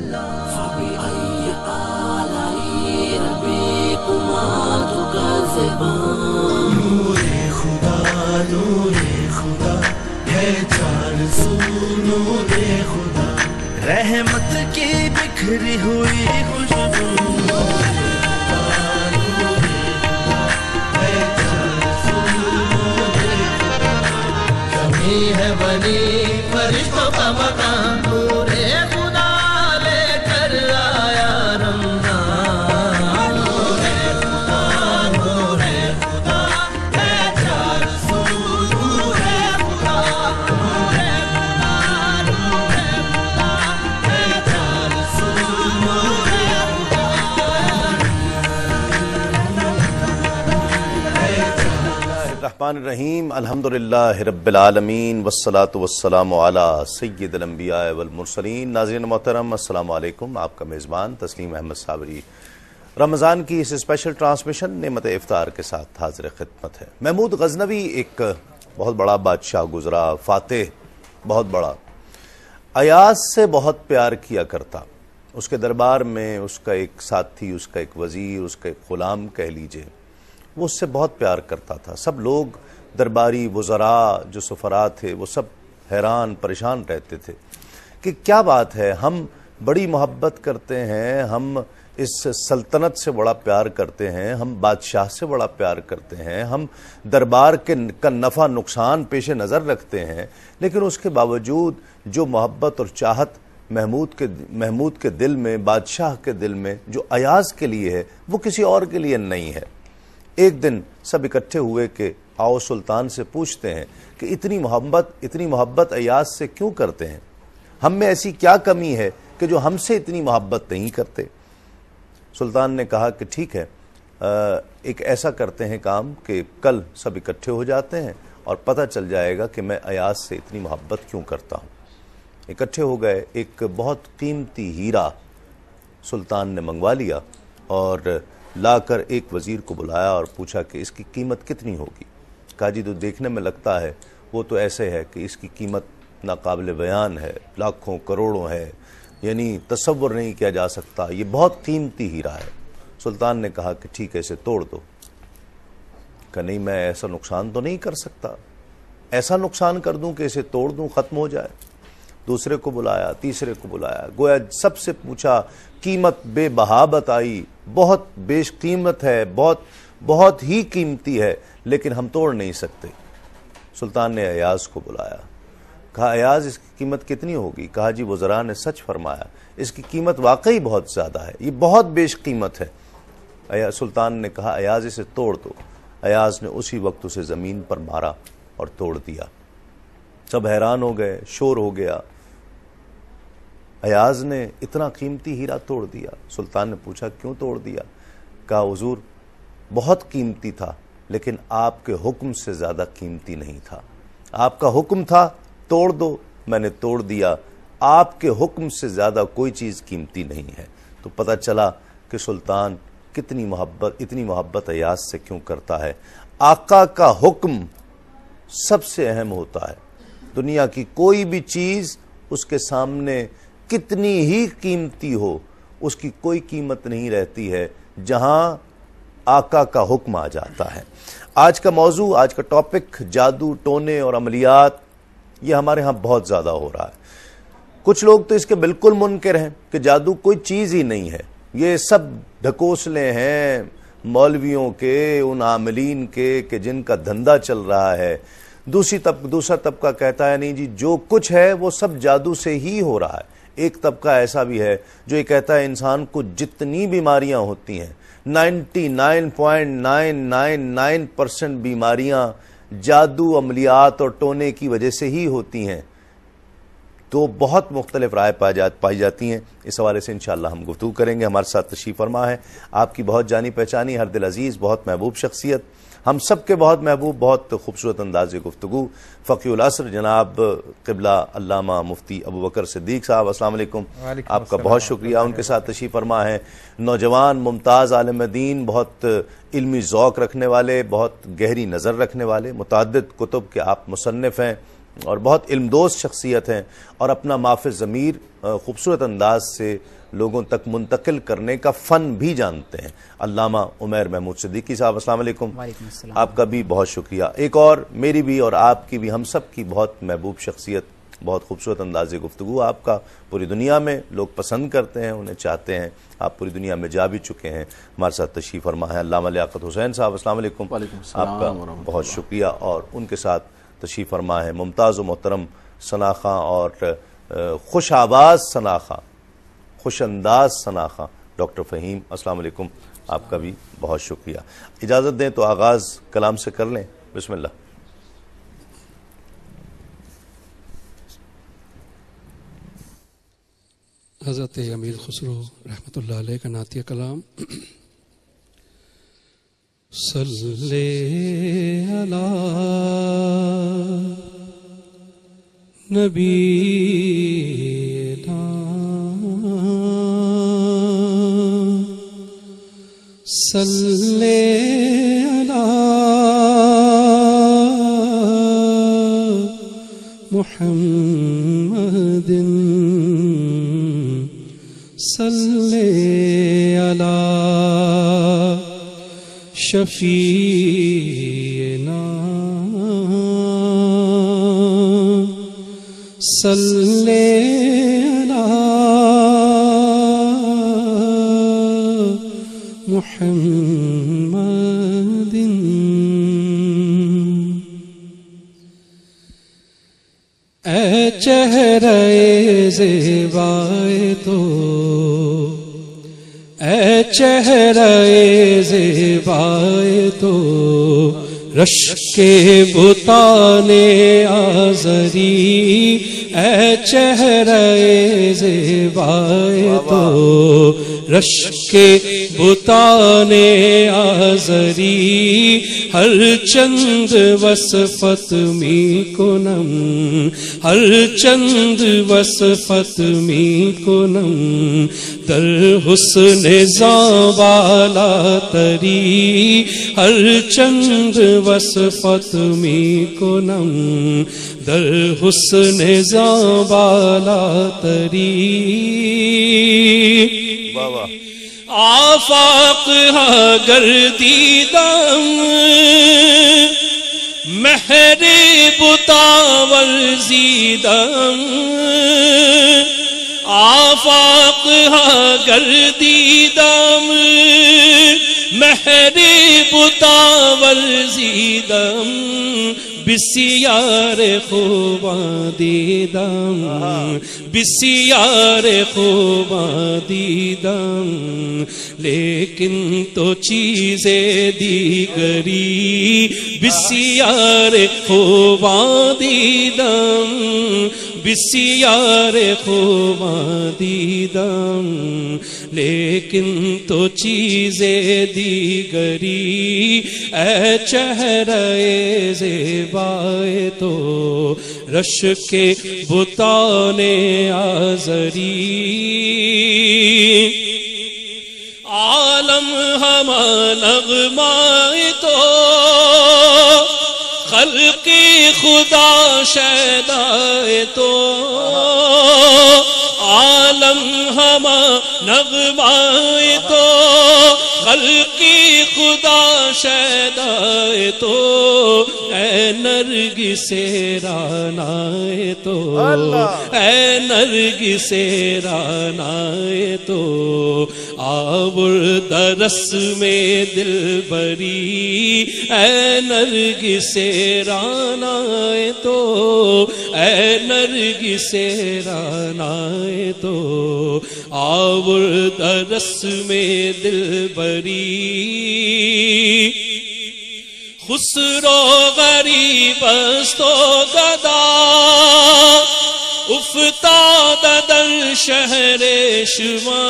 فبأي آلاء ربكما تكذبان نور خدا ہے چار سو نور خدا رحمت کی بکھری ہوئی خوشبو ہے بنی فرشتوں کا مکان نور خدا لے کر آیا رمضان نور خدا ہے چار سو نور خدا ہے چار سو نور الرحمن الرحیم الحمدللہ رب العالمین والصلاة والسلام علی سید الانبیاء والمرسلین۔ ناظرین محترم السلام علیکم، آپ کا میزبان تسلیم احمد صابری رمضان کی اس اسپیشل ٹرانسمیشن نعمت افطار کے ساتھ حاضر خدمت ہے۔ محمود غزنوی ایک بہت بڑا بادشاہ گزرا، فاتح، بہت بڑا، ایاز سے بہت پیار کیا کرتا۔ اس کے دربار میں اس کا ایک ساتھی، اس کا ایک وزیر، اس کا ایک غلام کہہ لیجئے، وہ اس سے بہت پیار کرتا تھا۔ سب لوگ درباری وزراء جو سفراء تھے وہ سب حیران پریشان رہتے تھے کہ کیا بات ہے، ہم بڑی محبت کرتے ہیں، ہم اس سلطنت سے بڑا پیار کرتے ہیں، ہم بادشاہ سے بڑا پیار کرتے ہیں، ہم دربار کا نفع نقصان پیش نظر رکھتے ہیں، لیکن اس کے باوجود جو محبت اور چاہت محمود کے دل میں، بادشاہ کے دل میں جو ایاز کے لیے ہے، وہ کسی اور کے لیے نہیں ہے۔ ایک دن سب اکٹھے ہوئے کہ آؤ سلطان سے پوچھتے ہیں کہ اتنی محبت ایاز سے کیوں کرتے ہیں؟ ہم میں ایسی کیا کمی ہے کہ جو ہم سے اتنی محبت نہیں کرتے؟ سلطان نے کہا کہ ٹھیک ہے، ایک ایسا کرتے ہیں کام کہ کل سب اکٹھے ہو جاتے ہیں اور پتہ چل جائے گا کہ میں ایاز سے اتنی محبت کیوں کرتا ہوں۔ اکٹھے ہو گئے، ایک بہت قیمتی ہیرا سلطان نے منگوا لیا اور لا کر ایک وزیر کو بلایا اور پوچھا کہ اس کی قیمت کتنی ہوگی؟ کہا جی تو دیکھنے میں لگتا ہے وہ تو ایسے ہے کہ اس کی قیمت ناقابل بیان ہے، لاکھوں کروڑوں ہے، یعنی تصور نہیں کیا جا سکتا، یہ بہت قیمتی ہیرا ہے۔ سلطان نے کہا کہ ٹھیک ہے، اسے توڑ دو۔ کہ نہیں، میں ایسا نقصان تو نہیں کر سکتا، ایسا نقصان کر دوں کہ اسے توڑ دوں، ختم ہو جائے۔ دوسرے کو بلایا، تیسرے کو بلایا، گویا سب سے پوچھا، قیمت بے بہا بتائی، بہت بیش قیمت ہے، بہت ہی قیمتی ہے، لیکن ہم توڑ نہیں سکتے۔ سلطان نے ایاز کو بلایا، کہا ایاز اس کی قیمت کتنی ہوگی؟ کہا جی وزراء نے سچ فرمایا، اس کی قیمت واقعی بہت زیادہ ہے، یہ بہت بیش قیمت ہے۔ سلطان نے کہا ایاز اسے توڑ دو۔ ایاز نے اسی وقت اسے زمین پر مارا اور توڑ دیا۔ سب حیران ہو گئے، شور ہو گیا، ایاز نے اتنا قیمتی ہیرا توڑ دیا۔ سلطان نے پوچھا کیوں توڑ دیا؟ کہا حضور بہت قیمتی تھا، لیکن آپ کے حکم سے زیادہ قیمتی نہیں تھا۔ آپ کا حکم تھا توڑ دو، میں نے توڑ دیا، آپ کے حکم سے زیادہ کوئی چیز قیمتی نہیں ہے۔ تو پتہ چلا کہ سلطان اتنی محبت ایاز سے کیوں کرتا ہے۔ آقا کا حکم سب سے اہم ہوتا ہے۔ دنیا کی کوئی بھی چیز اس کے سامنے کتنی ہی قیمتی ہو، اس کی کوئی قیمت نہیں رہتی ہے جہاں آقا کا حکم آ جاتا ہے۔ آج کا موضوع، آج کا ٹاپک جادو، ٹونے اور عملیات، یہ ہمارے ہاں بہت زیادہ ہو رہا ہے۔ کچھ لوگ تو اس کے بالکل منکر ہیں کہ جادو کوئی چیز ہی نہیں ہے، یہ سب ڈھکوسلے ہیں مولویوں کے، ان عاملین کے کہ جن کا دھندا چل رہا ہے۔ دوسرا طبقہ کہتا ہے نہیں جی، جو کچھ ہے وہ سب جادو سے ہی ہو رہا ہے۔ ایک طبقہ ایسا بھی ہے جو یہ کہتا ہے انسان کو جتنی بیماریاں ہوتی ہیں 99.999% بیماریاں جادو، عملیات اور ٹونے کی وجہ سے ہی ہوتی ہیں۔ تو بہت مختلف رائے پائی جاتی ہیں۔ اس حوالے سے انشاءاللہ ہم گفتگو کریں گے۔ ہمارے ساتھ تشریف فرما ہے آپ کی بہت جانی پہچانی، ہر دل عزیز، بہت محبوب شخصیت، ہم سب کے بہت محبوب، بہت خوبصورت انداز گفتگو، فقیہ العصر جناب قبلہ علامہ مفتی ابوبکر صدیق صاحب، السلام علیکم۔ آپ کا بہت شکریہ، ان کے ساتھ تشریف فرما ہے نوجوان ممتاز عالم دین، بہت علمی ذوق رکھنے والے، بہت گہری نظر رکھنے والے، متعدد کتب کے آپ مصنف ہیں، اور بہت علمدوز شخصیت ہیں اور اپنا مافِ ضمیر خوبصورت انداز سے لوگوں تک منتقل کرنے کا فن بھی جانتے ہیں۔ علامہ عمیر محمود صدیقی صاحب، السلام علیکم۔ وعلیکم السلام۔ آپ کا بھی بہت شکریہ۔ ایک اور میری بھی اور آپ کی بھی، ہم سب کی بہت محبوب شخصیت، بہت خوبصورت انداز گفتگو آپ کا پوری دنیا میں لوگ پسند کرتے ہیں، انہیں چاہتے ہیں۔ آپ پوری دنیا میں جا بھی چکے ہیں، ہمارے ساتھ تشریف فرما ہے علامہ لیاقت حسین صاحب، السلام علیکم۔ وعلیکم السلام آپ کا بہت شکریہ۔ اور ان کے ساتھ تشریف فرما ہے ممتاز و محترم ثنا خاں اور خوش آواز ثنا خاں، خوش انداز ثنا خاں، ڈاکٹر فہیم، السلام علیکم۔ آپ کا بھی بہت شکریہ۔ اجازت دیں تو آغاز کلام سے کر لیں، بسم اللہ۔ حضرت امیر خسرو رحمۃ اللہ علیہ کا نعتیہ کلام۔ صلی علی نبینا صلی علی محمد صلی علی شفیعنا صلی علی محمد۔ اے چہرہ زیبائے تو، اے چہرہ زیبائے تو، رشک بتان آزری، اے چہرہ زیبائے تو، رشک بتان آزری، ہر چند وصفت می کنم، ہر چند وصفت می کنم، در حسن زاوالا تری، ہر چند وصفت می کنم، در حسن زاوالا تری۔ آفاق ہاں گردیدم مہر بتا ورزیدم، آفاق ہاں گردیدم مہر بتا ورزیدم، بسیار خوباں دیدم، بسیار خوباں دیدم، لیکن تو چیزیں دیگری، بسیار خوباں دیدم، بسیار خوباں دیدم، لیکن تو چیزیں دیگری، اے چہرہ زیبائے تو، رشک بتان آزری، عالم ہما نغمائے تو، خلقی خدا شیدائے تو، عالم ہما نغمائے تو، خلقی خدا شیدائے تو، اے نرگس رانائے تو، اے نرگس رانائے تو، آورد رس میں دل بری، اے نرگس رانائے تو، اے نرگس رانائے تو، آورد رس میں دل بری، خسرو غریب است و گدا، افتاد در شہر شما،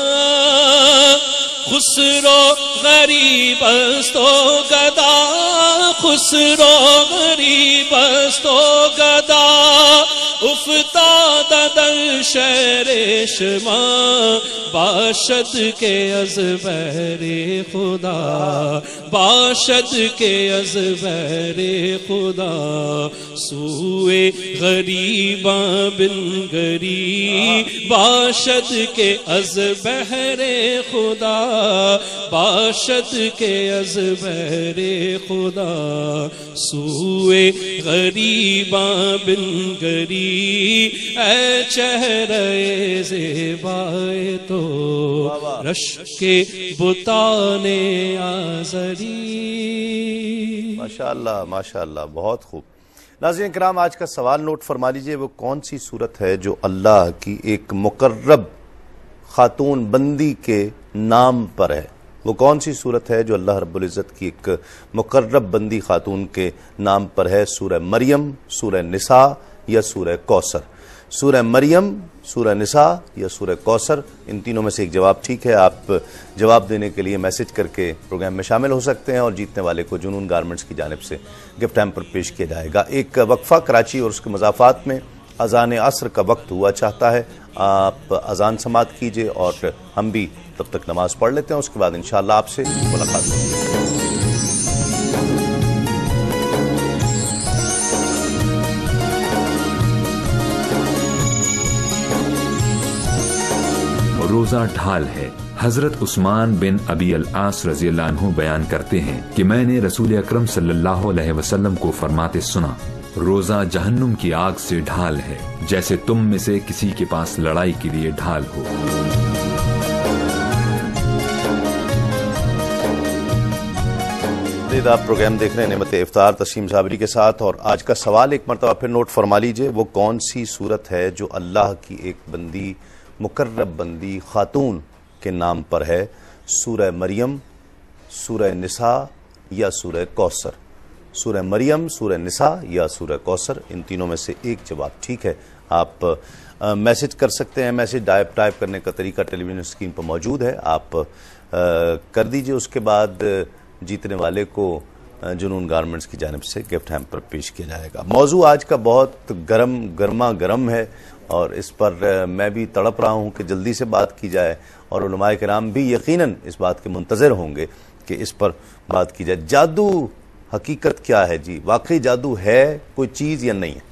خسرو غریب است و گدا، خسرو غریب است و گدا، افتاد در شہر شما باشد کے از بہر خدا باشد کے از بہر خدا سوئے غریباں بن غریب باشد کے از بہر خدا باشد کے از بہر خدا سوئے غریباں بن غریب اے چہرے زیبائے تو رشک بتان آزری. ماشاءاللہ ماشاءاللہ، بہت خوب. ناظرین کرام، آج کا سوال نوٹ فرما لیجئے، وہ کون سی صورت ہے جو اللہ کی ایک مقرب خاتون بندی کے نام پر ہے؟ وہ کون سی صورت ہے جو اللہ رب العزت کی ایک مقرب بندی خاتون کے نام پر ہے؟ سورہ مریم، سورہ نساء یا سورہ کوثر؟ سورہ مریم، سورہ نساء یا سورہ کوثر، ان تینوں میں سے ایک جواب ٹھیک ہے. آپ جواب دینے کے لیے میسج کر کے پروگرام میں شامل ہو سکتے ہیں اور جیتنے والے کو جنون گارمنٹس کی جانب سے گفٹ ہیمپر پیش کیا جائے گا. ایک وقفہ کراچی اور اس کے مضافات میں اذان عصر کا وقت ہوا چاہتا ہے. آپ اذان سماعت کیجئے اور ہم بھی تب تک نماز پڑھ لیتے ہیں، اس کے بعد انشاءاللہ آپ سے ملاقات ہوگی. روزہ ڈھال ہے. حضرت عثمان بن ابی العاص رضی اللہ عنہ بیان کرتے ہیں کہ میں نے رسول اکرم صلی اللہ علیہ وسلم کو فرماتے سنا، روزہ جہنم کی آگ سے ڈھال ہے، جیسے تم میں سے کسی کے پاس لڑائی کے لیے ڈھال ہو. آپ پروگرام دیکھ رہے ہیں نعمت افطار تسلیم صابری کے ساتھ، اور آج کا سوال ایک مرتبہ پھر نوٹ فرما لیجئے، وہ کون سی صورت ہے جو اللہ کی ایک بندی مقرب بندی خاتون کے نام پر ہے؟ سورہ مریم، سورہ نساء یا سورہ کوثر؟ سورہ مریم، سورہ نساء یا سورہ کوثر، ان تینوں میں سے ایک جواب ٹھیک ہے. آپ میسج کر سکتے ہیں. میسج ٹائپ کرنے کا طریقہ ٹیلی ویژن اسکرین پر موجود ہے، آپ کر دیجئے. اس کے بعد جیتنے والے کو جنون گارمنٹس کی جانب سے گفٹ ہیمپر پیش کیا جائے گا. موضوع آج کا بہت گرما گرم ہے اور اس پر میں بھی تڑپ رہا ہوں کہ جلدی سے بات کی جائے، اور علماء کرام بھی یقیناً اس بات کے منتظر ہوں گے کہ اس پر بات کی جائے. جادو حقیقت کیا ہے جی؟ واقعی جادو ہے کوئی چیز یا نہیں ہے؟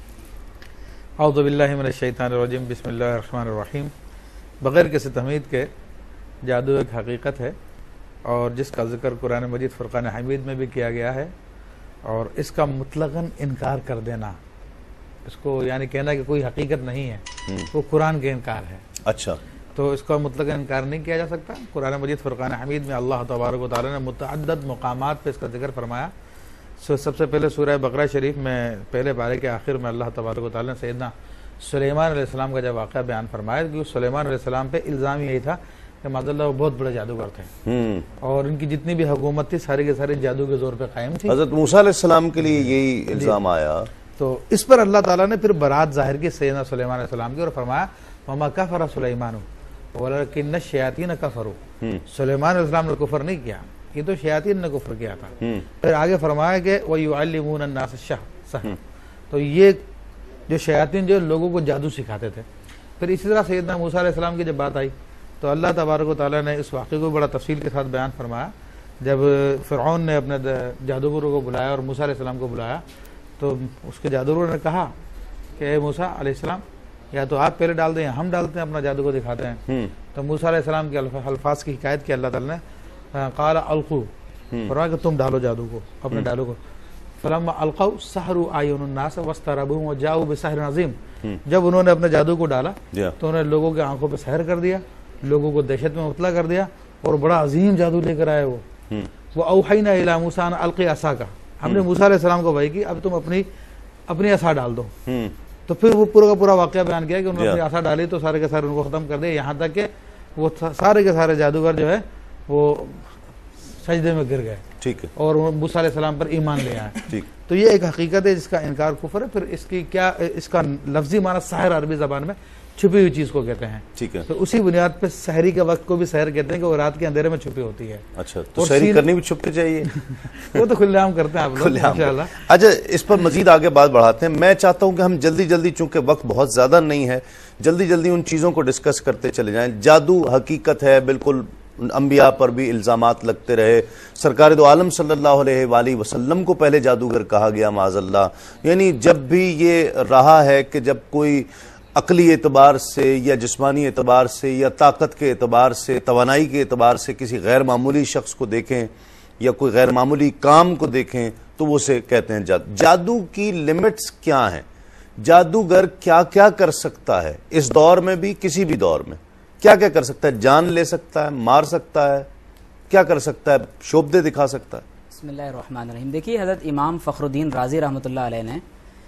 اعوذ باللہ من الشیطان الرجیم، بسم اللہ الرحمن الرحیم. بغیر کسی تمہید کے جادو ایک حقیقت ہے، اور جس کا ذکر قرآن مجید فرقان حمید میں بھی کیا گیا ہے، اور اس کا مطلقاً انکار کر دینا، اس کو یعنی کہنا کہ کوئی حقیقت نہیں ہے، وہ قرآن کے انکار ہے. اچھا، تو اس کا مطلق انکار نہیں کیا جا سکتا. قرآن مجید فرقان حمید میں اللہ تبارک و تعالیٰ نے متعدد مقامات پہ اس کا ذکر فرمایا. سب سے پہلے سورہ بقرہ شریف میں پہلے پارے کے آخر میں اللہ تبارک و تعالیٰ نے سیدنا سلیمان علیہ السلام کا جب واقعہ بیان فرمایا کہ سلیمان علیہ السلام پہ الزام یہی تھا کہ معاذ اللہ وہ بہت بڑے جادوگر تھے، اور ان کی جتنی بھی حکومت تھی سارے کے سارے جادو کے زور پہ قائم تھی. حضرت موسیٰ علیہ السلام کے لیے یہی الزام آیا. تو اس پر اللہ تعالیٰ نے پھر برات ظاہر کی سیدنا سلیمان علیہ السلام کی، اور فرمایا وما کفر سلیمان ولکن الشیاطین کفروا. سلیمان علیہ السلام نے کفر نہیں کیا، یہ تو شیاطین نے کفر کیا تھا. پھر آگے فرمایا کہ وَيُعَلِّمُونَ النَّاسَ السِّحْرَ، تو یہ جو شیاطین جو لوگوں کو جادو سکھاتے تھے. پھر اسی طرح سیدنا موسیٰ علیہ السلام کی جب بات آئی تو اللہ تبارک و تعالیٰ نے اس واقعے کو بڑا تفصیل کے ساتھ بیان فرمایا. جب فرعون نے اپنے جادوگروں کو بلایا اور موسیٰ علیہ السلام کو بلایا تو اس کے جادوگروں نے کہا کہ اے موسیٰ علیہ السلام، یا تو آپ پہلے ڈال دیں یا ہم ڈالتے ہیں، اپنا جادو کو دکھاتے ہیں. تو موسیٰ علیہ السلام کے الفاظ کی حکایت کی اللہ تعالیٰ نے، قال القوا، فرمایا کہ تم ڈالو جادو کو، اپنے ڈالو کو. فلما القوا سحروا اعین الناس واسترهبوهم وجاءوا بسحر عظیم. جب انہوں نے اپنے جادو کو ڈالا تو انہوں نے لوگوں کے آنکھوں پہ سحر کر دیا، لوگوں کو دہشت میں مبتلا کر دیا، اور بڑا عظیم جادو لے کر آئے. وہ اوحینا الی موسیٰ ان القی عصاک، ہم نے موسیٰ علیہ السلام کو وحی کی اب تم اپنی عصا ڈال دو. تو پھر وہ پورا کا پورا واقعہ بیان کیا کہ انہوں نے اپنی عصا ڈالی تو سارے کے سارے ان کو ختم کر دیا، یہاں تک کہ وہ سارے کے سارے جادوگر جو ہے وہ سجدے میں گر گئے. ٹھیک ہے، اور موسیٰ علیہ السلام پر ایمان لے آئے. تو یہ ایک حقیقت ہے جس کا انکار کفر ہے. پھر اس کی کیا، اس کا لفظی معنی ساحر عربی زبان میں چھپی ہوئی چیز کو کہتے ہیں. ٹھیک ہے. تو اسی بنیاد پہ سحری کے وقت کو بھی سحر کہتے ہیں کہ وہ رات کے اندھیرے میں چھپی ہوتی ہے. اچھا تو سحری کرنی بھی چھپ کے چاہیے؟ وہ تو کھلے عام کرتے ہیں آپ لوگ انشاءاللہ. اچھا اس پر مزید آگے بات بڑھاتے ہیں. میں چاہتا ہوں کہ ہم جلدی جلدی، چونکہ وقت بہت زیادہ نہیں ہے، جلدی جلدی ان چیزوں کو ڈسکس کرتے چلے جائیں. جادو حقیقت ہے، بالکل انبیاء پر بھی الزامات لگتے رہے. سرکار دو عالم صلی اللہ علیہ وآلہ وسلم کو پہلے جادوگر کہا گیا معاذ اللہ. یعنی جب بھی یہ رہا ہے کہ جب کوئی عقلی اعتبار سے یا جسمانی اعتبار سے یا طاقت کے اعتبار سے، توانائی کے اعتبار سے کسی غیر معمولی شخص کو دیکھیں یا کوئی غیر معمولی کام کو دیکھیں تو وہ اسے کہتے ہیں جادو. جادو کی لیمٹس کیا ہیں؟ جادوگر کیا کیا کر سکتا ہے اس دور میں بھی، کسی بھی دور میں کیا کیا کر سکتا ہے؟ جان لے سکتا ہے، مار سکتا ہے، کیا کر سکتا ہے؟ شوبدے دکھا سکتا ہے. بسم اللہ الرحمن الرحیم. دیکھیے حضرت امام فخر الدین رازی رحمۃ اللہ علیہ نے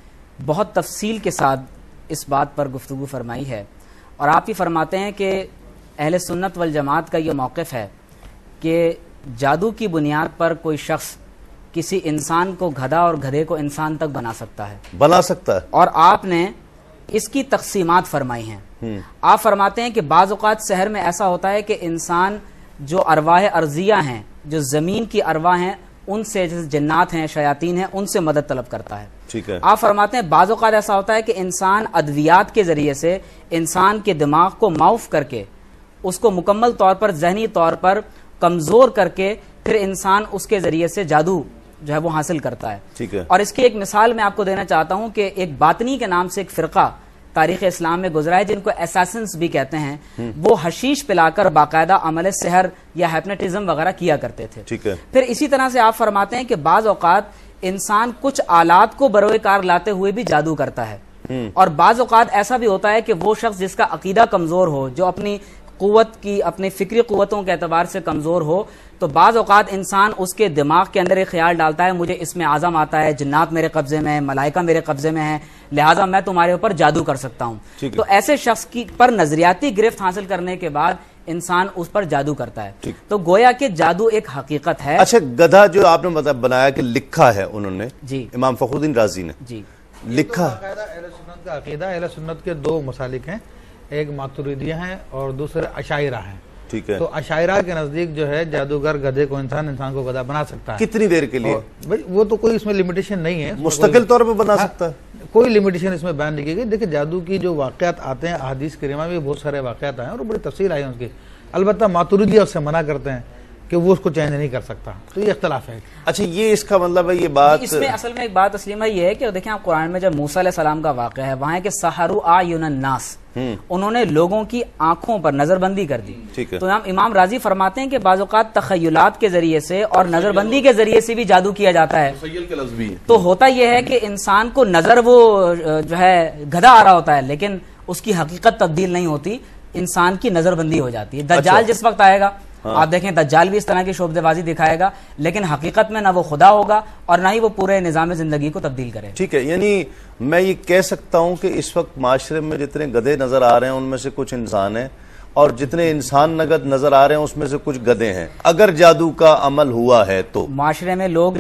بہت تفصیل کے ساتھ اس بات پر گفتگو فرمائی ہے، اور آپ ہی فرماتے ہیں کہ اہل سنت والجماعت کا یہ موقف ہے کہ جادو کی بنیاد پر کوئی شخص کسی انسان کو گدھا اور گدھے کو انسان تک بنا سکتا ہے. بنا سکتا ہے. اور آپ نے اس کی تقسیمات فرمائی ہیں. آپ فرماتے ہیں کہ بعض اوقات سحر میں ایسا ہوتا ہے کہ انسان جو ارواح ارضیہ ہیں، جو زمین کی ارواح ہیں، ان سے، جیسے جنات ہیں، شیاطین ہیں، ان سے مدد طلب کرتا ہے. ٹھیک ہے. آپ فرماتے ہیں بعض اوقات ایسا ہوتا ہے کہ انسان ادویات کے ذریعے سے انسان کے دماغ کو معاف کر کے اس کو مکمل طور پر ذہنی طور پر کمزور کر کے پھر انسان اس کے ذریعے سے جادو جو ہے وہ حاصل کرتا ہے. ٹھیک ہے. اور اس کی ایک مثال میں آپ کو دینا چاہتا ہوں کہ ایک باطنی کے نام سے ایک فرقہ تاریخ اسلام میں گزرا ہے، جن کو اساسنس بھی کہتے ہیں. وہ حشیش پلا کر باقاعدہ عمل سحر یا ہیپنوٹزم وغیرہ کیا کرتے تھے. ٹھیک ہے. پھر اسی طرح سے آپ فرماتے ہیں کہ بعض اوقات انسان کچھ آلات کو بروئے کار لاتے ہوئے بھی جادو کرتا ہے، اور بعض اوقات ایسا بھی ہوتا ہے کہ وہ شخص جس کا عقیدہ کمزور ہو، جو اپنی قوت کی، اپنی فکری قوتوں کے اعتبار سے کمزور ہو، تو بعض اوقات انسان اس کے دماغ کے اندر ایک خیال ڈالتا ہے مجھے اس میں اعظم آتا ہے، جنات میرے قبضے میں ہیں، ملائکہ میرے قبضے میں ہیں، لہٰذا میں تمہارے اوپر جادو کر سکتا ہوں. تو ایسے شخص کی پر نظریاتی گرفت حاصل کرنے کے بعد انسان اس پر جادو کرتا ہے. تو گویا کہ جادو ایک حقیقت ہے. اچھا گدھا جو آپ نے بنایا کہ لکھا ہے انہوں نے، جی امام فخر الدین رازی نے جی لکھا. اہل سنت کا عقیدہ، اہل سنت کے دو مسالک ہیں، ایک ماتریدیہ ہیں اور دوسرے اشاعرہ ہیں. ٹھیک ہے. تو اشاعرہ کے نزدیک جو ہے جادوگر گدھے کو انسان کو گدھا بنا سکتا ہے. کتنی دیر کے لیے؟ وہ تو کوئی اس میں لمیٹیشن نہیں ہے، مستقل طور پہ بنا سکتا ہے، کوئی لمیٹیشن اس میں بیان نہیں کی گئی. دیکھیں جادو کی جو واقعات آتے ہیں احادیث کریمہ میں بہت سارے واقعات آئے ہیں اور بڑی تفصیل آئی ہے اس کی. البتہ ماتریدیہ اس سے منع کرتے ہیں کہ وہ اس کو چینج نہیں کر سکتا. تو یہ اختلاف ہے. اچھا یہ اس کا مطلب ہے، یہ بات اس میں اصل میں ایک بات تسلیمہ یہ ہے کہ دیکھیں آپ قرآن میں جب موسیٰ علیہ السلام کا واقعہ ہے، وہاں ہے کہ سحروا اعین الناس، انہوں نے لوگوں کی آنکھوں پر نظر بندی کر دی. تو امام راضی فرماتے ہیں کہ بعض اوقات تخیلات کے ذریعے سے اور نظر بندی کے ذریعے سے بھی جادو کیا جاتا ہے. تو ہوتا یہ ہے کہ انسان کو نظر وہ جو ہے گدھا آ رہا ہوتا ہے، لیکن اس کی حقیقت تبدیل نہیں ہوتی، انسان کی نظر بندی ہو جاتی ہے. دجال جس وقت آئے گا آپ دیکھیں دجال بھی اس طرح کی شعبدے بازی دکھائے گا، لیکن حقیقت میں نہ وہ خدا ہوگا اور نہ ہی وہ پورے نظام زندگی کو تبدیل کرے. ٹھیک ہے. یعنی میں یہ کہہ سکتا ہوں کہ اس وقت معاشرے میں جتنے گدھے نظر آ رہے ہیں ان میں سے کچھ انسان ہیں، اور جتنے انسان نظر آ رہے ہیں اس میں سے کچھ گدھے ہیں، اگر جادو کا عمل ہوا ہے تو. معاشرے میں لوگ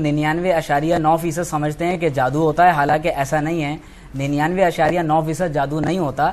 99.9% سمجھتے ہیں کہ جادو ہوتا ہے، حالانکہ ایسا نہیں ہے. 99.9% جادو نہیں ہوتا،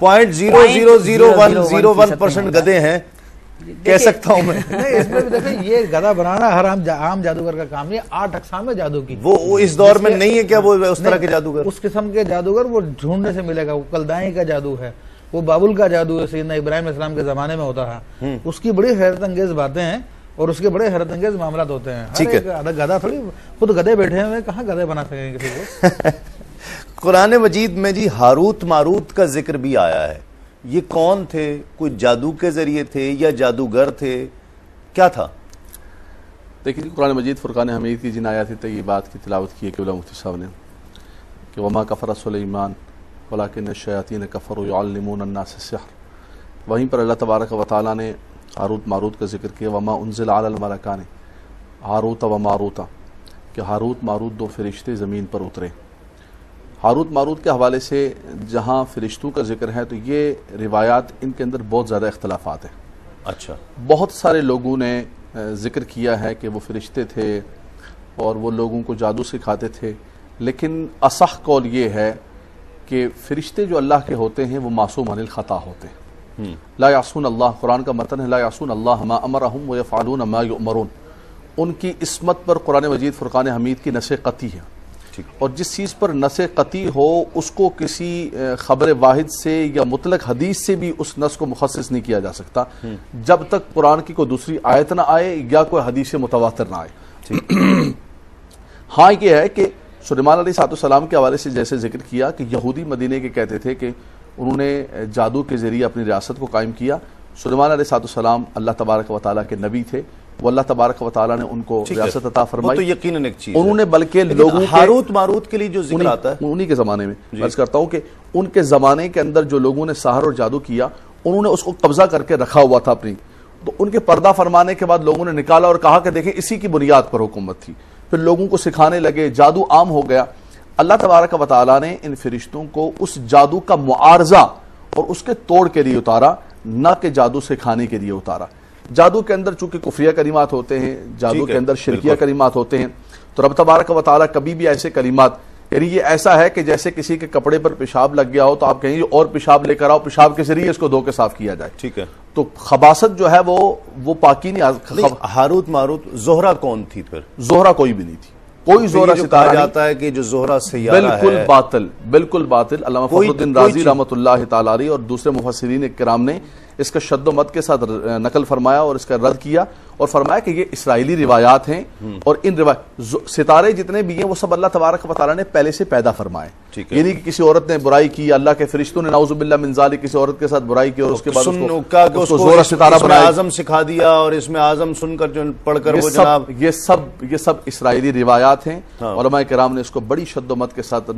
0.001% گدھے ہیں کہہ سکتا ہوں میں. اس میں بھی دیکھیں یہ گدھا بنانا ہر عام جادوگر کا کام نہیں ہے. 8 اقسام ہے جادو کی. وہ اس دور میں نہیں ہے کیا وہ اس طرح کے جادوگر؟ اس قسم کے جادوگر وہ ڈھونڈنے سے ملے گا. وہ کلدائی کا جادو ہے، وہ بابل کا جادو ہے، سیدنا ابراہیم علیہ السلام کے زمانے میں ہوتا تھا. اس کی بڑی حیرت انگیز باتیں ہیں اور اس کے بڑے حیرت انگیز معاملات ہوتے ہیں. ٹھیک ہے. گدھا تھوڑی خود گدھے بیٹھے ہیں، کہاں گدھے بنا سکیں کسی کو. قرآن مجید میں جی ہاروت ماروت کا ذکر بھی آیا ہے. یہ کون تھے؟ کوئی جادو کے ذریعے تھے یا جادوگر تھے؟ کیا تھا؟ دیکھیے قرآن مجید فرقان حمید کی جن آیات طیبات کی تلاوت کی ہے قبلہ مفتی صاحب نے کہ وما کفر سلیمان ولکن الشیاطین کفروا یعلمون الناس السحر، وہیں پر اللہ تبارک و تعالیٰ نے ہاروت ماروت کا ذکر کیا. وما انزل علی الملکان ہاروت و ماروت، کہ ہاروت ماروت 2 فرشتے زمین پر اترے. ہاروت ماروت کے حوالے سے جہاں فرشتوں کا ذکر ہے تو یہ روایات ان کے اندر بہت زیادہ اختلافات ہیں. اچھا. بہت سارے لوگوں نے ذکر کیا ہے کہ وہ فرشتے تھے اور وہ لوگوں کو جادو سکھاتے تھے، لیکن اصح قول یہ ہے کہ فرشتے جو اللہ کے ہوتے ہیں وہ معصوم عن الخطا ہوتے ہیں. لا یعصون اللہ، قرآن کا متن ہے لا یعصون اللہ ما امرہم ویفعلون ما یؤمرون. ان کی عصمت پر قرآن مجید فرقان حمید کی نص قطعی ہے، اور جس چیز پر نص قطعی ہو اس کو کسی خبر واحد سے یا مطلق حدیث سے بھی اس نص کو مخصص نہیں کیا جا سکتا جب تک قرآن کی کوئی دوسری آیت نہ آئے یا کوئی حدیث متواتر نہ آئے. ہاں یہ ہے کہ سلیمان علیہ السلام کے حوالے سے جیسے ذکر کیا کہ یہودی مدینے کے کہتے تھے کہ انہوں نے جادو کے ذریعے اپنی ریاست کو قائم کیا. سلیمان علیہ السلام اللہ تبارک و تعالیٰ کے نبی تھے، وہ اللہ تبارک و تعالیٰ نے ان کو ریاست عطا فرمائی. تو یقیناً ایک چیز انہوں نے بلکہ لوگوں ہاروت ماروت کے لیے جو ذکر آتا ہے انہی کے زمانے میں عرض کرتا ہوں کہ ان کے زمانے کے اندر جو لوگوں نے سحر اور جادو کیا انہوں نے اس کو قبضہ کر کے رکھا ہوا تھا اپنی. تو ان کے پردہ فرمانے کے بعد لوگوں نے نکالا اور کہا کہ دیکھیں اسی کی بنیاد پر حکومت تھی. پھر لوگوں کو سکھانے لگے، جادو عام ہو گیا. اللہ تبارک و تعالیٰ نے ان فرشتوں کو اس جادو کا معارضہ اور اس کے توڑ کے لیے اتارا، نہ کہ جادو سکھانے کے لیے اتارا. جادو کے اندر چونکہ کفریہ کلمات ہوتے ہیں، جادو کے اندر شرکیہ کلمات ہوتے ہیں، تو رب تبارک و تعالیٰ کبھی بھی ایسے کلمات، یعنی یہ ایسا ہے کہ جیسے کسی کے کپڑے پر پیشاب لگ گیا ہو تو آپ کہیں گے اور پیشاب لے کر آؤ، پیشاب کے ذریعے اس کو دھو کے صاف کیا جائے. ٹھیک ہے. تو خباثت جو ہے وہ پاکی نہیں. ہاروت ماروت زہرہ کون تھی پھر؟ زہرہ کوئی بھی نہیں تھی، کوئی زہرہ ستارہ جاتا ہے کہ جو زہرہ سیارہ ہے بالکل باطل، بالکل باطل. علامہ فخر الدین رازی رحمۃ اللہ تعالی علیہ اور دوسرے مفسرین کرام نے اس کا شد و مد کے ساتھ نقل فرمایا اور اس کا رد کیا اور فرمایا کہ یہ اسرائیلی روایات ہیں، اور ان ستارے جتنے بھی ہیں وہ سب اللہ تبارک و تعالیٰ نے پہلے سے پیدا فرمائے. یعنی کہ کسی عورت نے برائی کی، اللہ کے فرشتوں نے نعوذ باللہ من ذالک کسی عورت کے ساتھ برائی کی اور اس کے بعد اس کو زہرہ ستارہ بنایا، اعظم سکھا دیا، اور اس میں اعظم سن کر جو پڑھ کر وہ جناب یہ سب اسرائیلی روایات ہیں. علماء کرام نے اس کو بڑی شد و مد کے ساتھ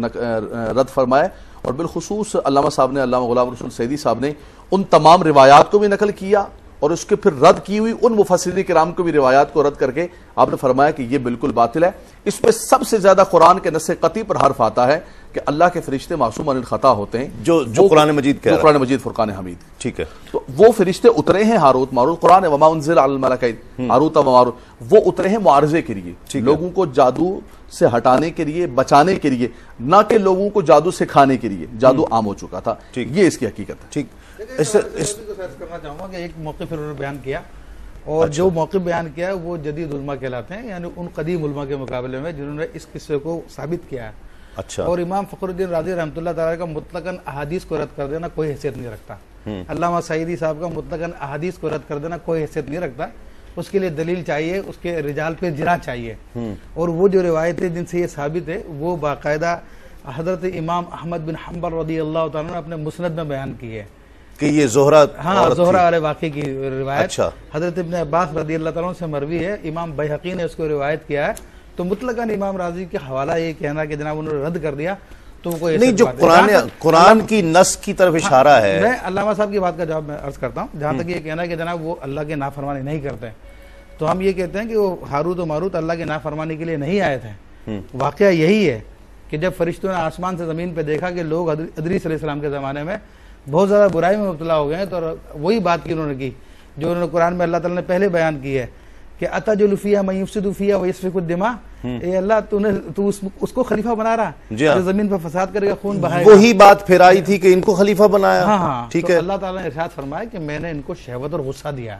رد فرمایا، اور بالخصوص علامہ صاحب نے، علامہ غلام رسول سعیدی صاحب نے ان تمام روایات کو بھی نقل کیا اور اس کے پھر رد کی ہوئی ان مفسرین کرام کو بھی روایات کو رد کر کے آپ نے فرمایا کہ یہ بالکل باطل ہے. اس میں سب سے زیادہ قرآن کے نص قطعی پر حرف آتا ہے کہ اللہ کے فرشتے معصوم عن الخطا ہوتے ہیں، جو قرآن مجید کہہ رہا ہے، قرآن مجید فرقان حمید. ٹھیک ہے. تو وہ فرشتے اترے ہیں ہاروت ماروت، قرآن وما انزل علی الملکین ہاروت و ماروت، وہ اترے ہیں معارضے کے لیے، لوگوں کو جادو سے ہٹانے کے لیے، بچانے کے لیے، نہ کہ لوگوں کو جادو سکھانے کے لیے. جادو عام ہو چکا تھا، یہ اس کی حقیقت ہے. ٹھیک. اس کرنا چاہوں گا کہ ایک موقع پھر انہوں نے بیان کیا، اور جو موقع بیان کیا وہ جدید علماء کہلاتے ہیں، یعنی ان قدیم علماء کے مقابلے میں جنہوں نے اس قصے کو ثابت کیا ہے. اچھا. اور امام فخر الدین رازی رحمۃ اللہ تعالیٰ کا مطلقاً احادیث کو رد کر دینا کوئی حیثیت نہیں رکھتا. علامہ سعیدی صاحب کا مطلقاً احادیث کو رد کر دینا کوئی حیثیت نہیں رکھتا. اس کے لیے دلیل چاہیے، اس کے رجال پہ جرا چاہیے، اور وہ جو روایتیں جن سے یہ ثابت ہے وہ باقاعدہ حضرت امام احمد بن حنبل رضی اللہ تعالیٰ نے اپنے مسند میں بیان کی ہے کہ یہ زہرہ، ہاں زہرہ والے واقعے کی روایت. اچھا. حضرت ابن عباس رضی اللہ تعالیٰ سے مروی ہے، امام بیہقی نے اس کو روایت کیا ہے. تو مطلقاً امام راضی کے حوالہ یہ کہنا کہ جناب انہوں نے رد کر دیا تو کوئی نہیں. جو قرآن کی نص کی طرف اشارہ ہے، میں علامہ صاحب کی بات کا جواب میں عرض کرتا ہوں. جہاں تک یہ کہنا ہے کہ جناب وہ اللہ کے نافرمانی نہیں کرتے، تو ہم یہ کہتے ہیں کہ وہ ہاروت و ماروت اللہ کے نافرمانی کے لیے نہیں آئے تھے. واقعہ یہی ہے کہ جب فرشتوں نے آسمان سے زمین پہ دیکھا کہ لوگ ادریس علیہ السلام کے زمانے میں بہت زیادہ برائی میں مبتلا ہو گئے ہیں، تو وہی بات کی انہوں نے کی جو انہوں نے قرآن میں اللہ تعالیٰ نے پہلے بیان کی ہے کہ اتجعل فیہا من یفسد فیہا ویسفک الدماء. اے اللہ تو اس کو خلیفہ بنا رہا جو زمین پر فساد کرے گا، خون بہائے گا. وہی بات پھر آئی تھی کہ ان کو خلیفہ بنایا. ہاں ٹھیک ہے. اللہ تعالیٰ نے ارشاد فرمایا کہ میں نے ان کو شہوت اور غصہ دیا،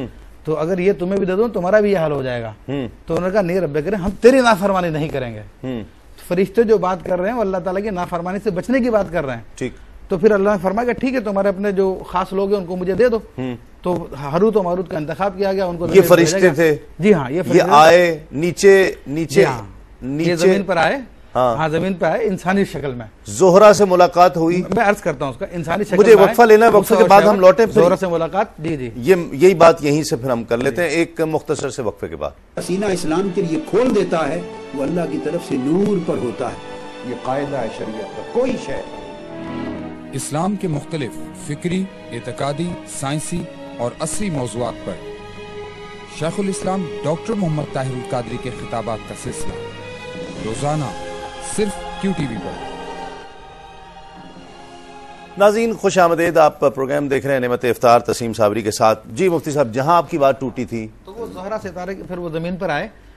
تو اگر یہ تمہیں بھی دے دوں تمہارا بھی یہ حال ہو جائے گا. تو انہوں نے کہا نہیں رب کریم ہم تیری نافرمانی نہیں کریں گے. فرشتے جو بات کر رہے ہیں وہ اللہ تعالیٰ کی نافرمانی سے بچنے کی بات کر رہے ہیں. ٹھیک. تو پھر اللہ نے فرمایا کہ ٹھیک ہے تمہارے اپنے جو خاص لوگ ہیں ان کو مجھے دے دو. تو ہاروت و ماروت کا انتخاب کیا گیا. ان کو یہ فرشتے تھے. جی ہاں، یہ آئے نیچے زمین پر آئے. ہاں زمین پہ آئے انسانی شکل میں. زہرہ سے ملاقات ہوئی. میں عرض کرتا ہوں اس کا انسانی شکل. مجھے وقفہ لینا ہے، وقفے کے بعد ہم لوٹیں. زہرہ سے ملاقات. جی یہی بات یہیں سے پھر ہم کر لیتے ہیں ایک مختصر سے وقفے کے بعد. سینہ اسلام کے لیے کھول دیتا ہے وہ اللہ کی طرف سے نور پر ہوتا ہے. یہ قاعدہ ہے شریعت کا. کوئی شے اسلام کے مختلف فکری، اعتقادی، سائنسی اور عصری موضوعات پر شیخ الاسلام ڈاکٹر محمد طاہر القادری کے خطابات کا سلسلہ روزانہ صرف کیو ٹی وی پر. ناظرین خوش آمدید، آپ پروگرام دیکھ رہے ہیں نعمت افطار تسلیم صابری کے ساتھ. جی مفتی صاحب، جہاں آپ کی بات ٹوٹی تھی تو وہ زہرہ ستارے پھر وہ زمین پر آئے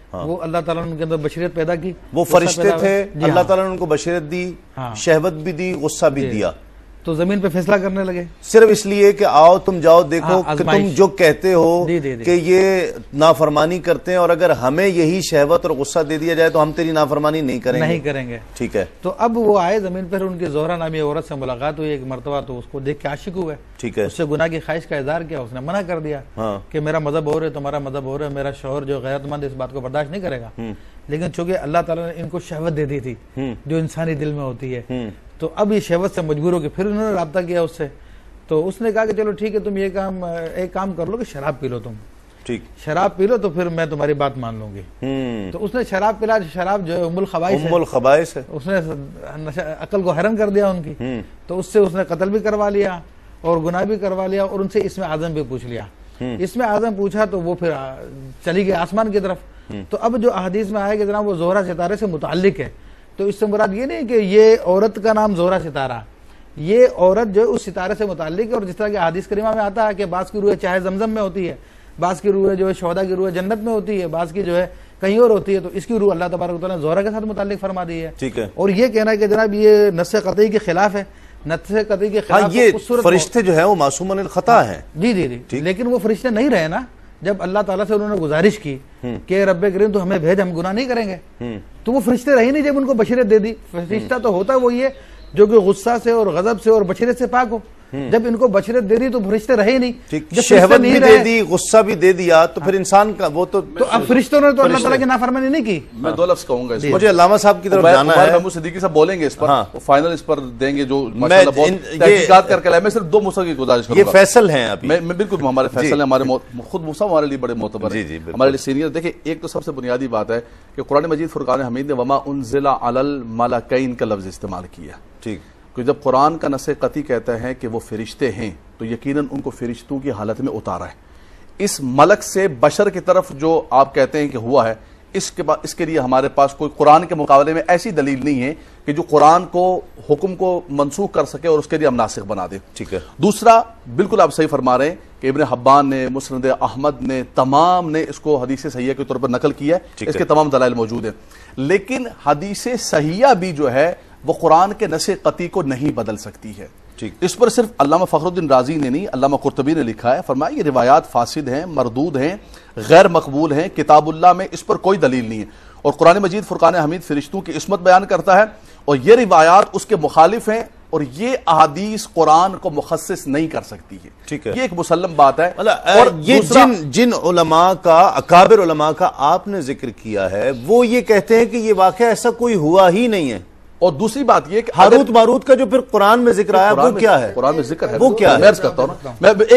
وہ اللہ تعالیٰ نے ان کے اندر بشریت پیدا کی. وہ فرشتے تھے, اللہ تعالیٰ نے ان کو بشریت دی, شہوت بھی دی, غصہ بھی دیا, تو زمین پہ فیصلہ کرنے لگے صرف اس لیے کہ آؤ تم جاؤ دیکھو کہ تم جو کہتے ہو کہ یہ نافرمانی کرتے ہیں, اور اگر ہمیں یہی شہوت اور غصہ دے دیا جائے تو ہم تیری نافرمانی نہیں کریں گے. ٹھیک ہے. تو اب وہ آئے زمین پر, ان کی زہرہ نامی عورت سے ملاقات ہوئی ایک مرتبہ, تو اس کو دیکھ کے عاشق ہوئے. ٹھیک ہے. اس سے گناہ کی خواہش کا اظہار کیا, اس نے منع کر دیا کہ میرا مذہب اور ہے, تمہارا مذہب اور ہے, میرا شوہر جو غیرت مند اس بات کو برداشت نہیں کرے گا. لیکن چونکہ اللہ تعالیٰ نے ان کو شہوت دے دی تھی جو انسانی دل میں ہوتی ہے, تو اب یہ شہوت سے مجبور ہو کے پھر انہوں نے رابطہ کیا اس سے. تو اس نے کہا کہ چلو ٹھیک ہے, تم یہ ایک کام کر لو کہ شراب پی لو, تم ٹھیک شراب پی لو تو پھر میں تمہاری بات مان لوں گی. تو اس نے شراب پلا, شراب جو ہے ام الخبائث ہے, اس نے عقل کو حیران کر دیا ان کی. تو اس سے اس نے قتل بھی کروا لیا اور گناہ بھی کروا لیا, اور ان سے اسم اعظم بھی پوچھ لیا. اسم اعظم پوچھا تو وہ پھر چلی گئی آسمان کی طرف. تو اب جو احادیث میں آیا کہ جناب وہ زہرہ ستارے سے متعلق ہے, تو اس سے مراد یہ نہیں کہ یہ عورت کا نام زہرہ ستارہ, یہ عورت جو اس ستارے سے متعلق ہے. اور جس طرح کہ حدیث کریمہ میں آتا ہے کہ بعض کی روح چاہے زمزم میں ہوتی ہے, بعض کی روح جو ہے شہداء کی روح جنت میں ہوتی ہے, بعض کی جو ہے کہیں اور ہوتی ہے, تو اس کی روح اللہ تبارک و تعالیٰ نے زہرہ کے ساتھ متعلق فرما دی ہے. ٹھیک ہے. اور یہ کہنا ہے کہ جناب یہ نص قطعی کے خلاف ہے, نص قطعی کے خلاف. یہ فرشتے جو ہیں وہ معصومن الخطا ہیں. جی, لیکن وہ فرشتے نہیں رہے نا جب اللہ تعالیٰ سے انہوں نے گزارش کی کہ رب کریم تو ہمیں بھیج, ہم گناہ نہیں کریں گے. تو وہ فرشتے رہی نہیں جب ان کو بشریت دے دی. فرشتہ تو ہوتا وہ یہ جو کہ غصہ سے اور غضب سے اور بشریت سے پاک ہو. جب ان کو بشریت دے دی تو فرشتے رہے ہی نہیں. شہوت بھی دے دی, غصہ بھی دے دیا, تو پھر انسان کا وہ تو اب فرشتوں نے تو اللہ تعالیٰ کی نافرمانی نہیں کی. میں دو لفظ کہوں گا اس پر, مجھے علامہ صاحب کی طرف جانا ہے. محمود صدیقی صاحب بولیں گے اس پر, فائنل اس پر دیں گے جو ماشاءاللہ بہت تحقیقات کر کے لائے. میں صرف دو موسیٰ کی گزارش کروں گا. یہ فیصل ہیں ابھی, میں بالکل ہمارے فیصل ہیں, ہمارے خود موسیٰ ہمارے لیے بڑے معتبر ہیں, ہمارے لیے سینئر. دیکھیں ایک تو سب سے بنیادی بات ہے کہ قرآن مجید فرقان حمید نے وما انزل علی الملکین کا لفظ استعمال کیا. ٹھیک. کہ جب قرآن کا نص قطعی کہتا ہے کہ وہ فرشتے ہیں تو یقیناً ان کو فرشتوں کی حالت میں اتارا ہے. اس ملک سے بشر کی طرف جو آپ کہتے ہیں کہ ہوا ہے, اس کے لیے ہمارے پاس کوئی قرآن کے مقابلے میں ایسی دلیل نہیں ہے کہ جو قرآن کو حکم کو منسوخ کر سکے اور اس کے لیے ہم ناسخ بنا دیں. ٹھیک ہے. دوسرا, بالکل آپ صحیح فرما رہے ہیں کہ ابن حبان نے, مسند احمد نے, تمام نے اس کو حدیث صحیحہ کے طور پر نقل کیا ہے. اس کے تمام دلائل موجود ہیں. لیکن حدیث صحیحہ بھی جو ہے وہ قرآن کے نص قطعی کو نہیں بدل سکتی ہے. اس پر صرف علامہ فخر الدین رازی نے نہیں, علامہ قرطبی نے لکھا ہے, فرمایا یہ روایات فاسد ہیں, مردود ہیں, غیر مقبول ہیں, کتاب اللہ میں اس پر کوئی دلیل نہیں ہے. اور قرآن مجید فرقان حمید فرشتوں کی عصمت بیان کرتا ہے, اور یہ روایات اس کے مخالف ہیں, اور یہ احادیث قرآن کو مخصص نہیں کر سکتی ہے. ٹھیک ہے. یہ ایک مسلم بات ہے. اور یہ جن علماء کا, اکابر علماء کا آپ نے ذکر کیا ہے, وہ یہ کہتے ہیں کہ یہ واقعہ ایسا کوئی ہوا ہی نہیں ہے. اور دوسری بات یہ کہ ہاروت ماروت کا جو پھر قرآن میں ذکر آیا وہ کیا ہے؟ قرآن میں ذکر ہے وہ کیا ہے؟ میں عرض کرتا ہوں نا,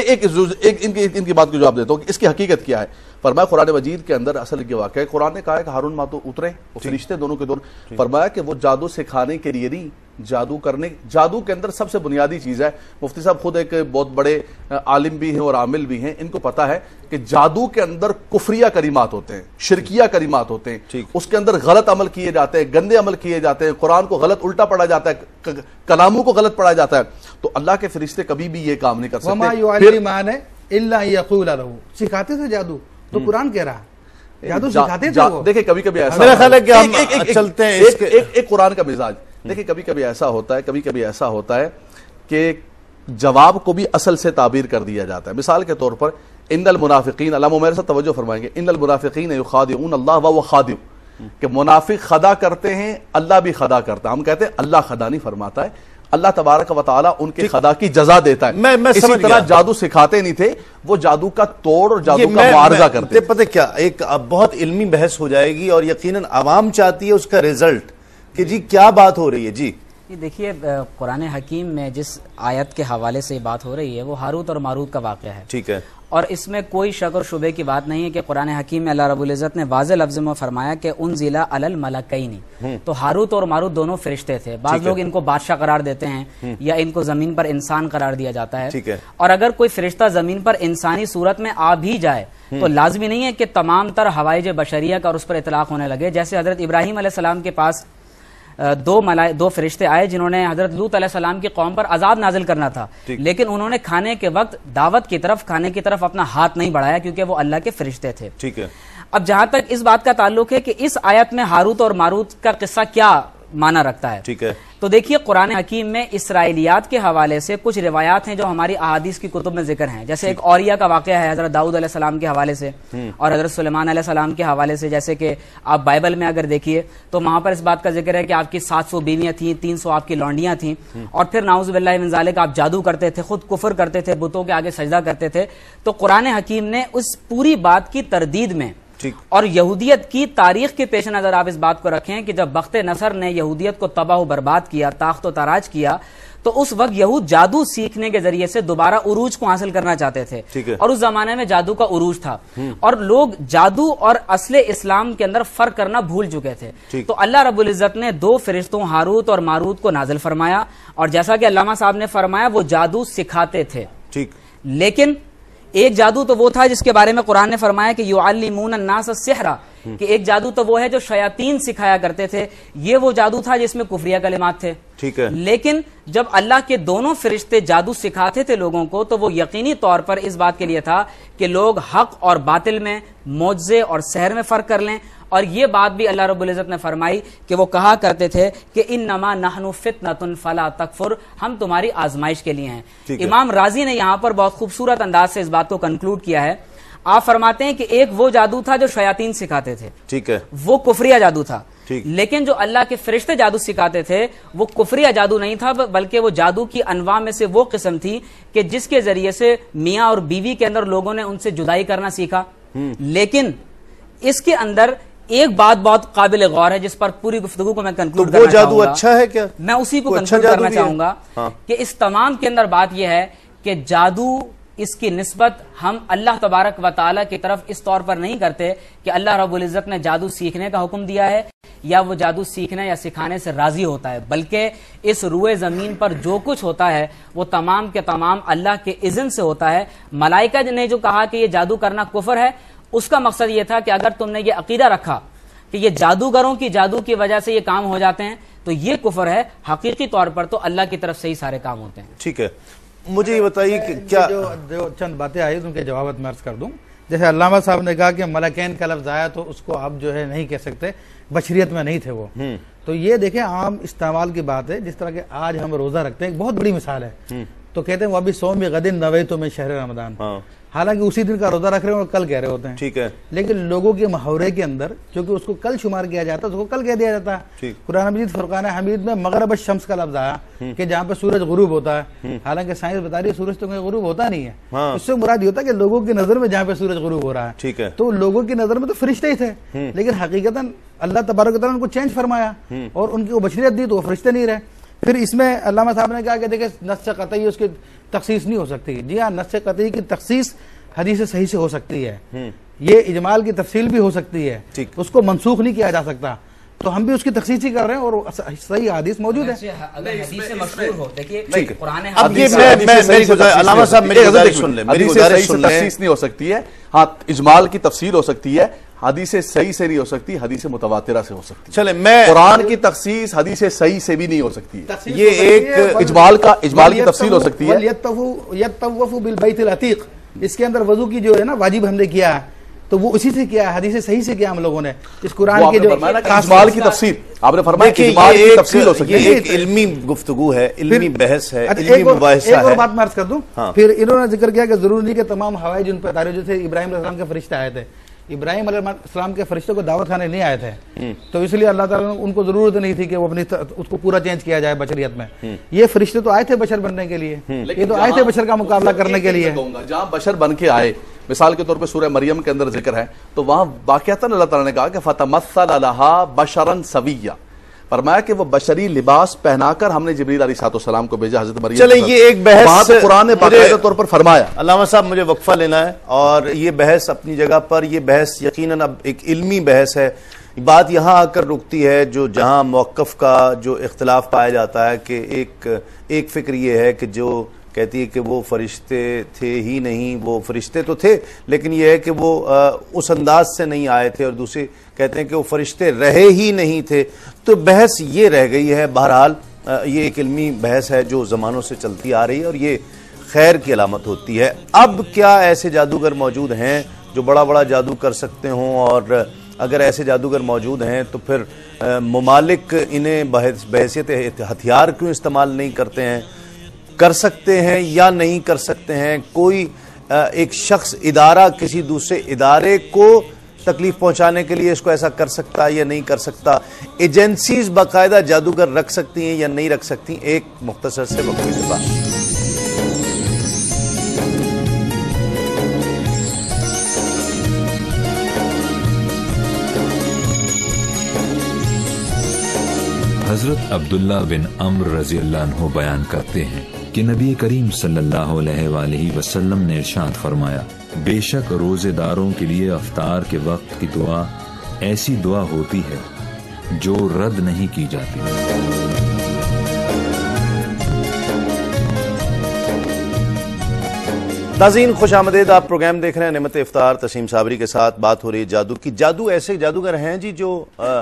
میں ان کی بات کو جواب دیتا ہوں کہ اس کی حقیقت کیا ہے. فرمایا قرآن مجید کے اندر اصل یہ واقعہ ہے, قرآن نے کہا ہے کہ ہارون ماروت اترے, وہ فرشتے دونوں کے دونوں. فرمایا کہ وہ جادو سکھانے کے لیے نہیں, جادو کے اندر سب سے بنیادی چیز ہے. مفتی صاحب خود ایک بہت بڑے عالم بھی ہیں اور عامل بھی ہیں, ان کو پتا ہے کہ جادو کے اندر کفریہ کلمات ہوتے ہیں, شرکیہ کلمات ہوتے ہیں, اس کے اندر غلط عمل کیے جاتے ہیں, گندے عمل کیے جاتے ہیں, قرآن کو غلط الٹا پڑھا جاتا ہے, کلاموں کو غلط پڑھا جاتا ہے. تو اللہ کے فرشتے کبھی بھی یہ کام نہیں کر سکتے. وما يعلمان الا يقول له, سکھاتے تھے جادو, تو قرآن کہہ رہا جادو سکھاتے تھے وہ. دیکھیں کبھی کبھی ایسا, میرا خیال ہے کہ ہم چلتے ہیں ایک قرآن کا مزاج. دیکھیں کبھی کبھی ایسا ہوتا ہے کہ جواب کو بھی اصل سے تعبیر کر دیا جاتا ہے. مثال کے طور پر ان المنافقین, علامہ میرے ساتھ توجہ فرمائیں گے, ان المنافقین یخادعون اللہ وهو خادع, کہ منافق خدا کرتے ہیں, اللہ بھی خدا کرتا ہے. ہم کہتے ہیں اللہ خدا نہیں فرماتا ہے, اللہ تبارک و تعالیٰ ان کے خدا کی جزا دیتا ہے. اسی طرح جادو سکھاتے نہیں تھے, وہ جادو کا توڑ اور جادو کا معارضہ کرتے. پتہ کیا, ایک بہت علمی بحث ہو جائے گی اور یقیناً عوام چاہتی ہے اس کا ریزلٹ کہ جی کیا بات ہو رہی ہے. جی دیکھیے, قرآن حکیم میں جس آیت کے حوالے سے بات ہو رہی ہے وہ ہاروت اور ماروت کا واقعہ ہے. ٹھیک ہے. اور اس میں کوئی شک اور شبے کی بات نہیں ہے کہ قرآن حکیم میں اللہ رب العزت نے واضح لفظ میں فرمایا کہ انزل علی الملکین. تو ہاروت اور ماروت دونوں فرشتے تھے. بعض لوگ ان کو بادشاہ قرار دیتے ہیں یا ان کو زمین پر انسان قرار دیا جاتا ہے. اور اگر کوئی فرشتہ زمین پر انسانی صورت میں آ بھی جائے تو لازمی نہیں ہے کہ تمام تر ہوائج بشریہ کا اس پر اطلاق ہونے لگے. جیسے حضرت ابراہیم علیہ السلام کے پاس دو فرشتے آئے جنہوں نے حضرت لوط علیہ السلام کی قوم پر عذاب نازل کرنا تھا, لیکن انہوں نے کھانے کے وقت دعوت کی طرف, کھانے کی طرف اپنا ہاتھ نہیں بڑھایا کیونکہ وہ اللہ کے فرشتے تھے. ٹھیک ہے. اب جہاں تک اس بات کا تعلق ہے کہ اس آیت میں ہاروت اور ماروت کا قصہ کیا معنی رکھتا ہے، ٹھیک ہے، تو دیکھیے قرآن حکیم میں اسرائیلیات کے حوالے سے کچھ روایات ہیں جو ہماری احادیث کی کتب میں ذکر ہیں، جیسے ایک اوریہ کا واقعہ ہے حضرت داؤد علیہ السلام کے حوالے سے اور حضرت سلیمان علیہ السلام کے حوالے سے، جیسے کہ آپ بائبل میں اگر دیکھیے تو وہاں پر اس بات کا ذکر ہے کہ آپ کی 700 بیویاں تھیں، 300 آپ کی لونڈیاں تھیں، اور پھر نعوذ باللہ من ذالک آپ جادو کرتے تھے، خود کفر کرتے تھے، بتوں کے آگے سجدہ کرتے تھے۔ تو قرآن حکیم نے اس پوری بات کی تردید میں اور یہودیت کی تاریخ کے پیش نظر آپ اس بات کو رکھیں کہ جب بخت نصر نے یہودیت کو تباہ و برباد کیا، تاخت و تاراج کیا، تو اس وقت یہود جادو سیکھنے کے ذریعے سے دوبارہ عروج کو حاصل کرنا چاہتے تھے، اور اس زمانے میں جادو کا عروج تھا اور لوگ جادو اور اصل اسلام کے اندر فرق کرنا بھول چکے تھے۔ تو اللہ رب العزت نے 2 فرشتوں ہاروت اور ماروت کو نازل فرمایا، اور جیسا کہ علامہ صاحب نے فرمایا وہ جادو سکھاتے تھے، لیکن ایک جادو تو وہ تھا جس کے بارے میں قرآن نے فرمایا کہ یعلمون الناس السحر، کہ ایک جادو تو وہ ہے جو شیاطین سکھایا کرتے تھے، یہ وہ جادو تھا جس میں کفریہ کلمات تھے، ٹھیک ہے۔ لیکن جب اللہ کے دونوں فرشتے جادو سکھاتے تھے لوگوں کو تو وہ یقینی طور پر اس بات کے لیے تھا کہ لوگ حق اور باطل میں، معجزے اور سحر میں فرق کر لیں، اور یہ بات بھی اللہ رب العزت نے فرمائی کہ وہ کہا کرتے تھے کہ انما نحن فتنۃ فلا تکفر، ہم تمہاری آزمائش کے لیے ہیں۔ امام رازی نے یہاں پر بہت خوبصورت انداز سے اس بات کو کنکلوڈ کیا ہے، آپ فرماتے ہیں کہ ایک وہ جادو تھا جو شیاطین سکھاتے تھے، ٹھیک ہے، وہ کفریہ جادو تھا، لیکن جو اللہ کے فرشتے جادو سکھاتے تھے وہ کفریہ جادو نہیں تھا، بلکہ وہ جادو کی انواع میں سے وہ قسم تھی کہ جس کے ذریعے سے میاں اور بیوی کے اندر لوگوں نے ان سے جدائی کرنا سیکھا۔ لیکن اس کے اندر ایک بات بہت قابل غور ہے جس پر پوری گفتگو کو میں کنکلوڈ کرنا چاہوں گا۔ وہ جادو اچھا ہے کیا؟ میں اسی کو کنکلوڈ کرنا چاہوں گا کہ اس تمام کے اندر بات یہ ہے کہ جادو، اس کی نسبت ہم اللہ تبارک و تعالیٰ کی طرف اس طور پر نہیں کرتے کہ اللہ رب العزت نے جادو سیکھنے کا حکم دیا ہے یا وہ جادو سیکھنے یا سکھانے سے راضی ہوتا ہے، بلکہ اس روئے زمین پر جو کچھ ہوتا ہے وہ تمام کے تمام اللہ کے اذن سے ہوتا ہے۔ ملائکہ نے جو کہا کہ یہ جادو کرنا کفر ہے، اس کا مقصد یہ تھا کہ اگر تم نے یہ عقیدہ رکھا کہ یہ جادوگروں کی جادو کی وجہ سے یہ کام ہو جاتے ہیں تو یہ کفر ہے، حقیقی طور پر تو اللہ کی طرف سے ہی سارے کام ہوتے ہیں۔ ٹھیک ہے، مجھے یہ بتائیے کہ کیا جو چند باتیں آئی ان کے جوابات میں عرض کر دوں۔ جیسے علامہ صاحب نے کہا کہ ملکین کا لفظ آیا تو اس کو آپ جو ہے نہیں کہہ سکتے، بشریت میں نہیں تھے وہ، تو یہ دیکھیں عام استعمال کی بات ہے۔ جس طرح کہ آج ہم روزہ رکھتے ہیں، ایک بہت بڑی مثال ہے، تو کہتے ہیں وہ ابھی صوم غد نویت من شہر رمضان، حالانکہ اسی دن کا روزہ رکھ رہے ہیں اور کل کہہ رہے ہوتے ہیں، ٹھیک ہے، لیکن لوگوں کے محاورے کے اندر چونکہ اس کو کل شمار کیا جاتا ہے اس کو کل کہہ دیا جاتا ہے۔ قرآن مجید فرقان حمید میں مغرب الشمس کا لفظ آیا کہ جہاں پہ سورج غروب ہوتا ہے، حالانکہ سائنس بتا رہی ہے سورج تو غروب ہوتا نہیں ہے، اس سے مراد یہ ہوتا ہے کہ لوگوں کی نظر میں جہاں پہ سورج غروب ہو رہا ہے، ٹھیک ہے، تو لوگوں کی نظر میں تو فرشتے ہی تھے، لیکن حقیقتاً اللہ تبارک و تعالیٰ نے ان کو چینج فرمایا اور ان کی وہ بشریت دی تو وہ فرشتے نہیں رہے۔ پھر اس میں علامہ صاحب نے کہا کہ دیکھیں نص قطعی اس کی تخصیص نہیں ہو سکتی، جی ہاں، نص قطعی کی تخصیص حدیث صحیح سے ہو سکتی ہے، یہ اجمال کی تفصیل بھی ہو سکتی ہے، اس کو منسوخ نہیں کیا جا سکتا، تو ہم بھی اس کی تخصیص ہی کر رہے ہیں اور صحیح حدیث موجود ہے۔ علامہ صاحب میری گزارش سن لیں، میری گزارش سن لیں، تخصیص نہیں ہو سکتی ہے، ہاں اجمال کی تفصیل ہو سکتی ہے، حدیث صحیح سے نہیں ہو سکتی، حدیث متواترہ سے ہو سکتی ہے۔ چلیں، میں قرآن کی تخصیص حدیث صحیح سے بھی نہیں ہو سکتی ہے، یہ ایک اجمال کی تفصیل ہو سکتی ہے۔ یطوف بالبیت العتیق، اس کے اندر وضو کی جو ہے نا واجب ہم نے کیا ہے تو وہ اسی سے کیا ہے، حدیث صحیح سے کیا ہم لوگوں نے، اس قرآن کے جو اجمال کی تفصیل آپ نے فرمایا کہ اجمال کی تفصیل ہو سکتی ہے، یہ ایک علمی گفتگو ہے، علمی بحث ہے، علمی مباحثہ ہے۔ ایک اور بات میں عرض کر دوں، پھر انہوں نے ذکر کیا کہ ضروری نہیں کہ تمام ہوائج جن پہ تاریخ، جیسے ابراہیم علیہ السلام کے فرشتے آئے تھے، ابراہیم علیہ السلام کے فرشتوں کو دعوت کھانے نہیں آئے تھے، تو اس لیے اللہ تعالیٰ نے ان کو ضرورت نہیں تھی کہ وہ اپنی اس کو پورا چینج کیا جائے بشریت میں، یہ فرشتے تو آئے تھے بشر بننے کے لیے، یہ تو آئے تھے بشر کا مقابلہ کرنے کے لیے۔ جہاں بشر بن کے آئے، مثال کے طور پہ سورہ مریم کے اندر ذکر ہے، تو وہاں واقعتاً اللہ تعالیٰ نے کہا کہ فَتَمَثَّلَ لَهَا بَشَرًا سَوِيًّا، فرمایا کہ وہ بشری لباس پہنا کر ہم نے جبریل علیہ السلام کو بھیجا حضرت مریم۔ چلیں یہ ایک بحث قرآن نے باقاعدہ طور پر فرمایا۔ علامہ صاحب مجھے وقفہ لینا ہے، اور یہ بحث اپنی جگہ پر، یہ بحث یقیناً اب ایک علمی بحث ہے، بات یہاں آ کر رکتی ہے جو جہاں موقف کا جو اختلاف پایا جاتا ہے کہ ایک فکر یہ ہے کہ جو کہتی ہے کہ وہ فرشتے تھے ہی نہیں، وہ فرشتے تو تھے لیکن یہ ہے کہ وہ اس انداز سے نہیں آئے تھے، اور دوسرے کہتے ہیں کہ وہ فرشتے رہے ہی نہیں تھے، تو بحث یہ رہ گئی ہے۔ بہرحال یہ ایک علمی بحث ہے جو زمانوں سے چلتی آ رہی ہے اور یہ خیر کی علامت ہوتی ہے۔ اب کیا ایسے جادوگر موجود ہیں جو بڑا بڑا جادو کر سکتے ہوں، اور اگر ایسے جادوگر موجود ہیں تو پھر ممالک انہیں بحیثیت ہتھیار کیوں استعمال نہیں کرتے ہیں؟ کر سکتے ہیں یا نہیں کر سکتے ہیں؟ کوئی ایک شخص، ادارہ کسی دوسرے ادارے کو تکلیف پہنچانے کے لیے اس کو ایسا کر سکتا ہے یا نہیں کر سکتا؟ ایجنسیز باقاعدہ جادوگر رکھ سکتی ہیں یا نہیں رکھ سکتی؟ ایک مختصر سے وقفے کے بعد حضرت عبداللہ بن عمر رضی اللہ عنہ بیان کرتے ہیں کہ نبی کریم صلی اللہ علیہ وآلہ وسلم نے ارشاد فرمایا، بے شک روزے داروں کے لیے افطار کے وقت کی دعا ایسی دعا ہوتی ہے جو رد نہیں کی جاتی۔ ناظرین خوش آمدید، آپ پروگرام دیکھ رہے ہیں نعمت افطار۔ تسلیم صابری کے ساتھ بات ہو رہی ہے جادو کی۔ جادو ایسے جادوگر ہیں جی جو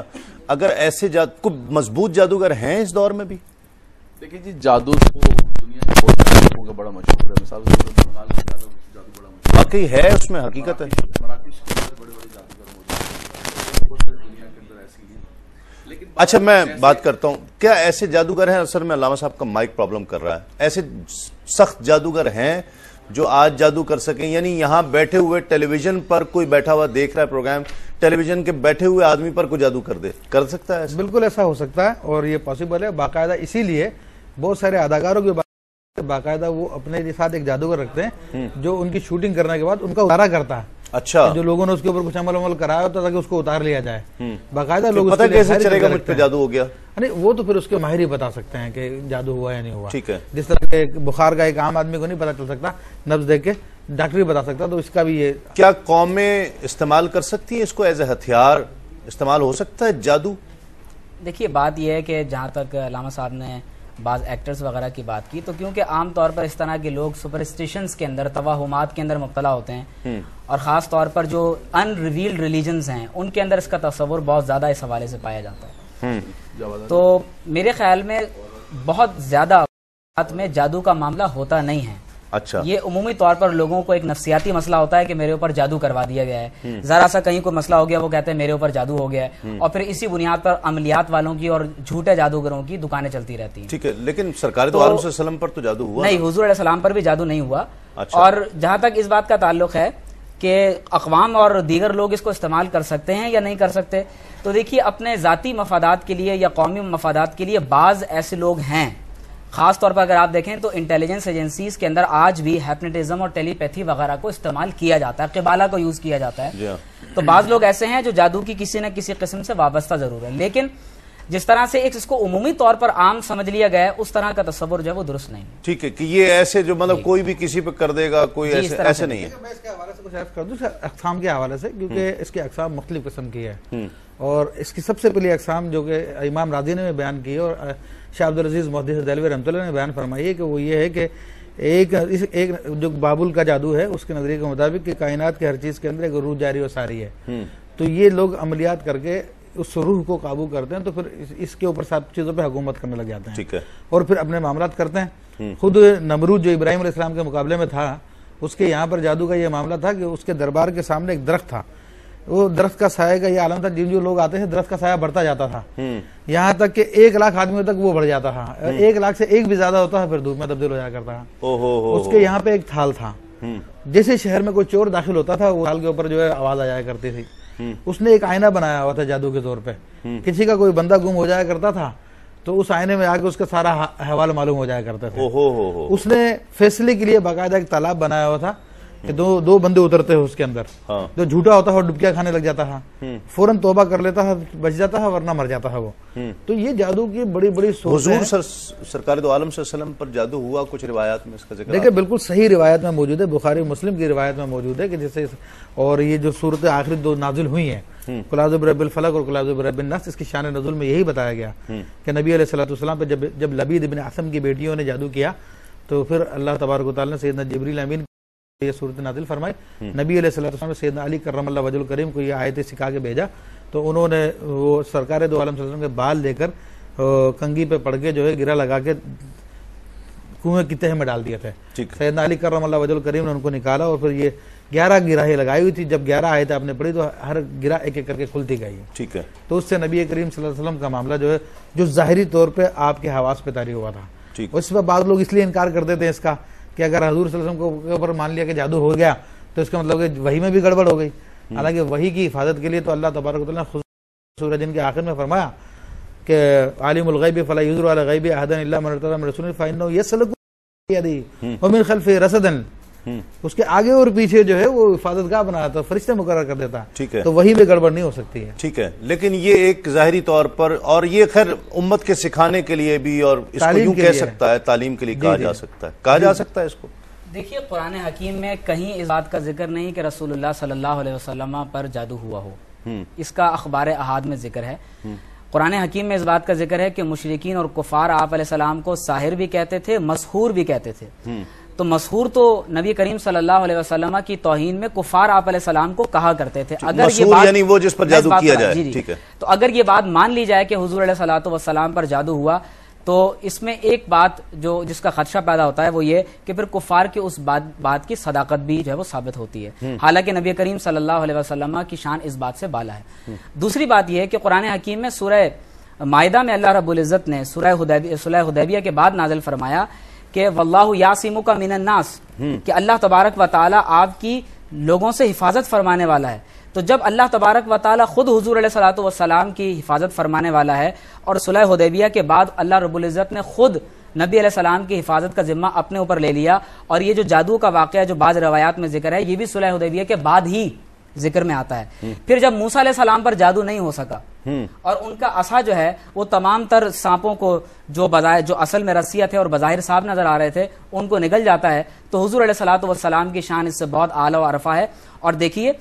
اگر ایسے مضبوط جادوگر ہیں اس دور میں بھی؟ دیکھیں جی، جادو تو دنیا میں بہت سارے لوگوں کا بڑا مشہور ہے۔ مثال کے طور پر بنگال میں جادو بڑا مشہور ہے، واقعی ہے، اس میں حقیقت ہے۔ مراکش کے اندر بڑے بڑے جادوگر موجود ہیں، بہت ساری دنیا کے اندر ایسی ہیں۔ لیکن اچھا میں بات کرتا ہوں، کیا ایسے جادوگر ہیں؟ اصل میں علامہ صاحب کا مائک پرابلم کر رہا ہے۔ ایسے سخت جادوگر ہیں جو آج جادو کر سکیں؟ یعنی یہاں بیٹھے ہوئے ٹیلی ویژن پر کوئی بیٹھا ہوا دیکھ رہا ہے پروگرام، ٹیلی ویژن کے بیٹھے ہوئے آدمی پر کوئی جادو کر سکتا ہے ایسا؟ بالکل ایسا ہو سکتا ہے، اور یہ پاسبل ہے باقاعدہ۔ اسی لیے بہت سارے اداکاروں کے باقاعدہ وہ اپنے ساتھ ایک جادوگر رکھتے ہیں جو ان کی شوٹنگ کرنے کے بعد ان کا اتارا کرتا ہے۔ اچھا، جو لوگوں نے اس کے اوپر کچھ عمل کرایا ہوتا تاکہ اس کو اتار لیا جائے باقاعدہ۔ لوگ پتہ کیسے چلے گا مجھ پہ جادو ہو گیا؟ نہیں، وہ تو پھر اس کے ماہر ہی بتا سکتے ہیں کہ جادو ہوا یا نہیں ہوا۔ ٹھیک ہے، جس طرح کہ بخار کا ایک عام آدمی کو نہیں پتا چل سکتا، نبض دیکھ کے ڈاکٹر ہی بتا سکتا، تو اس کا بھی یہ۔ کیا قومیں استعمال کر سکتی ہیں اس کو ایز اے ہتھیار؟ استعمال ہو سکتا ہے جادو؟ دیکھیے بات یہ ہے کہ جہاں تک علامہ صاحب نے بعض ایکٹرز وغیرہ کی بات کی، تو کیونکہ عام طور پر اس طرح کے لوگ سپرسٹیشنز کے اندر، توہمات کے اندر مبتلا ہوتے ہیں، اور خاص طور پر جو ان ریویلڈ ریلیجنز ہیں ان کے اندر اس کا تصور بہت زیادہ اس حوالے سے پایا جاتا ہے۔ تو میرے خیال میں بہت زیادہ میں جادو کا معاملہ ہوتا نہیں ہے۔ اچھا، یہ عمومی طور پر لوگوں کو ایک نفسیاتی مسئلہ ہوتا ہے کہ میرے اوپر جادو کروا دیا گیا ہے، ذرا سا کہیں کوئی مسئلہ ہو گیا وہ کہتے ہیں میرے اوپر جادو ہو گیا ہے، اور پھر اسی بنیاد پر عملیات والوں کی اور جھوٹے جادوگروں کی دکانیں چلتی رہتی ہیں۔ ٹھیک ہے، لیکن سرکار دو عالم صلی اللہ علیہ وسلم پر تو جادو ہوا نہیں، حضور علیہ السلام پر بھی جادو نہیں ہوا۔ اچھا، اور جہاں تک اس بات کا تعلق ہے کہ اقوام اور دیگر لوگ اس کو استعمال کر سکتے ہیں یا نہیں کر سکتے، تو دیکھیے اپنے ذاتی مفادات کے لیے یا قومی مفادات کے لیے بعض ایسے لوگ ہیں، خاص طور پر اگر آپ دیکھیں تو انٹیلیجنس ایجنسیز کے اندر آج بھی ہیپنیٹزم اور ٹیلی پیتھی وغیرہ کو استعمال کیا جاتا ہے، قبالہ کو یوز کیا جاتا ہے۔ تو بعض لوگ ایسے ہیں جو جادو کی کسی نہ کسی قسم سے وابستہ ضرور ہے، لیکن جس طرح سے اس کو عمومی طور پر عام سمجھ لیا گیا ہے اس طرح کا تصور جو ہے وہ درست نہیں۔ ٹھیک ہے، کہ یہ ایسے جو مطلب کوئی بھی کسی پہ کر دے گا، کوئی ایسے نہیں ہے۔ میں اس کے حوالے سے کچھ عرض کر دوں اقسام کے حوالے سے، کیونکہ اس کی اقسام مختلف قسم کی ہے، اور اس کی سب سے پہلی اقسام جو کہ امام راضی نے بیان کی اور شاہ عبدالعزیز محدث دہلوی رحمۃ اللہ نے بیان فرمائی ہے، کہ وہ یہ ہے کہ ایک جو بابل کا جادو ہے اس کے نظریے کے مطابق کہ کائنات کے ہر چیز کے اندر ایک روح جاری و ساری ہے، تو یہ لوگ عملیات کر کے اس روح کو قابو کرتے ہیں، تو پھر اس کے اوپر سب چیزوں پہ حکومت کرنے لگ جاتے ہیں، ٹھیک ہے، اور پھر اپنے معاملات کرتے ہیں۔ خود نمرود جو ابراہیم علیہ السلام کے مقابلے میں تھا، اس کے یہاں پر جادو کا یہ معاملہ تھا کہ اس کے دربار کے سامنے ایک درخت تھا، وہ درخت کا سایہ کا یہ عالم تھا، جن جو لوگ آتے ہیں درخت کا سایہ بڑھتا جاتا تھا، یہاں تک کہ 1 لاکھ آدمیوں تک وہ بڑھ جاتا تھا، 1 لاکھ سے ایک بھی زیادہ ہوتا ہے پھر دھوپ میں تبدیل ہو جایا کرتا تھا۔ اس کے یہاں پہ ایک تھال تھا، جیسے شہر میں کوئی چور داخل ہوتا تھا وہ تھال کے اوپر جو ہے آواز آ جایا کرتی تھی۔ اس نے ایک آئینہ بنایا ہوا تھا جادو کے طور پہ، کسی کا کوئی بندہ گم ہو جایا کرتا تھا تو اس آئینے میں آ کے اس کا سارا احوال معلوم ہو جایا کرتا تھا۔ اس نے فیصلے کے لیے باقاعدہ ایک تالاب بنایا ہوا تھا کہ دو بندے اترتے ہیں اس کے اندر، جو جھوٹا ہوتا ہے وہ ڈبکیاں کھانے لگ جاتا ہے، فوراً توبہ کر لیتا ہے، بچ جاتا ہے، ورنہ مر جاتا ہے وہ۔ تو یہ جادو کی بڑی بڑی حضور سرکار دو عالم صلی اللہ علیہ وسلم پر جادو ہوا، کچھ روایات میں اس کا ذکر دیکھیں بالکل صحیح روایت میں موجود ہے، بخاری مسلم کی روایت میں موجود ہے کہ جیسے، اور یہ جو صورت آخری 2 نازل ہوئی ہیں، قل اعوذ برب الفلق اور قل اعوذ برب الناس، اس کی شان نزول میں یہی بتایا گیا کہ نبی علیہ الصلوۃ والسلام پہ جب لبید ابن عاصم کی بیٹیوں نے جادو کیا تو پھر اللہ تبارک و تعالیٰ نے سیدنا جبریل امین یہ صورت نازل فرمائی، نبی علیہ الصلوۃ والسلام نے سیدنا علی کرم اللہ وجہ الکریم کو یہ آیتیں سکھا کے بھیجا، تو انہوں نے وہ سرکار دو عالم صلی اللہ علیہ وسلم کے بال لے کر کنگھی پہ پڑھ کے جو ہے گرا لگا کے کنویں کی تہ میں ڈال دیے تھے۔ سیدنا علی کرم اللہ وجہ الکریم نے ان کو نکالا اور پھر یہ 11 گرہیں لگائی ہوئی تھی. جب 11 آیتیں آپ نے پڑھی تو ہر گرہ ایک ایک کر کے کھلتی گئی. ٹھیک ہے. تو اس سے نبی کریم صلی اللہ علیہ وسلم کا معاملہ جو ہے جو ظاہری طور پہ آپ کے حواس پہ طاری ہوا تھا, اس پہ بعض لوگ اس لیے انکار کر دیتے ہیں اس کا کہ اگر حضور صلی اللہ علیہ وسلم کے اوپر مان لیا کہ جادو ہو گیا تو اس کا مطلب کہ وحی میں بھی گڑبڑ ہو گئی. حالانکہ وحی کی حفاظت کے لیے تو اللہ تبارک و تعالیٰ نے سورہ جن کے آخر میں فرمایا کہ عالم الغیب فلا یظہر علی غیبہ احدا الا من ارتضی من رسول فانہ یسلک بیدہ ومن خلفہ رصدا. اس کے آگے اور پیچھے جو ہے وہ حفاظت گاہ بنا تو فرشتے مقرر کر دیتا. ٹھیک ہے. تو وہی میں گڑبڑ نہیں ہو سکتی ہے. ٹھیک ہے. لیکن یہ ایک ظاہری طور پر, اور یہ خیر امت کے سکھانے کے لیے بھی, اور اس کو یوں کہہ سکتا ہے تعلیم کے لیے کہا جا سکتا ہے, کہا جا سکتا ہے اس کو. دیکھیے قرآن حکیم میں کہیں اس بات کا ذکر نہیں کہ رسول اللہ صلی اللہ علیہ وسلم پر جادو ہوا ہو. اس کا اخبار احاد میں ذکر ہے. قرآن حکیم میں اس بات کا ذکر ہے کہ مشرکین اور کفار آپ علیہ السلام کو ساحر بھی کہتے تھے, مسحور بھی کہتے تھے. تو مسحور تو نبی کریم صلی اللہ علیہ وسلم کی توہین میں کفار آپ علیہ السلام کو کہا کرتے تھے. اگر یہ بات یعنی وہ جس پر جادو کیا جائے, ٹھیک ہے, تو اگر یہ بات مان لی جائے کہ حضور علیہ الصلوۃ والسلام پر جادو ہوا تو اس میں ایک بات جو جس کا خدشہ پیدا ہوتا ہے وہ یہ کہ پھر کفار کی اس بات کی صداقت بھی جو ہے وہ ثابت ہوتی ہے, حالانکہ نبی کریم صلی اللہ علیہ وسلم کی شان اس بات سے بالا ہے. دوسری بات یہ ہے کہ قرآن حکیم میں سورہ مائدہ میں اللہ رب العزت نے صلح حدیبیہ کے بعد نازل فرمایا کہ واللہ یعصمک من الناس, کہ اللہ تبارک و تعالی آپ کی لوگوں سے حفاظت فرمانے والا ہے. تو جب اللہ تبارک و تعالی خود حضور علیہ الصلوۃ والسلام کی حفاظت فرمانے والا ہے اور صلح حدیبیہ کے بعد اللہ رب العزت نے خود نبی علیہ السلام کی حفاظت کا ذمہ اپنے اوپر لے لیا, اور یہ جو جادو کا واقعہ جو بعض روایات میں ذکر ہے یہ بھی صلح حدیبیہ کے بعد ہی ذکر میں آتا ہے. پھر جب موسیٰ علیہ السلام پر جادو نہیں ہو سکا اور ان کا عصا جو ہے وہ تمام تر سانپوں کو جو اصل میں رسیہ تھے اور بظاہر صاحب نظر آ رہے تھے ان کو نگل جاتا ہے, تو حضور علیہ الصلوۃ والسلام کی شان اس سے بہت اعلیٰ و عرفہ ہے. اور دیکھیے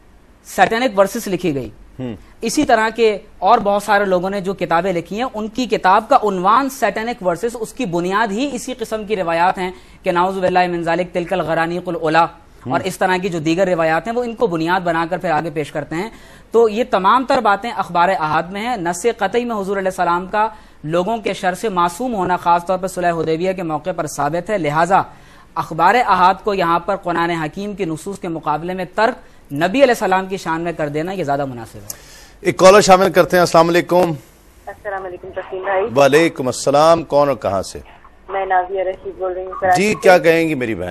سیٹینک ورسز لکھی گئی, اسی طرح کے اور بہت سارے لوگوں نے جو کتابیں لکھی ہیں ان کی کتاب کا عنوان سیٹینک ورسز, اس کی بنیاد ہی اسی قسم کی روایات ہیں کہ نعوذ باللہ من ذالک تلک الغرانیق العلا اور اس طرح کی جو دیگر روایات ہیں وہ ان کو بنیاد بنا کر پھر آگے پیش کرتے ہیں. تو یہ تمام تر باتیں اخبار احاد میں ہیں. نص قطعی میں حضور علیہ السلام کا لوگوں کے شر سے معصوم ہونا خاص طور پر صلح حدیبیہ کے موقع پر ثابت ہے, لہٰذا اخبار احاد کو یہاں پر قرآن حکیم کی نصوص کے مقابلے میں ترک نبی علیہ السلام کی شان میں کر دینا یہ زیادہ مناسب ہے. ایک کالر شامل کرتے ہیں. السلام علیکم. السلام علیکم تسلیم بھائی. وعلیکم السلام. کون اور کہاں سے؟ میں نازیہ رشید بول رہی ہوں. جی کیا کہیں گی میری بہن؟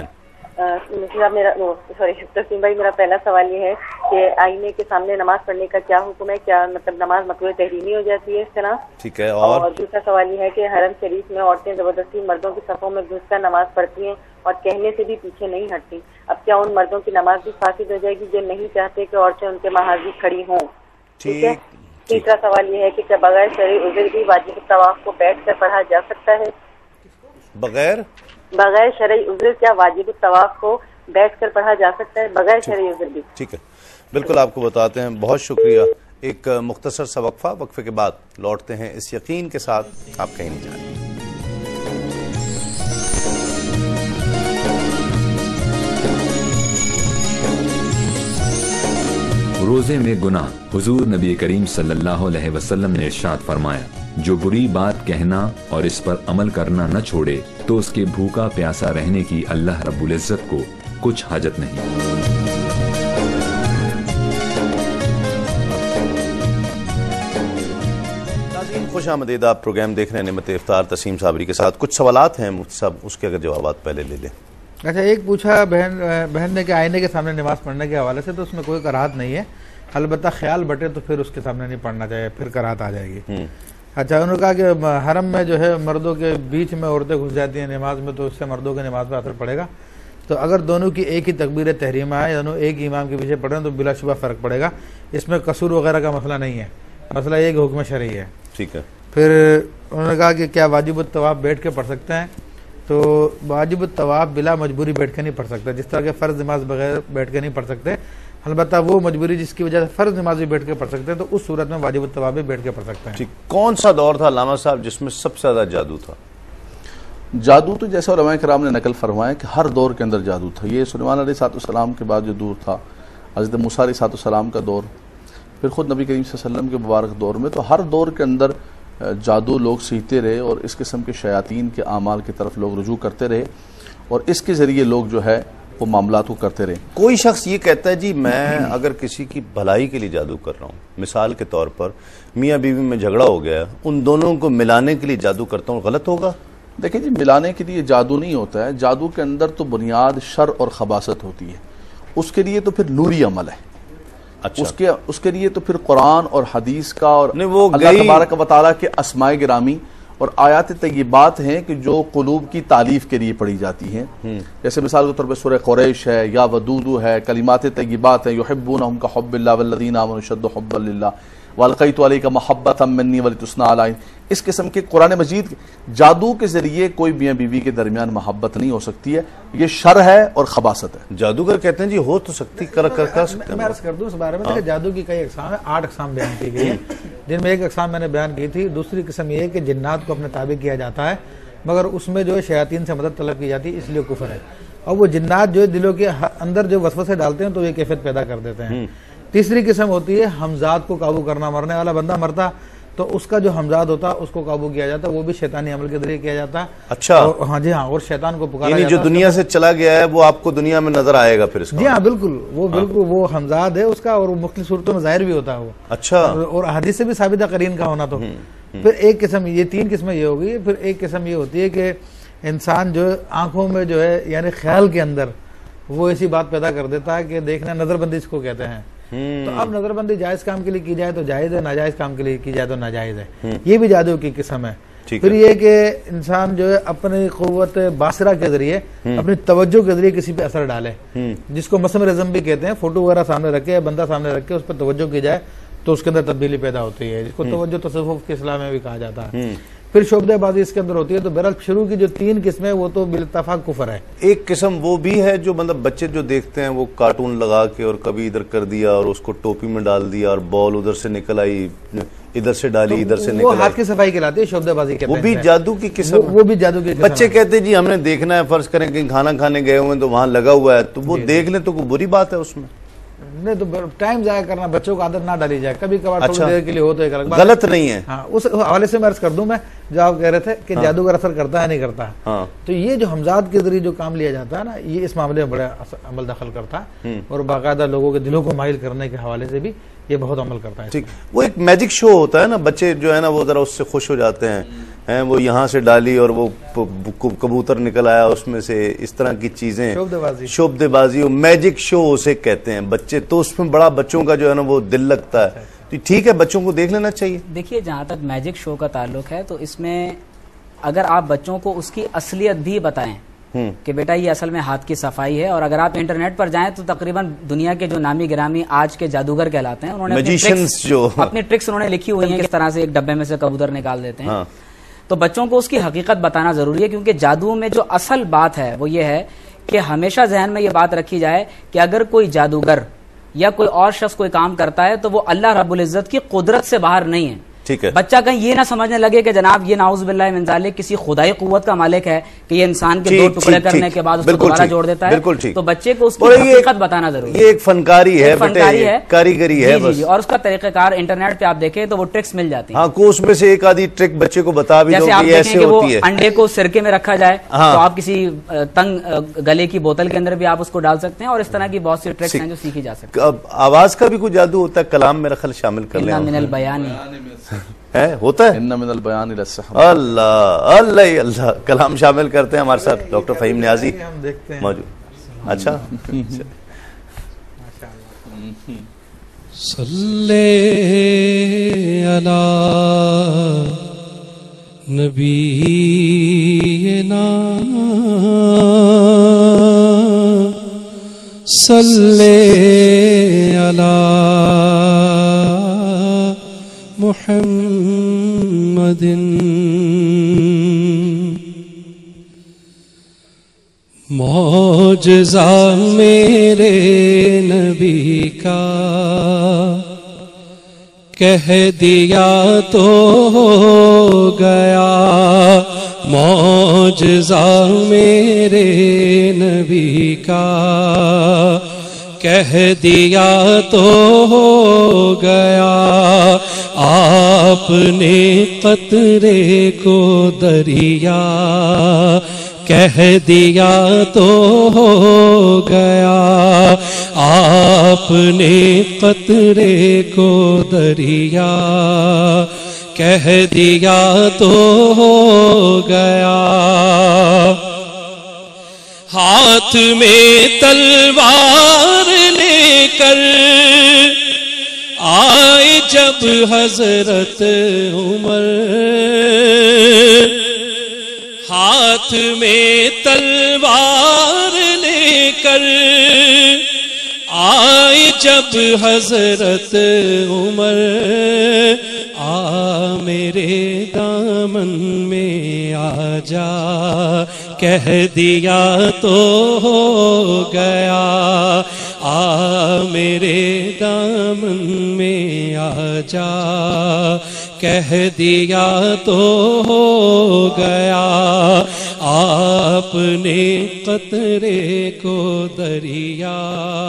تسلیم بھائی میرا پہلا سوال یہ ہے کہ آئینے کے سامنے نماز پڑھنے کا کیا حکم ہے, کیا مطلب نماز مکروہ تحریمی ہو جاتی ہے اس طرح؟ ٹھیک ہے. اور دوسرا سوال یہ ہے کہ حرم شریف میں عورتیں زبردستی مردوں کی صفوں میں گھس کر نماز پڑھتی ہیں اور کہنے سے بھی پیچھے نہیں ہٹتی, اب کیا ان مردوں کی نماز بھی فاسد ہو جائے گی جو نہیں چاہتے کہ عورتیں ان کے محاذی کھڑی ہوں؟ ٹھیک ہے. تیسرا سوال یہ ہے کہ کیا بغیر شرعی عذر بھی واجب الطواف کو بیٹھ کر پڑھا جا سکتا ہے؟ بغیر شرعی عذر کیا واجب الطواف کو بیٹھ کر پڑھا جا سکتا ہے بغیر شرعی عذر بھی؟ ٹھیک ہے, بالکل آپ کو بتاتے ہیں. بہت شکریہ. ایک مختصر سا وقفہ, وقفے کے بعد لوٹتے ہیں اس یقین کے ساتھ آپ کہیں نہیں جائیں. روزے میں گناہ. حضور نبی کریم صلی اللہ علیہ وسلم نے ارشاد فرمایا جو بری بات کہنا اور اس پر عمل کرنا نہ چھوڑے تو اس کے بھوکا پیاسا رہنے کی اللہ رب العزت کو کچھ حاجت نہیں. خوش آمدید. آپ پروگرام دیکھ رہے ہیں نعمت افطار تسلیم صابری کے ساتھ. کچھ سوالات ہیں مفتی صاحب, اس کے اگر جوابات پہلے لے لیں. اچھا, ایک پوچھا بہن نے کہ آئینے کے سامنے نماز پڑھنے کے حوالے سے, تو اس میں کوئی کراہت نہیں ہے, البتہ خیال بٹے تو پھر اس کے سامنے نہیں پڑھنا چاہیے, پھر کراہت آ جائے گی. اچھا, انہوں نے کہا کہ حرم میں جو ہے مردوں کے بیچ میں عورتیں گھس جاتی ہیں نماز میں, تو اس سے مردوں کی نماز پہ اثر پڑے گا. تو اگر دونوں کی ایک ہی تکبیر تحریمہ ہے, دونوں ایک ہی امام کے پیچھے پڑھ رہے ہیں تو بلا شبہ فرق پڑے گا. اس میں قصور وغیرہ کا مسئلہ نہیں ہے, مسئلہ یہ کہ حکم شرعی ہے. ٹھیک ہے. پھر انہوں نے کہا کہ کیا واجب الطواف بیٹھ کے پڑھ سکتے ہیں؟ تو واجب الطواف بلا مجبوری بیٹھ کے نہیں پڑھ سکتا, جس طرح کہ فرض نماز بغیر بیٹھ کے نہیں پڑھ سکتے. البتہ وہ مجبوری جس کی وجہ سے فرض نماز بھی بیٹھ کے پڑھ سکتے ہیں, تو اس صورت میں واجب الطواف بھی بیٹھ کے پڑھ سکتے ہیں. ٹھیک. کون سا دور تھا علامہ صاحب جس میں سب سے زیادہ جادو تھا؟ جادو تو جیسے علماء کرام نے نقل فرمایا کہ ہر دور کے اندر جادو تھا. یہ سلیمان علیہ السلام کے بعد جو دور تھا, حضرت موسیٰ علیہ السلام کا دور, پھر خود نبی کریم صلی اللہ علیہ وسلم کے مبارک دور میں, تو ہر دور کے اندر جادو لوگ سیکھتے رہے اور اس قسم کے شیاطین کے اعمال کی طرف لوگ رجوع کرتے رہے, اور اس کے ذریعے لوگ جو ہے وہ معاملات کو کرتے رہیں. کوئی شخص یہ کہتا ہے جی میں اگر کسی کی بھلائی کے لیے جادو کر رہا ہوں، مثال کے طور پر میاں بیوی میں جھگڑا ہو گیا، ان دونوں کو ملانے کے لیے جادو کرتا ہوں، غلط ہوگا؟ دیکھیں جی، ملانے کے لیے جادو نہیں ہوتا ہے. جادو کے اندر تو بنیاد شر اور خباثت ہوتی ہے. اس کے لیے تو پھر نوری عمل ہے. اچھا، اس کے لیے تو پھر قرآن اور حدیث کا اور وہ اللہ تبارک و تعالیٰ کے اسماء گرامی اور آیات طیبات ہیں کہ جو قلوب کی تعلیف کے لیے پڑھی جاتی ہیں. جیسے مثال کے طور پہ سورہ قریش ہے یا ودود ہے، کلمات طیبات ہیں، یحبونہم کحب اللہ والذین آمنوا اشد حبا للہ والقیت علیک محبۃ منی ولتصنع علی. اس قسم کے قرآن مجید جادو کے ذریعے کوئی میاں بیوی کے درمیان محبت نہیں ہو سکتی ہے. یہ شر ہے اور خباثت ہے. جادوگر کہتے ہیں جی ہو تو سکتی کر سکتے ہیں. میں عرض کر دوں اس بارے میں کہ جادو کی کئی اقسام ہیں، 8 اقسام بیان کی گئی ہیں، جن میں ایک اقسام میں نے بیان کی تھی. دوسری قسم یہ ہے کہ جنات کو اپنے تابع کیا جاتا ہے، مگر اس میں جو ہے شیاطین سے مدد طلب کی جاتی ہے، اس لیے کفر ہے. اور وہ جنات جو دلوں کے اندر جو وسوسے ڈالتے ہیں تو یہ کیفیت پیدا کر دیتے ہیں. تیسری قسم ہوتی ہے حمزات کو قابو کرنا. مرنے والا بندہ مرتا تو اس کا جو حمزاد ہوتا اس کو قابو کیا جاتا، وہ بھی شیطانی عمل کے ذریعے کیا جاتا. اچھا، ہاں جی ہاں، اور شیطان کو پکارا یعنی جاتا جو دنیا سے چلا گیا ہے وہ آپ کو دنیا میں نظر آئے گا پھر اس کا؟ جی ہاں بالکل، وہ بالکل وہ حمزاد ہے اس کا، اور مختلف صورتوں میں ظاہر بھی ہوتا ہے وہ. اچھا، اور حدیث سے بھی ثابت ہے قرین کا ہونا. تو پھر ایک قسم، یہ 3 قسمیں یہ ہوگی. پھر ایک قسم یہ ہوتی ہے کہ انسان جو آنکھوں میں جو ہے یعنی خیال کے اندر وہ ایسی بات پیدا کر دیتا ہے کہ دیکھنا، نظر بندی اس کو کہتے ہیں. تو اب نظر بندی جائز کام کے لیے کی جائے تو جائز ہے، ناجائز کام کے لیے کی جائے تو ناجائز ہے. یہ بھی جادو کی قسم ہے. پھر یہ کہ انسان جو ہے اپنی قوت باصرہ کے ذریعے اپنی توجہ کے ذریعے کسی پہ اثر ڈالے، جس کو مسم رزم بھی کہتے ہیں. فوٹو وغیرہ سامنے رکھے، بندہ سامنے رکھ کے اس پہ توجہ کی جائے تو اس کے اندر تبدیلی پیدا ہوتی ہے، جس کو توجہ تصوف کے اسلام میں بھی کہا جاتا ہے. پھر شعبہ بازی اس کے اندر ہوتی ہے. تو بہرحال شروع کی جو 3 قسمیں وہ تو بالاتفاق کفر ہے. ایک قسم وہ بھی ہے جو مطلب بچے جو دیکھتے ہیں وہ کارٹون لگا کے اور کبھی ادھر کر دیا اور اس کو ٹوپی میں ڈال دیا اور بال ادھر سے نکل آئی، ادھر سے ڈالی ادھر سے نکل وہ آئی، ہاتھ کی صفائی کہلاتی ہے، شعبہ بازی کہتے ہیں. وہ بھی جادو کی قسم. وہ بھی جادو کی قسم. بچے کہتے ہیں جی ہم نے دیکھنا ہے، فرض کریں کہ کھانا کھانے گئے ہوئے ہیں تو وہاں لگا ہوا ہے، تو وہ دیکھ لیں تو کوئی بری بات ہے اس میں؟ نہیں، تو ٹائم ضائع کرنا، بچوں کو عادت نہ ڈالی جائے. کبھی کبھار تھوڑی دیر کے لیے ہو تو ایک الگ بات، غلط نہیں ہے. ہاں، اس حوالے سے میں عرض کر دوں، میں جو آپ کہہ رہے تھے کہ جادوگر اثر کرتا ہے نہیں کرتا، تو یہ جو حمزات کے ذریعے جو کام لیا جاتا ہے نا، یہ اس معاملے میں بڑا عمل دخل کرتا ہے، اور باقاعدہ لوگوں کے دلوں کو مائل کرنے کے حوالے سے بھی یہ بہت عمل کرتا ہے. ٹھیک، وہ ایک میجک شو ہوتا ہے نا، بچے جو ہے نا وہ ذرا اس سے خوش ہو جاتے ہیں، وہ یہاں سے ڈالی اور وہ کبوتر نکل آیا اس میں سے، اس طرح کی چیزیں، شعبدے بازی، میجک شو اسے کہتے ہیں بچے. تو اس میں بڑا بچوں کا جو ہے نا وہ دل لگتا ہے. تو ٹھیک ہے، بچوں کو دیکھ لینا چاہیے. دیکھیے، جہاں تک میجک شو کا تعلق ہے تو اس میں اگر آپ بچوں کو اس کی اصلیت بھی بتائیں کہ بیٹا یہ اصل میں ہاتھ کی صفائی ہے، اور اگر آپ انٹرنیٹ پر جائیں تو تقریباً دنیا کے جو نامی گرامی آج کے جادوگر کہلاتے ہیں، انہوں نے اپنی ٹرکس انہوں نے لکھی ہوئی ہیں، کس طرح سے ایک ڈبے میں سے کبوتر نکال دیتے ہیں. تو بچوں کو اس کی حقیقت بتانا ضروری ہے، کیونکہ جادو میں جو اصل بات ہے وہ یہ ہے کہ ہمیشہ ذہن میں یہ بات رکھی جائے کہ اگر کوئی جادوگر یا کوئی اور شخص کوئی کام کرتا ہے تو وہ اللہ رب العزت کی قدرت سے باہر نہیں ہے. بچہ کہیں یہ نہ سمجھنے لگے کہ جناب یہ نعوذ باللہ من ذالک کسی خدائی قوت کا مالک ہے کہ یہ انسان کے 2 ٹکڑے کرنے کے بعد اس کو دوبارہ جوڑ دیتا ہے. تو بچے کو اس کی حقیقت بتانا ضروری ہے. یہ ایک فنکاری ہے، کاریگری ہے بس. اور اس کا طریقہ کار انٹرنیٹ پہ آپ دیکھیں تو وہ ٹرکس مل جاتی ہیں. ہاں، کو اس میں سے ایک آدھی ٹرک بچے کو بتا بھی دو کہ یہ ایسے ہوتی ہے. انڈے کو سرکے میں رکھا جائے تو آپ کسی تنگ گلے کی بوتل کے اندر بھی آپ اس کو ڈال سکتے ہیں، اور اس طرح کی بہت سی ٹرکس ہیں جو سیکھی جا سکتی ہیں. آواز کا بھی کوئی جادو ہوتا ہے، کلام میرا خیال شامل کر لیں. من البیان ہوتا ہے، ان من البیان للسحر. اللہ اللہ اللہ، کلام شامل کرتے ہیں. ہمارے ساتھ ڈاکٹر فہیم نیازی موجود. اچھا، صلی علی نبینا صلی علی محمد. معجزہ میرے نبی کا کہہ دیا تو ہو گیا، معجزہ میرے نبی کا کہہ دیا تو ہو گیا. آپ نے قطرے کو دریا کہہ دیا تو ہو گیا آپ نے قطرے کو دریا کہہ دیا تو ہو گیا ہاتھ میں تلوار لے کر آئے جب حضرت عمر ہاتھ میں تلوار لے کر آئے جب حضرت عمر آ میرے دامن میں آ جا کہہ دیا تو ہو گیا آ میرے دامن میں آ جا کہہ دیا تو ہو گیا آپ نے قطرے کو دریا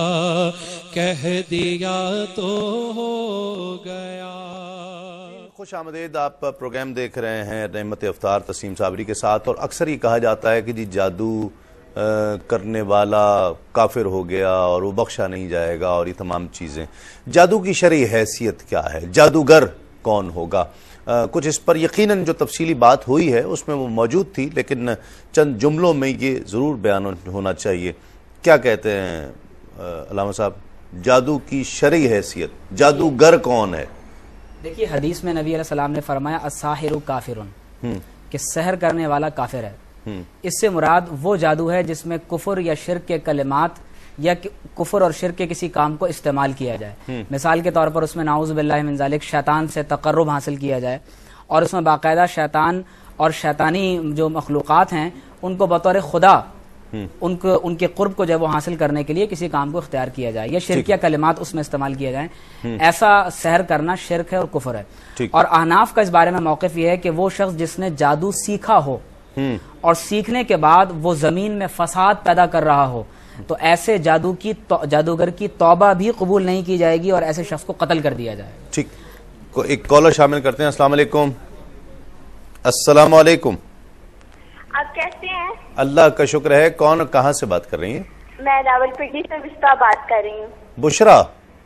کہہ دیا تو ہو گیا. خوش آمدید. آپ پروگرام دیکھ رہے ہیں نعمت افطار تسلیم صابری کے ساتھ. اور اکثر یہ کہا جاتا ہے کہ جی جادو کرنے والا کافر ہو گیا اور وہ بخشا نہیں جائے گا اور یہ تمام چیزیں. جادو کی شرعی حیثیت کیا ہے؟ جادوگر کون ہوگا؟ کچھ اس پر یقیناً جو تفصیلی بات ہوئی ہے اس میں وہ موجود تھی، لیکن چند جملوں میں یہ ضرور بیان ہونا چاہیے. کیا کہتے ہیں علامہ صاحب، جادو کی شرعی حیثیت، جادوگر کون ہے؟ دیکھیے حدیث میں نبی علیہ السلام نے فرمایا الساحر کافرن، کہ سحر کرنے والا کافر ہے. اس سے مراد وہ جادو ہے جس میں کفر یا شرک کے کلمات یا کفر اور شرک کے کسی کام کو استعمال کیا جائے. مثال کے طور پر اس میں نعوذ باللہ من ذالک شیطان سے تقرب حاصل کیا جائے، اور اس میں باقاعدہ شیطان اور شیطانی جو مخلوقات ہیں ان کو بطور خدا ان کے قرب کو جب وہ حاصل کرنے کے لیے کسی کام کو اختیار کیا جائے یا شرکیہ کلمات اس میں استعمال کیے جائیں. ایسا سحر کرنا شرک ہے اور کفر ہے. اور احناف کا اس بارے میں موقف یہ ہے کہ وہ شخص جس نے جادو سیکھا ہو اور سیکھنے کے بعد وہ زمین میں فساد پیدا کر رہا ہو تو ایسے جادوگر کی توبہ بھی قبول نہیں کی جائے گی اور ایسے شخص کو قتل کر دیا جائے. ٹھیک، ایک کالر شامل کرتے ہیں. السلام علیکم. السلام علیکم. آپ کیسے ہیں؟ اللہ کا شکر ہے. کون کہاں سے بات کر رہی ہیں؟ میں راولپنڈی سے مصباح بات کر رہی ہوں. بشرا؟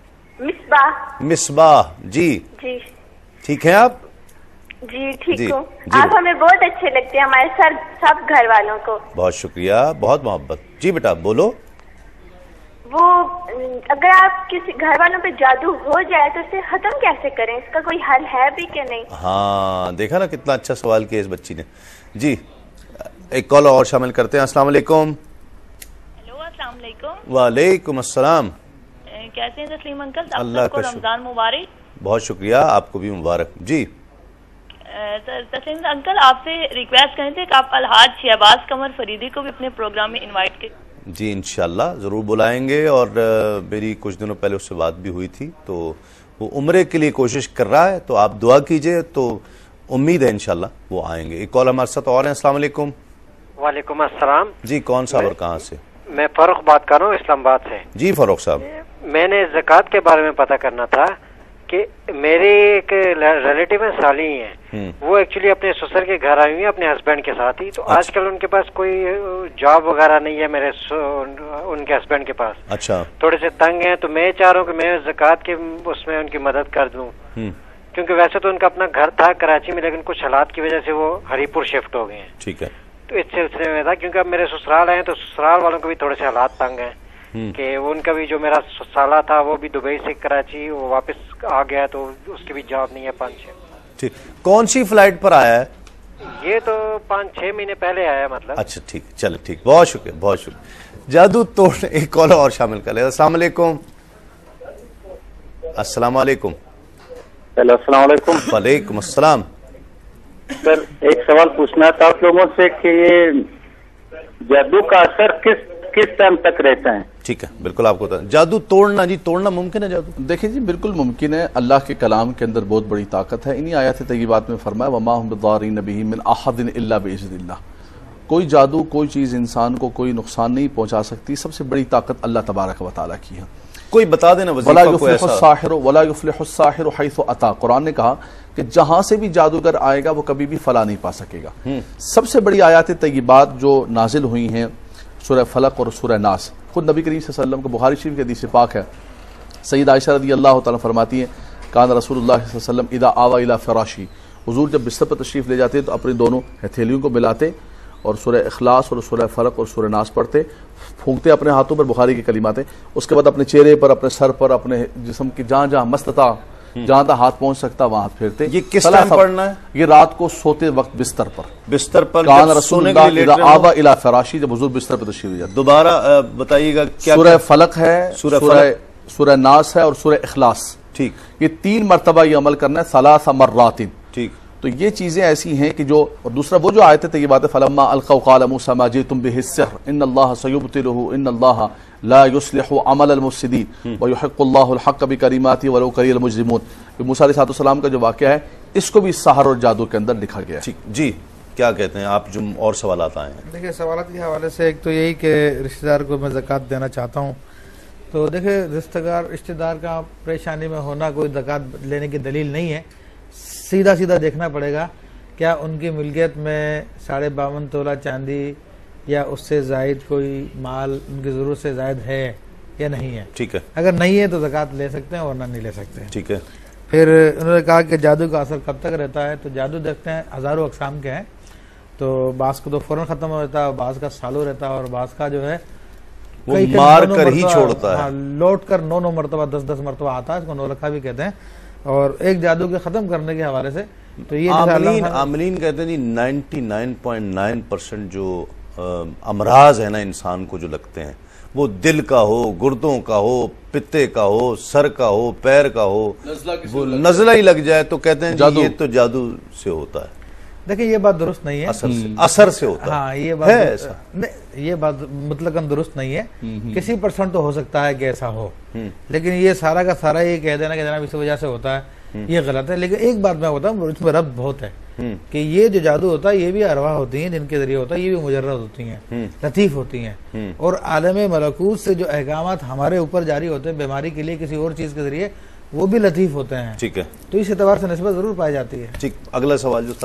مصباح. جی جی ٹھیک ہیں آپ؟ جی ٹھیک ہوں. آپ ہمیں بہت اچھے لگتے ہیں، ہمارے سب گھر والوں کو. بہت شکریہ، بہت محبت. جی بیٹا بولو. وہ اگر آپ کسی گھر والوں پہ جادو ہو جائے تو اسے ختم کیسے کریں؟ اس کا کوئی حل ہے بھی کہ نہیں؟ ہاں دیکھا نا کتنا اچھا سوال کیا اس بچی نے. جی ایک کال اور شامل کرتے ہیں. السلام علیکم. ہیلو السلام علیکم. وعلیکم السلام. کیسے ہیں تسلیم انکل؟ اللہ کو رمضان مبارک. بہت شکریہ، آپ کو بھی مبارک. جی تسلیم انکل آپ سے ریکویسٹ کریں تھے کہ آپ الحاج شہباز قمر فریدی کو بھی اپنے پروگرام میں انوائٹ کریں. جی انشاءاللہ ضرور بلائیں گے. اور میری کچھ دنوں پہلے اس سے بات بھی ہوئی تھی تو وہ عمرے کے لیے کوشش کر رہا ہے، تو آپ دعا کیجئے، تو امید ہے انشاءاللہ وہ آئیں گے. ایک کال ہمارے ساتھ اور ہیں. السلام علیکم. وعلیکم السلام. جی کون صاحب اور کہاں سے؟ میں فاروق بات کر رہا ہوں اسلام آباد سے. جی فاروق صاحب. میں نے زکوٰۃ کے بارے میں پتہ کرنا تھا کہ میری ایک ریلیٹیو ہیں سالی ہیں، وہ ایکچولی اپنے سسر کے گھر آئی ہوئی ہیں اپنے ہسبینڈ کے ساتھ ہی. تو آج کل ان کے پاس کوئی جاب وغیرہ نہیں ہے میرے ان کے ہسبینڈ کے پاس. اچھا تھوڑے سے تنگ ہیں، تو میں چاہ رہا ہوں کہ میں زکوٰۃ کے اس میں ان کی مدد کر دوں، کیونکہ ویسے تو ان کا اپنا گھر تھا کراچی میں لیکن کچھ حالات کی وجہ سے وہ ہری پور شفٹ ہو گئے ہیں. ٹھیک ہے. تو اس سلسلے میں تھا کیونکہ اب میرے سسرال ہیں تو سسرال والوں کو بھی تھوڑے سے حالات تنگ ہیں کہ ان کا بھی جو میرا سالہ تھا وہ بھی دبئی سے کراچی وہ واپس آ گیا تو اس کی بھی جاب نہیں ہے 5-6. ٹھیک، کون سی فلائٹ پر آیا ہے؟ یہ تو 5-6 مہینے پہلے آیا مطلب. اچھا ٹھیک، چلے ٹھیک، بہت شکریہ بہت شکریہ. جادو توڑ. ایک کال اور شامل کر لیں. السلام علیکم. السلام علیکم. ہیلو السلام علیکم. وعلیکم السلام. سر ایک سوال پوچھنا تھا آپ لوگوں سے کہ یہ جادو کا اثر کس ٹائم تک رہتا ہے؟ ٹھیک ہے بالکل آپ کو جادو توڑنا، جی توڑنا ممکن ہے جادو؟ دیکھیں جی بالکل ممکن ہے. اللہ کے کلام کے اندر بہت بڑی طاقت ہے. انہی آیات طیبات میں فرمایا وما هم بضارین بہ من احد الا باذن اللہ. کوئی جادو کوئی چیز انسان کو کوئی نقصان نہیں پہنچا سکتی. سب سے بڑی طاقت اللہ تبارک و تعالیٰ کی ہے. کوئی بتا دینا ولا وظیفہ کوئی یفلح ایسا الساحر ولا یفلح الساحر حیث اتا. قرآن نے کہا کہ جہاں سے بھی جادوگر آئے گا وہ کبھی بھی فلاح نہیں پا سکے گا. سب سے بڑی آیات طیبات جو نازل ہوئی ہیں سورہ فلق اور سورہ ناس. خود نبی کریم صلی اللہ علیہ وسلم کو بخاری شریف کی حدیث پاک ہے, سید عائشہ رضی اللہ تعالیٰ فرماتی ہیں کان رسول اللہ صلی اللہ علیہ وسلم اذا آوى الى فراشی, حضور جب بستر پر تشریف لے جاتے تو اپنی دونوں ہتھیلیوں کو ملاتے اور سورہ اخلاص اور سورہ فلق اور سورہ ناس پڑھتے, پھونکتے اپنے ہاتھوں پر, بخاری کی کلمات ہیں. اس کے بعد اپنے چہرے پر, اپنے سر پر, اپنے جسم کی جہاں جہاں مستطاع, جہاں تک ہاتھ پہنچ سکتا وہاں ہاتھ پھیرتے. یہ کس ٹائم پڑھنا ہے؟ یہ رات کو سوتے وقت بستر پر کان رسول اللہ اذا آوى الى فراشی, جب حضور بستر پر تشریف لے جاتے. دوبارہ بتائیے گا کیا. سورہ فلق ہے, سورہ ناس ہے اور سورہ اخلاص. ٹھیک, یہ 3 مرتبہ یہ عمل کرنا ہے, 3 مرات. ٹھیک, تو یہ چیزیں ایسی ہیں کہ جو, اور دوسرا وہ جو آیت ہے یہ بات ہے فلما القوا قال موسیٰ ما جئتم به السحر ان اللہ سیبطلہ ان اللہ لا یصلح عمل المفسدین ویحق اللہ الحق بکلماتہ ولو کری المجرمون. موسیٰ علیہ السلام کا جو واقعہ ہے اس کو بھی سحر اور جادو کے اندر لکھا گیا ہے. جی کیا کہتے ہیں آپ؟ جو اور سوالات آئے ہیں. دیکھیں سوالات کے حوالے سے ایک تو یہی کہ رشتہ دار کو میں زکوٰۃ دینا چاہتا ہوں, تو دیکھیں رشتہ دار کا پریشانی میں ہونا کوئی زکوٰۃ لینے کی دلیل نہیں ہے. سیدھا دیکھنا پڑے گا کیا ان کی ملکیت میں 52.5 تولہ چاندی یا اس سے زائد کوئی مال ان کی ضرورت سے زائد ہے یا نہیں ہے. ٹھیک ہے, اگر نہیں ہے تو زکوٰۃ لے سکتے ہیں ورنہ نہیں لے سکتے ہیں. ٹھیک ہے. پھر انہوں نے کہا کہ جادو کا اثر کب تک رہتا ہے, تو جادو دیکھتے ہیں ہزاروں اقسام کے ہیں, تو بعض کو تو فوراً ختم ہو جاتا ہے, بعض کا سالوں رہتا ہے, اور بعض کا جو ہے وہ مار کر ہی چھوڑتا ہے, لوٹ کر 9 مرتبہ 10 مرتبہ آتا ہے, اس کو نولکھا بھی کہتے ہیں. اور ایک جادو کے ختم کرنے کے حوالے سے تو یہ عاملین کہتے ہیں 99.9% جو امراض ہے نا انسان کو جو لگتے ہیں, وہ دل کا ہو, گردوں کا ہو, پتے کا ہو, سر کا ہو, پیر کا ہو, وہ نزلہ ہی لگ جائے تو کہتے ہیں یہ تو جادو سے ہوتا ہے. دیکھیں یہ بات درست نہیں ہے, اثر سے ہوتا ہے. ہاں یہ بات مطلقاً درست نہیں ہے. کسی % تو ہو سکتا ہے کہ ایسا ہو, لیکن یہ سارا کا سارا یہ کہہ دینا کہ جناب اس وجہ سے ہوتا ہے, یہ غلط ہے. لیکن ایک بات میں بتاؤں, اس میں ربط بہت ہے کہ یہ جو جادو ہوتا ہے یہ بھی ارواح ہوتی ہیں جن کے ذریعے ہوتا ہے, یہ بھی مجرد ہوتی ہیں, لطیف ہوتی ہیں, اور عالم ملکوت سے جو احکامات ہمارے اوپر جاری ہوتے ہیں بیماری کے لیے کسی اور چیز کے ذریعے, وہ بھی لطیف ہوتے ہیں. ٹھیک ہے, تو اس اعتبار سے نسبت ضرور پائی جاتی ہے. ٹھیک, اگلا سوال جو تھا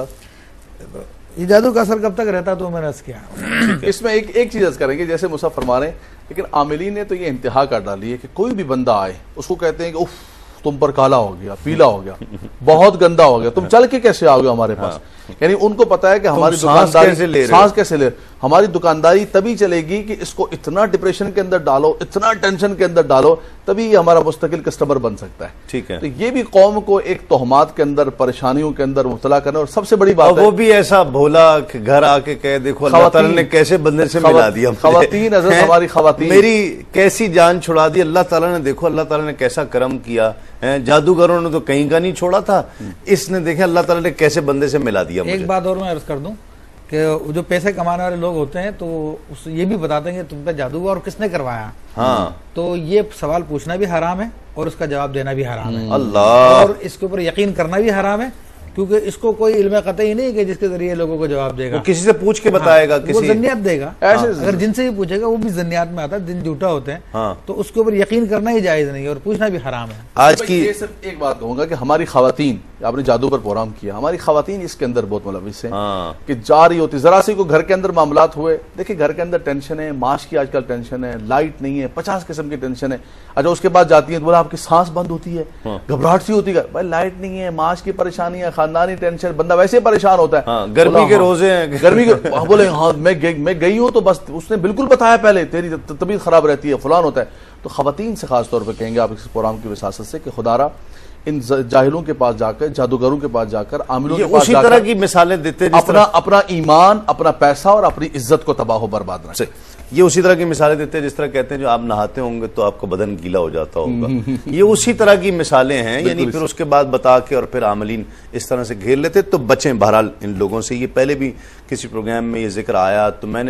یہ جادو کا اثر کب تک رہتا تو میں نے عرض کیا. اس میں ایک چیز عرض کریں گے, جیسے موسیٰ فرما رہے ہیں, لیکن عاملین نے تو یہ انتہا کر ڈالی ہے کہ کوئی بھی بندہ آئے اس کو کہتے ہیں کہ اف تم پر کالا ہو گیا, پیلا ہو گیا, بہت گندا ہو گیا, تم چل کے کیسے آؤ گے ہمارے پاس. یعنی ان کو پتا ہے کہ ہماری دکانداری سانس کیسے لے, ہماری دکانداری تبھی چلے گی کہ اس کو اتنا ڈپریشن کے اندر ڈالو, اتنا ٹینشن کے اندر ڈالو, تبھی یہ ہمارا مستقل کسٹمر بن سکتا ہے. ٹھیک ہے, تو یہ بھی قوم کو ایک تہمات کے اندر, پریشانیوں کے اندر مبتلا کرنا. اور سب سے بڑی بات وہ بھی ایسا بھولا کہ گھر آ کے کہے دیکھو اللہ تعالیٰ نے کیسے بندے سے ملا دیا, خواتین حضرت ہماری خواتین میری کیسی جان چھڑا دی اللہ تعالیٰ نے, دیکھو اللہ تعالیٰ نے کیسا کرم کیا. جادوگروں نے تو کہیں کا نہیں چھوڑا تھا, اس نے دیکھا اللہ تعالیٰ نے کیسے بندے سے ملا دیا. ایک بات اور میں عرض کر دوں کہ جو پیسے کمانے والے لوگ ہوتے ہیں تو یہ بھی بتاتے ہیں کہ تم پہ جادو ہوا اور کس نے کروایا. ہاں, تو یہ سوال پوچھنا بھی حرام ہے اور اس کا جواب دینا بھی حرام ہے. اللہ, اور اس کے اوپر یقین کرنا بھی حرام ہے, کیونکہ اس کو کوئی علم قطعی نہیں کہ جس کے ذریعے لوگوں کو جواب دے گا. کسی سے پوچھ کے بتائے گا, وہ ذنیات دے گا. اگر جن سے بھی پوچھے گا وہ بھی ذنیات میں آتا ہے, جن جھوٹا ہوتے ہیں, تو اس کے اوپر یقین کرنا ہی جائز نہیں اور پوچھنا بھی حرام ہے. آج کی صرف ایک بات کہوں گا کہ ہماری خواتین, آپ نے جادو پر پروگرام کیا, ہماری خواتین اس کے اندر بہت ملوث ہیں کہ جا رہی ہوتی, ذرا سی کو گھر کے اندر معاملات ہوئے, دیکھیں گھر کے اندر ٹینشن ہے, معاش کی آج کل ٹینشن ہے, لائٹ نہیں ہے, 50 قسم کی ٹینشن ہے. اچھا اس کے بعد جاتی ہیں تو بولا آپ کی سانس بند ہوتی ہے, گھبراہٹ سی ہوتی ہے, بھائی لائٹ نہیں ہے, معاش کی پریشانی ہے, خاندانی ٹینشن, بندہ ویسے پریشان ہوتا ہے, گرمی کے روزے ہیں, گرمی کے, بولے ہاں میں گئی ہوں تو بس اس نے بالکل بتایا پہلے تیری طبیعت خراب رہتی ہے, فلان ہوتا ہے. تو خواتین سے خاص طور پہ کہیں گے آپ اس پروگرام کی وساست سے کہ خدا را ان جاہلوں کے پاس جا کر, جادوگروں کے پاس جا کر, عاملوں کے پاس جا کر اسی طرح کی مثالیں دیتے ہیں اپنا ایمان, اپنا پیسہ اور اپنی عزت کو تباہ و برباد نہ کریں. یہ اسی طرح کی مثالیں دیتے ہیں جس طرح کہتے ہیں جو آپ نہاتے ہوں گے تو آپ کا بدن گیلا ہو جاتا ہوگا. یہ اسی طرح کی مثالیں ہیں, یعنی پھر اس کے بعد بتا کے اور پھر عاملین اس طرح سے گھیر لیتے. تو بچیں بہرحال ان لوگوں سے. یہ پہلے بھی کسی پروگرام میں یہ ذکر آیا تو میں نے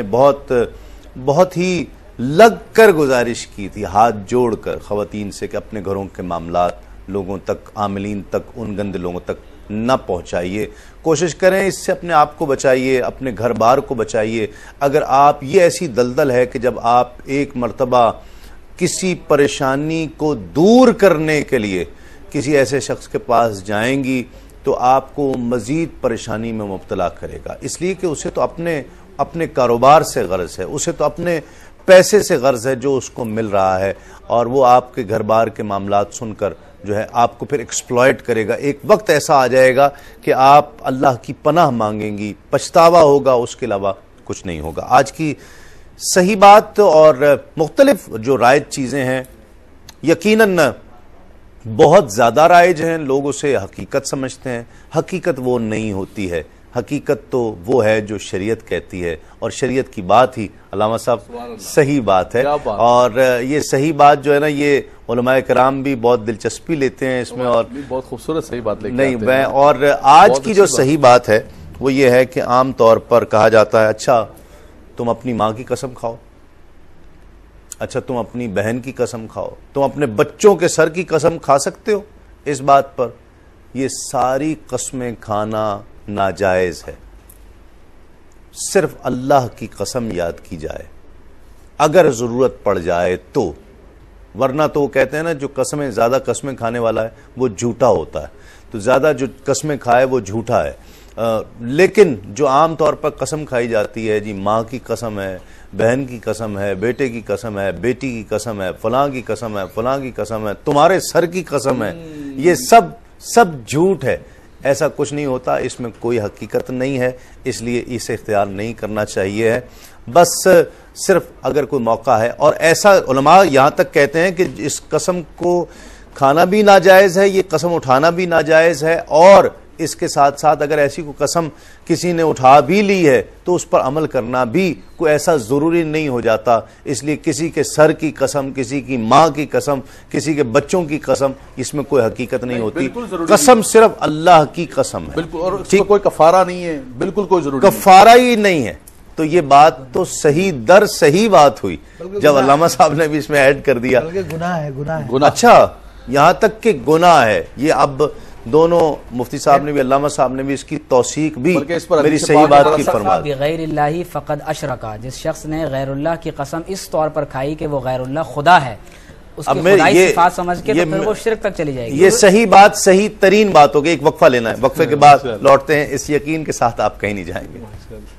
بہت ہی لگ کر گزارش کی تھی, ہاتھ جوڑ کر خواتین سے کہ اپنے گھروں کے معاملات لوگوں تک, عاملین تک, ان گندے لوگوں تک نہ پہنچائیے. کوشش کریں اس سے اپنے آپ کو بچائیے, اپنے گھر بار کو بچائیے. اگر آپ یہ ایسی دلدل ہے کہ جب آپ ایک مرتبہ کسی پریشانی کو دور کرنے کے لیے کسی ایسے شخص کے پاس جائیں گی تو آپ کو مزید پریشانی میں مبتلا کرے گا، اس لیے کہ اسے تو اپنے کاروبار سے غرض ہے، اسے تو اپنے پیسے سے غرض ہے جو اس کو مل رہا ہے، اور وہ آپ کے گھر بار کے معاملات سن کر جو ہے آپ کو پھر ایکسپلائٹ کرے گا۔ ایک وقت ایسا آ جائے گا کہ آپ اللہ کی پناہ مانگیں گی، پچھتاوا ہوگا، اس کے علاوہ کچھ نہیں ہوگا۔ آج کی صحیح بات اور مختلف جو رائج چیزیں ہیں یقیناً بہت زیادہ رائج ہیں، لوگ اسے حقیقت سمجھتے ہیں، حقیقت وہ نہیں ہوتی ہے، حقیقت تو وہ ہے جو شریعت کہتی ہے، اور شریعت کی بات ہی علامہ صاحب صحیح بات ہے، اور یہ صحیح بات جو ہے نا یہ علماء کرام بھی بہت دلچسپی لیتے ہیں اس میں، اور بہت خوبصورت صحیح بات لے کے نہیں میں اور آج کی جو صحیح بات ہے وہ یہ ہے کہ عام طور پر کہا جاتا ہے اچھا تم اپنی ماں کی قسم کھاؤ، اچھا تم اپنی بہن کی قسم کھاؤ، تم اپنے بچوں کے سر کی قسم کھا سکتے ہو اس بات پر؟ یہ ساری قسمیں کھانا ناجائز ہے، صرف اللہ کی قسم یاد کی جائے اگر ضرورت پڑ جائے تو، ورنہ تو وہ کہتے ہیں نا جو قسمیں زیادہ قسمیں کھانے والا ہے وہ جھوٹا ہوتا ہے، تو زیادہ جو قسمیں کھائے وہ جھوٹا ہے۔ لیکن جو عام طور پر قسم کھائی جاتی ہے، جی ماں کی قسم ہے، بہن کی قسم ہے، بیٹے کی قسم ہے، بیٹی کی قسم ہے، فلاں کی قسم ہے، فلاں کی قسم ہے، تمہارے سر کی قسم ہے، یہ سب جھوٹ ہے، ایسا کچھ نہیں ہوتا، اس میں کوئی حقیقت نہیں ہے، اس لیے اسے اختیار نہیں کرنا چاہیے ہے۔ بس صرف اگر کوئی موقع ہے، اور ایسا علماء یہاں تک کہتے ہیں کہ اس قسم کو کھانا بھی ناجائز ہے، یہ قسم اٹھانا بھی ناجائز ہے، اور اس کے ساتھ ساتھ اگر ایسی کوئی قسم کسی نے اٹھا بھی لی ہے تو اس پر عمل کرنا بھی کوئی ایسا ضروری نہیں ہو جاتا، اس لیے کسی کے سر کی قسم، کسی کی ماں کی قسم، کسی کے بچوں کی قسم، اس میں کوئی حقیقت نہیں ہوتی، قسم صرف اللہ کی قسم ہے، بالکل، اور اس میں کوئی کفارہ نہیں ہے، بالکل کوئی ضروری کفارہ ہی نہیں ہے۔ تو یہ بات تو صحیح در صحیح بات ہوئی جب علامہ صاحب نے بھی اس میں ایڈ کر دیا، گناہ ہے، گناہ ہے، اچھا یہاں تک کہ گناہ ہے۔ یہ اب دونوں مفتی صاحب نے بھی، علامہ صاحب نے بھی اس کی توثیق بھی میری صحیح بات کی فرما دی۔ بغیر اللہ فقد اشرکا، جس شخص نے غیر اللہ کی قسم اس طور پر کھائی کہ وہ غیر اللہ خدا ہے، اس کی خدائی صفات سمجھ کے، تو پھر وہ شرک تک چلی جائے گی۔ یہ صحیح بات، صحیح ترین بات ہوگی۔ ایک وقفہ لینا ہے، وقفے کے بعد لوٹتے ہیں، اس یقین کے ساتھ آپ کہیں نہیں جائیں گے۔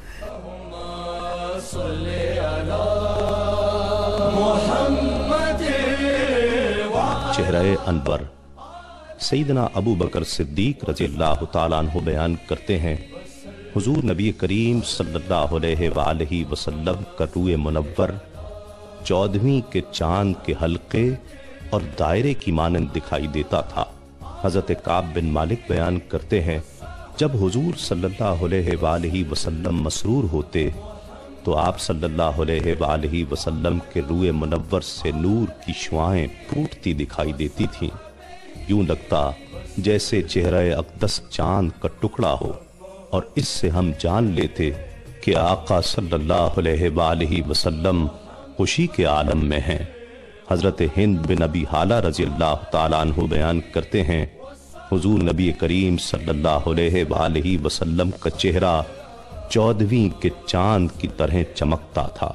چہرہ انور سیدنا ابو بکر صدیق رضی اللہ تعالیٰ عنہ بیان کرتے ہیں، حضور نبی کریم صلی اللہ علیہ وآلہ وسلم کا روئے منور 14ویں کے چاند کے حلقے اور دائرے کی مانند دکھائی دیتا تھا۔ حضرت کعب بن مالک بیان کرتے ہیں، جب حضور صلی اللہ علیہ وآلہ وسلم مسرور ہوتے تو آپ صلی اللہ علیہ وآلہ وسلم کے روئے منور سے نور کی شعاعیں پھوٹتی دکھائی دیتی تھیں، یوں لگتا جیسے چہرہ اقدس چاند کا ٹکڑا ہو، اور اس سے ہم جان لیتے کہ آقا صلی اللہ علیہ وآلہ وسلم خوشی کے عالم میں ہیں۔ حضرت ہند بن ابی حالہ رضی اللہ تعالیٰ عنہ بیان کرتے ہیں، حضور نبی کریم صلی اللہ علیہ وآلہ وسلم کا چہرہ 14ویں کے چاند کی طرح چمکتا تھا۔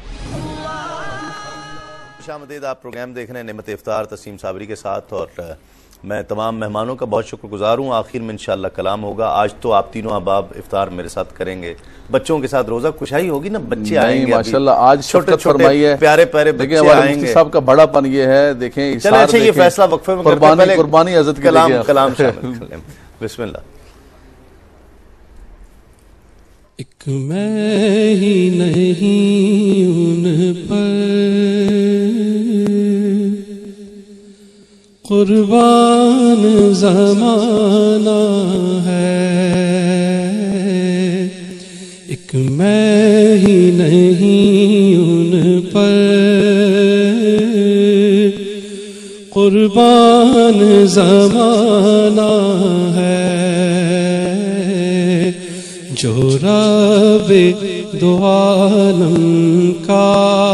خوش آمدید، آپ پروگرام دیکھ رہے ہیں نعمت افطار تسلیم صابری کے ساتھ، اور میں تمام مہمانوں کا بہت شکر گزار ہوں۔ آخر میں انشاءاللہ کلام ہوگا۔ آج تو آپ تینوں احباب افطار میرے ساتھ کریں گے، بچوں کے ساتھ روزہ کشائی ہوگی نا، بچے آئیں گے ماشاءاللہ، آج چھوٹے چھوٹے پیارے پیارے بچے آئیں گے۔ صاحب کا بڑا پن یہ ہے، دیکھیں چلیں اچھا یہ فیصلہ وقفے میں کرتے ہیں، پہلے قربانی عزت کی کلام شامل کریں۔ بسم اللہ۔ ایک میں ہی نہیں ان پر قربان زمانہ ہے، ایک میں ہی نہیں ان پر قربان زمانہ ہے، جو رب دو عالم کا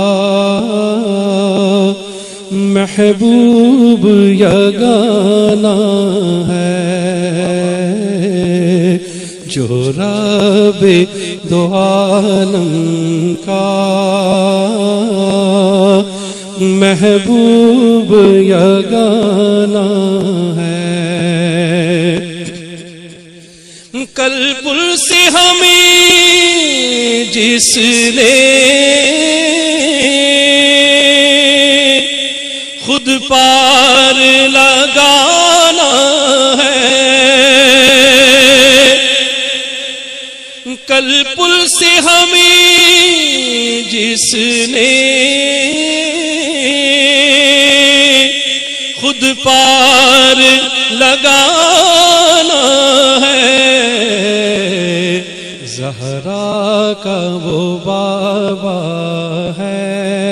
محبوب یگانہ ہے، جو رب دو عالم کا محبوب یگانا ہے، کل پل سے ہمیں جس نے خود پار لگانا ہے، کل پل سے ہمیں جس نے خود پار لگانا ہے، زہرا کا وہ بابا ہے،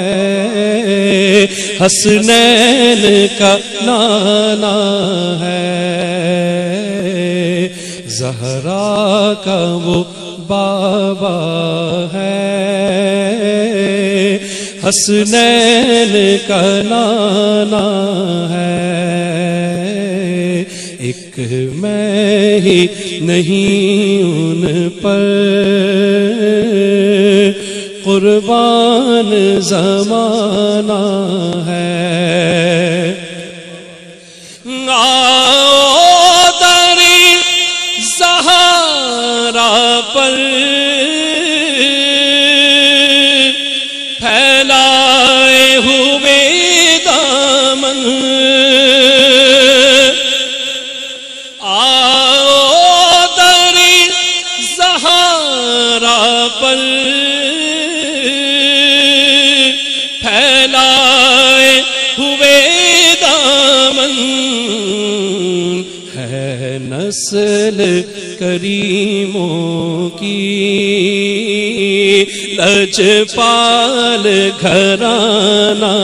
حسنین کا نانا ہے، زہرا کا وہ بابا ہے، حسنین کا نانا ہے، ایک میں ہی نہیں ان پر قربان زمانہ ہے، آؤ در زہرا پر پھیلائے ہوئے دامن، آؤ در زہرا پر پھیلائے ہوئے دامن، ہے نسل کریموں کی لجپال گھرانہ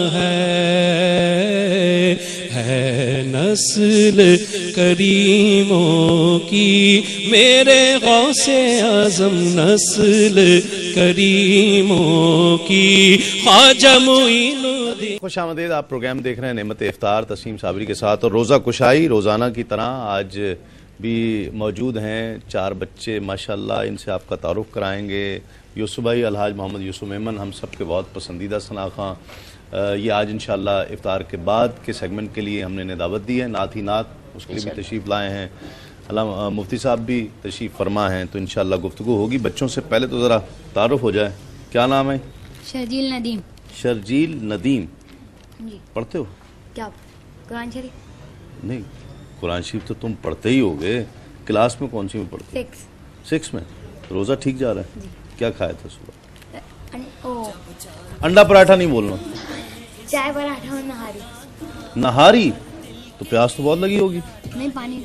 ہے نسل کریموں کی، میرے غوث اعظم نسل کریموں کی، خواجہ معین الدین۔ خوش آمدید، آپ پروگرام دیکھ رہے ہیں نعمت افطار تسلیم صابری کے ساتھ، اور روزہ کشائی روزانہ کی طرح آج بھی موجود ہیں 4 بچے ماشاءاللہ، ان سے آپ کا تعارف کرائیں گے۔ یوسف بھائی، الحاج محمد یوسف میمن، ہم سب کے بہت پسندیدہ ثناء، یہ آج انشاءاللہ افطار کے بعد کے سیگمنٹ کے لیے ہم نے دعوت دی ہے، نعت ہی نعت اس کے لیے بھی تشریف لائے ہیں، علامہ مفتی صاحب بھی تشریف فرما ہیں، تو انشاءاللہ گفتگو ہوگی۔ بچوں سے پہلے تو ذرا تعارف ہو جائے، کیا نام ہے؟ شرجیل ندیم۔ شرجیل ندیم، جی پڑھتے ہو؟ کیا قرآن شریف؟ نہیں، قرآن شریف تو تم پڑھتے ہی ہوگے، کلاس میں کون سی میں پڑھتے؟ 6 میں۔ روزہ ٹھیک جا رہا ہے؟ کیا کھایا تھا صبح؟ انڈا پراٹھا نہیں بولنا، چائے پراٹھا اور نہاری۔ نہاری؟ تو پیاس تو بہت لگی ہوگی؟ نہیں، پانی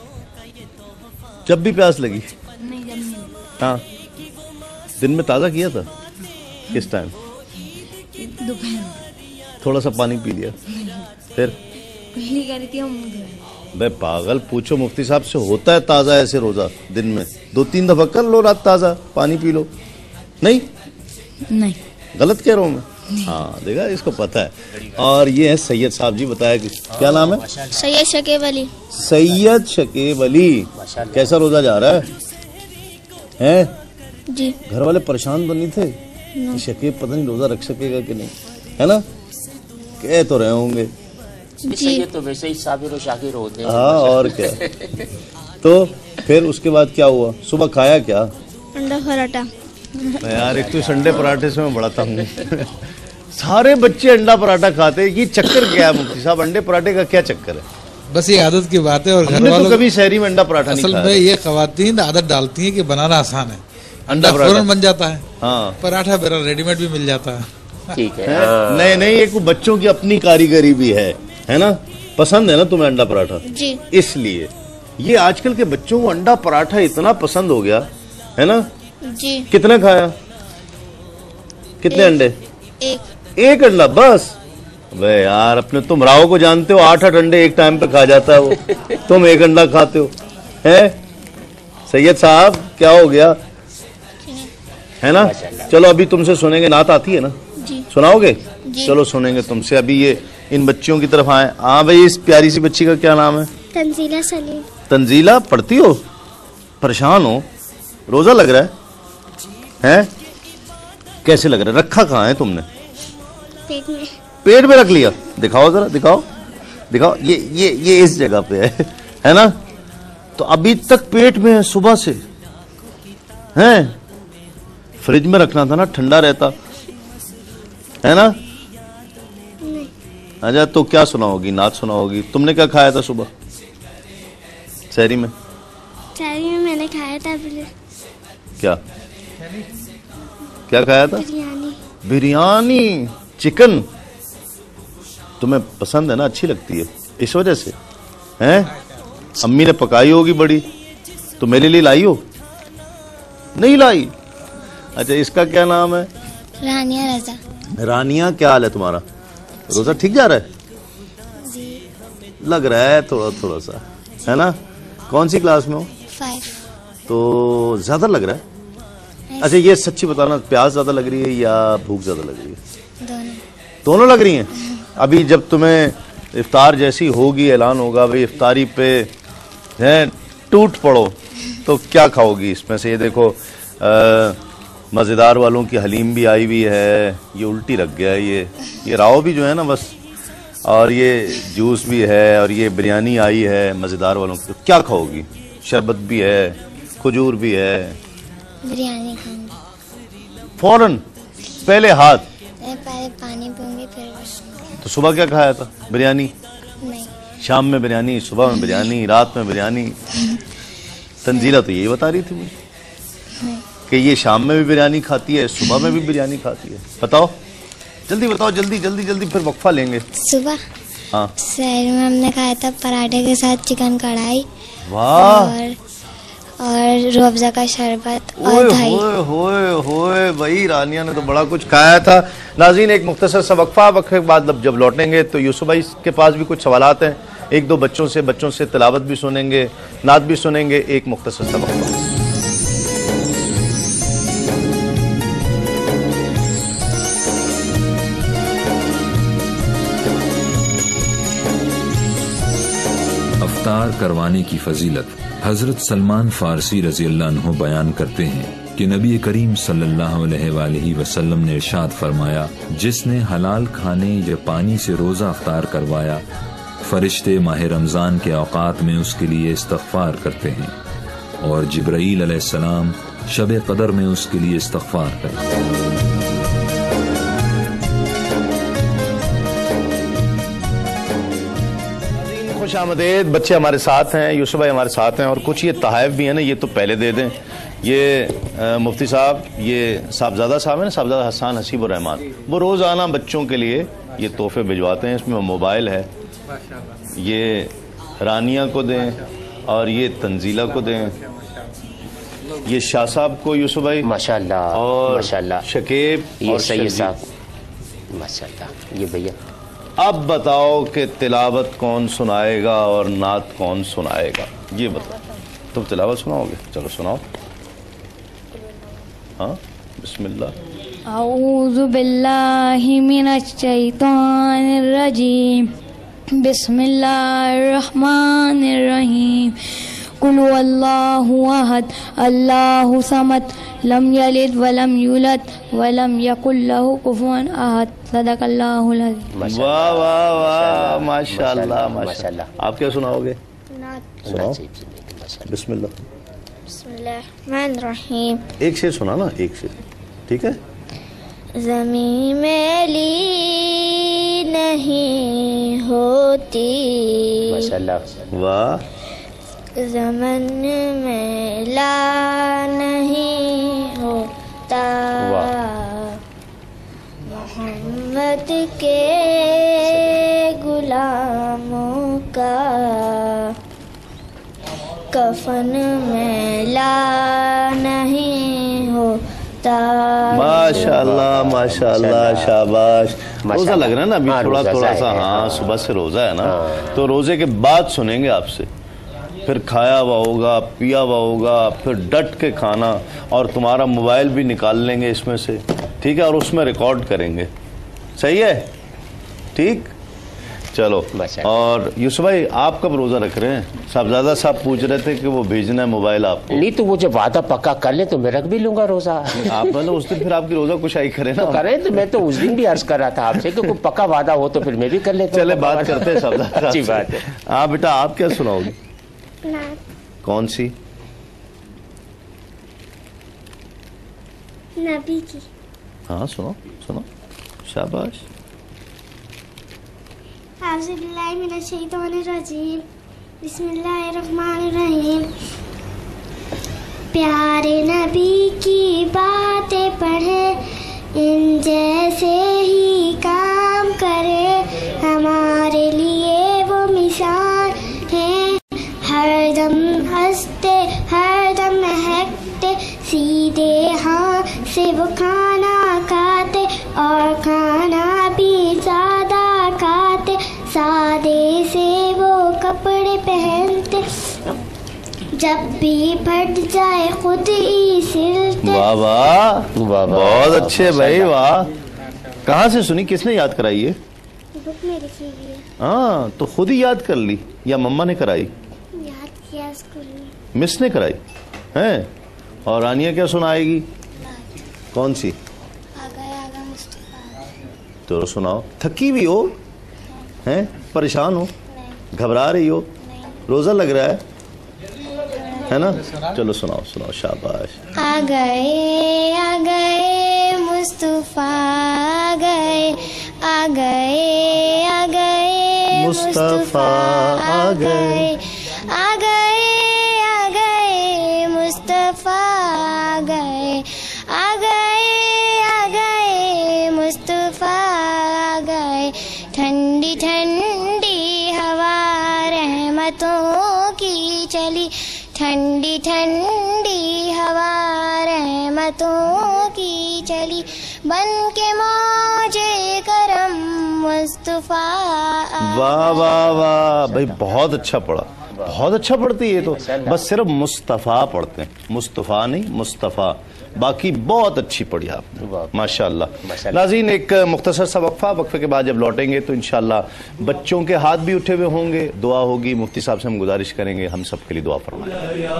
جب بھی پیاس لگی؟ نہیں، جب نہیں۔ ہاں، دن میں تازہ کیا تھا؟ کس ٹائم؟ دوپہر میں تھوڑا سا پانی پی لیا، پھر پہلی کر رہی تھی ہم۔ بے پاگل، پوچھو مفتی صاحب سے، ہوتا ہے تازہ ایسے روزہ دن میں 2-3 دفعہ کر لو، رات تازہ پانی پی لو؟ نہیں نہیں، غلط کہہ رہا ہوں میں؟ ہاں دیکھا، اس کو پتہ ہے۔ اور یہ ہے سید صاحب جی، بتایا کہ کیا نام ہے؟ سید شکیب علی۔ سید شکیب علی، کیسا روزہ جا رہا ہے؟ جی۔ گھر والے پریشان تو نہیں تھے کہ شکیب پتہ نہیں روزہ رکھ سکے گا کہ نہیں، ہے نا؟ کہہ تو رہے ہوں گے جی، تو ویسے ہی صابر و شاکر ہوتے ہیں۔ ہاں، اور کیا۔ تو پھر اس کے بعد کیا ہوا؟ صبح کھایا کیا؟ انڈا پراٹھا۔ یار ایک تو انڈے پراٹھے سے میں بڑا تنگ ہوں، سارے بچے انڈا پراٹھا کھاتے ہیں، یہ چکر کیا ہے مفتی صاحب؟ انڈے پراٹھے کا کیا چکر ہے؟ بس یہ عادت کی بات ہے، اور ہم نے تو کبھی شہری میں انڈا پراٹھا نہیں اصل کھایا۔ میں یہ خواتین عادت ڈالتی ہیں کہ بنانا آسان ہے، انڈا فوراً بن جاتا ہے، ہاں، پراٹھا میرا ریڈی میڈ بھی مل جاتا ہے۔ ٹھیک ہے، نہیں، ایک بچوں کی اپنی کاریگری بھی ہے نا؟ پسند ہے نا تمہیں انڈا پراٹھا؟ جی۔ اس لیے یہ آج کل کے بچوں کو انڈا پراٹھا اتنا پسند ہو گیا ہے نا؟ جی۔ کتنا کھایا؟ کتنے انڈے؟ ایک انڈا بس؟ بے یار، اپنے تم راؤ کو جانتے ہو، 8 انڈے ایک ٹائم پہ کھا جاتا ہے وہ، تم ایک انڈا کھاتے ہو ہے؟ سید صاحب کیا ہو گیا ہے نا؟ چلو ابھی تم سے سنیں گے، نعت آتی ہے نا؟ سناؤ گے؟ چلو سنیں گے تم سے۔ ابھی یہ ان بچیوں کی طرف آئے۔ ہاں بھائی، اس پیاری سی بچی کا کیا نام ہے؟ تنزیلہ سلیم۔ تنزیلہ، پڑھتی ہو؟ پریشان ہو؟ روزہ لگ رہا ہے؟ کیسے لگ رہا ہے؟ رکھا کہاں ہے تم نے؟ پیٹ میں۔ پیٹ میں رکھ لیا. دکھاؤ ذرا, دکھاؤ دکھاؤ, یہ اس جگہ پہ ہے نا. تو ابھی تک پیٹ میں ہے صبح سے ہیں. فریج میں رکھنا تھا نا, ٹھنڈا رہتا ہے نا. اچھا تو کیا سنا ہوگی, نعت سنا ہوگی. تم نے کیا کھایا تھا صبح سحری میں؟ سحری میں میں نے کھایا تھا کیا کھایا تھا؟ بریانی چکن. تمہیں پسند ہے نا, اچھی لگتی ہے اس وجہ سے ہیں. امی نے پکائی ہوگی بڑی, تو میرے لیے لائی ہو؟ نہیں لائی. اچھا اس کا کیا نام ہے؟ رانیہ رضا. رانیہ کیا حال ہے تمہارا؟ روزہ ٹھیک جا رہا ہے؟ لگ رہا ہے تھوڑا سا ہے نا. کون سی کلاس میں ہو؟ 5. تو زیادہ لگ رہا ہے. اچھا یہ سچی بتانا, پیاس زیادہ لگ رہی ہے یا بھوک زیادہ لگ رہی ہے؟ دونوں لگ رہی ہیں. ابھی جب تمہیں افطار جیسی ہوگی, اعلان ہوگا بھئی افطاری پہ ٹوٹ پڑو, تو کیا کھاؤ گی اس میں سے؟ یہ دیکھو مزیدار والوں کی حلیم بھی آئی ہوئی ہے. یہ الٹی لگ گیا ہے, یہ راؤ بھی جو ہے نا بس, اور یہ جوس بھی ہے, اور یہ بریانی آئی ہے مزیدار والوں کی. کیا کھاؤ گی؟ شربت بھی ہے, کھجور بھی ہے. بریانی کھاؤں گی فوراً پہلے ہاتھ. پہلے پانی پیوں گی پھر. تو صبح کیا کھایا تھا؟ بریانی. نہیں. شام میں بریانی, صبح میں بریانی, رات میں بریانی. تنزیلہ تو یہی بتا رہی تھی مجھے کہ یہ شام میں بھی بریانی کھاتی ہے, صبح میں بھی بریانی کھاتی ہے. بتاؤ جلدی بتاؤ, جلدی جلدی جلدی, پھر وقفہ لیں گے. صبح ہاں سحر میں ہم نے کھایا تھا پراٹھے کے ساتھ چکن کڑھائی. واہ. اور روح افزا کا شربت اور دہی. ہوئے بھائی, رانیہ نے تو بڑا کچھ کھایا تھا. ناظرین ایک مختصر سا وقفہ کے بعد جب لوٹیں گے تو یوسف بھائی کے پاس بھی کچھ سوالات ہیں, ایک دو بچوں سے تلاوت بھی سنیں گے, نعت بھی سنیں گے. ایک مختصر سا وقفہ. افطار کروانے کی فضیلت. حضرت سلمان فارسی رضی اللہ عنہ بیان کرتے ہیں کہ نبی کریم صلی اللہ علیہ وآلہ وسلم نے ارشاد فرمایا, جس نے حلال کھانے یا پانی سے روزہ افطار کروایا, فرشتے ماہ رمضان کے اوقات میں اس کے لیے استغفار کرتے ہیں, اور جبرائیل علیہ السلام شب قدر میں اس کے لیے استغفار کرتے ہیں. خوش آمدید. بچے ہمارے ساتھ ہیں, یوسف بھائی ہمارے ساتھ ہیں, اور کچھ یہ تحائف بھی ہیں نا, یہ تو پہلے دے دیں. یہ مفتی صاحب, یہ صاحبزادہ صاحب ہیں نا, صاحبزادہ حسان حسیب الرحمان, وہ روزانہ بچوں کے لیے یہ تحفے بھجواتے ہیں. اس میں موبائل ہے, یہ رانیہ کو دیں, اور یہ تنزیلہ کو دیں, یہ شاہ صاحب کو یوسف بھائی ماشاءاللہ, اور ماشاءاللہ شکیب یہ اور سید شرجیت. صاحب ماشاءاللہ. یہ بھیا اب بتاؤ کہ تلاوت کون سنائے گا اور نعت کون سنائے گا؟ یہ بتاؤ. تم تلاوت سناؤ گے؟ چلو سناؤ. ہاں بسم اللہ. اعوذ باللہ من الشیطان الرجیم, بسم اللہ الرحمن الرحیم. قل هو اللہ احد اللہ صمد لم یلد ولم یولد ولم یکن له کفوا احد. صدق اللہ العظیم. واہ واہ واہ, ماشاءاللہ ماشاءاللہ. آپ کیا سناؤ گے؟ سناؤ. بسم اللہ. بسم اللہ الرحمن الرحیم. ایک شعر سنا نا, ایک شعر, ٹھیک ہے؟ زمین میلی نہیں ہوتی, ماشاءاللہ. واہ. زمن میلا نہیں ہوتا, محمد کے غلاموں کا کفن میلا نہیں ہوتا. ماشاءاللہ ماشاءاللہ, شاباش. روزہ لگ رہا ہے نا ابھی تھوڑا سا. ہاں صبح سے روزہ ہے نا, تو روزے کے بعد سنیں گے آپ سے. پھر کھایا ہوا ہوگا, پیا ہوا ہوگا, پھر ڈٹ کے کھانا, اور تمہارا موبائل بھی نکال لیں گے اس میں سے, ٹھیک ہے, اور اس میں ریکارڈ کریں گے. صحیح ہے؟ ٹھیک. چلو اور یوسف بھائی آپ کب روزہ رکھ رہے ہیں؟ صاحبزادہ صاحب پوچھ رہے تھے کہ وہ بھیجنا ہے موبائل آپ کو. نہیں تو وہ جب وعدہ پکا کر لیں تو میں رکھ بھی لوں گا روزہ. آپ مطلب اس دن پھر آپ کی روزہ کشائی کریں نا. کریں تو میں تو اس دن بھی عرض کر رہا تھا آپ سے کہ کوئی پکا وعدہ ہو تو پھر میں بھی کر لیتا ہوں. چلے بات کرتے ہیں صاحبزادہ. اچھی بات ہے. ہاں بیٹا آپ کیا سناؤ گی؟ کون سی؟ نبی کی. ہاں سنو سنو. شاباش. اعوذ باللہ من الشیطان الرجیم بسم اللہ الرحمن الرحیم. پیارے نبی کی باتیں پڑھے ان جیسے ہی کام کرے ہمارے لیے وہ مثال ہے. ہر دم ہنستے ہر دم مہکتے سیدھے ہاتھ سے وہ کھانا کھاتے اور کھانا بھی زیادہ کھاتے. سادے سے وہ کپڑے پہنتے جب بھی پھٹ جائے خود ہی سلتے. واہ واہ بہت اچھے بھائی واہ. کہاں سے سنی؟ کس نے یاد کرائی ہے؟ بک میں لکھی ہوئی ہے. ہاں تو خود ہی یاد کر لی یا مما نے کرائی؟ یاد کیا اسکول میں. مس نے کرائی ہیں. اور رانیہ کیا سنائے گی؟ کون سی؟ آگا مصطفیٰ. تو سناؤ. تھکی بھی ہو ہیں؟ پریشان ہو؟ گھبرا رہی ہو؟ روزہ لگ رہا ہے نا؟ چلو سناؤ سناؤ. شاباش. آ گئے مصطفیٰ آ گئے مصطفیٰ آ گئے مصطفیٰ آ گئے مصطفیٰ آ گئے. ٹھنڈی ٹھنڈی ہوا رحمتوں کی چلی ٹھنڈی ٹھنڈی ہوا رحمتوں کی چلی بن کے موجے کرم مصطفیٰ. واہ واہ واہ بھائی بہت اچھا پڑھا. بہت اچھا پڑھتی ہے. تو بس صرف مصطفیٰ پڑھتے ہیں مصطفیٰ نہیں مصطفیٰ. باقی بہت اچھی پڑھی آپ نے ماشاءاللہ. ناظرین ایک مختصر سا وقفے کے بعد جب لوٹیں گے تو انشاءاللہ بچوں کے ہاتھ بھی اٹھے ہوئے ہوں گے. دعا ہوگی. مفتی صاحب سے ہم گزارش کریں گے ہم سب کے لیے دعا فرمائیں.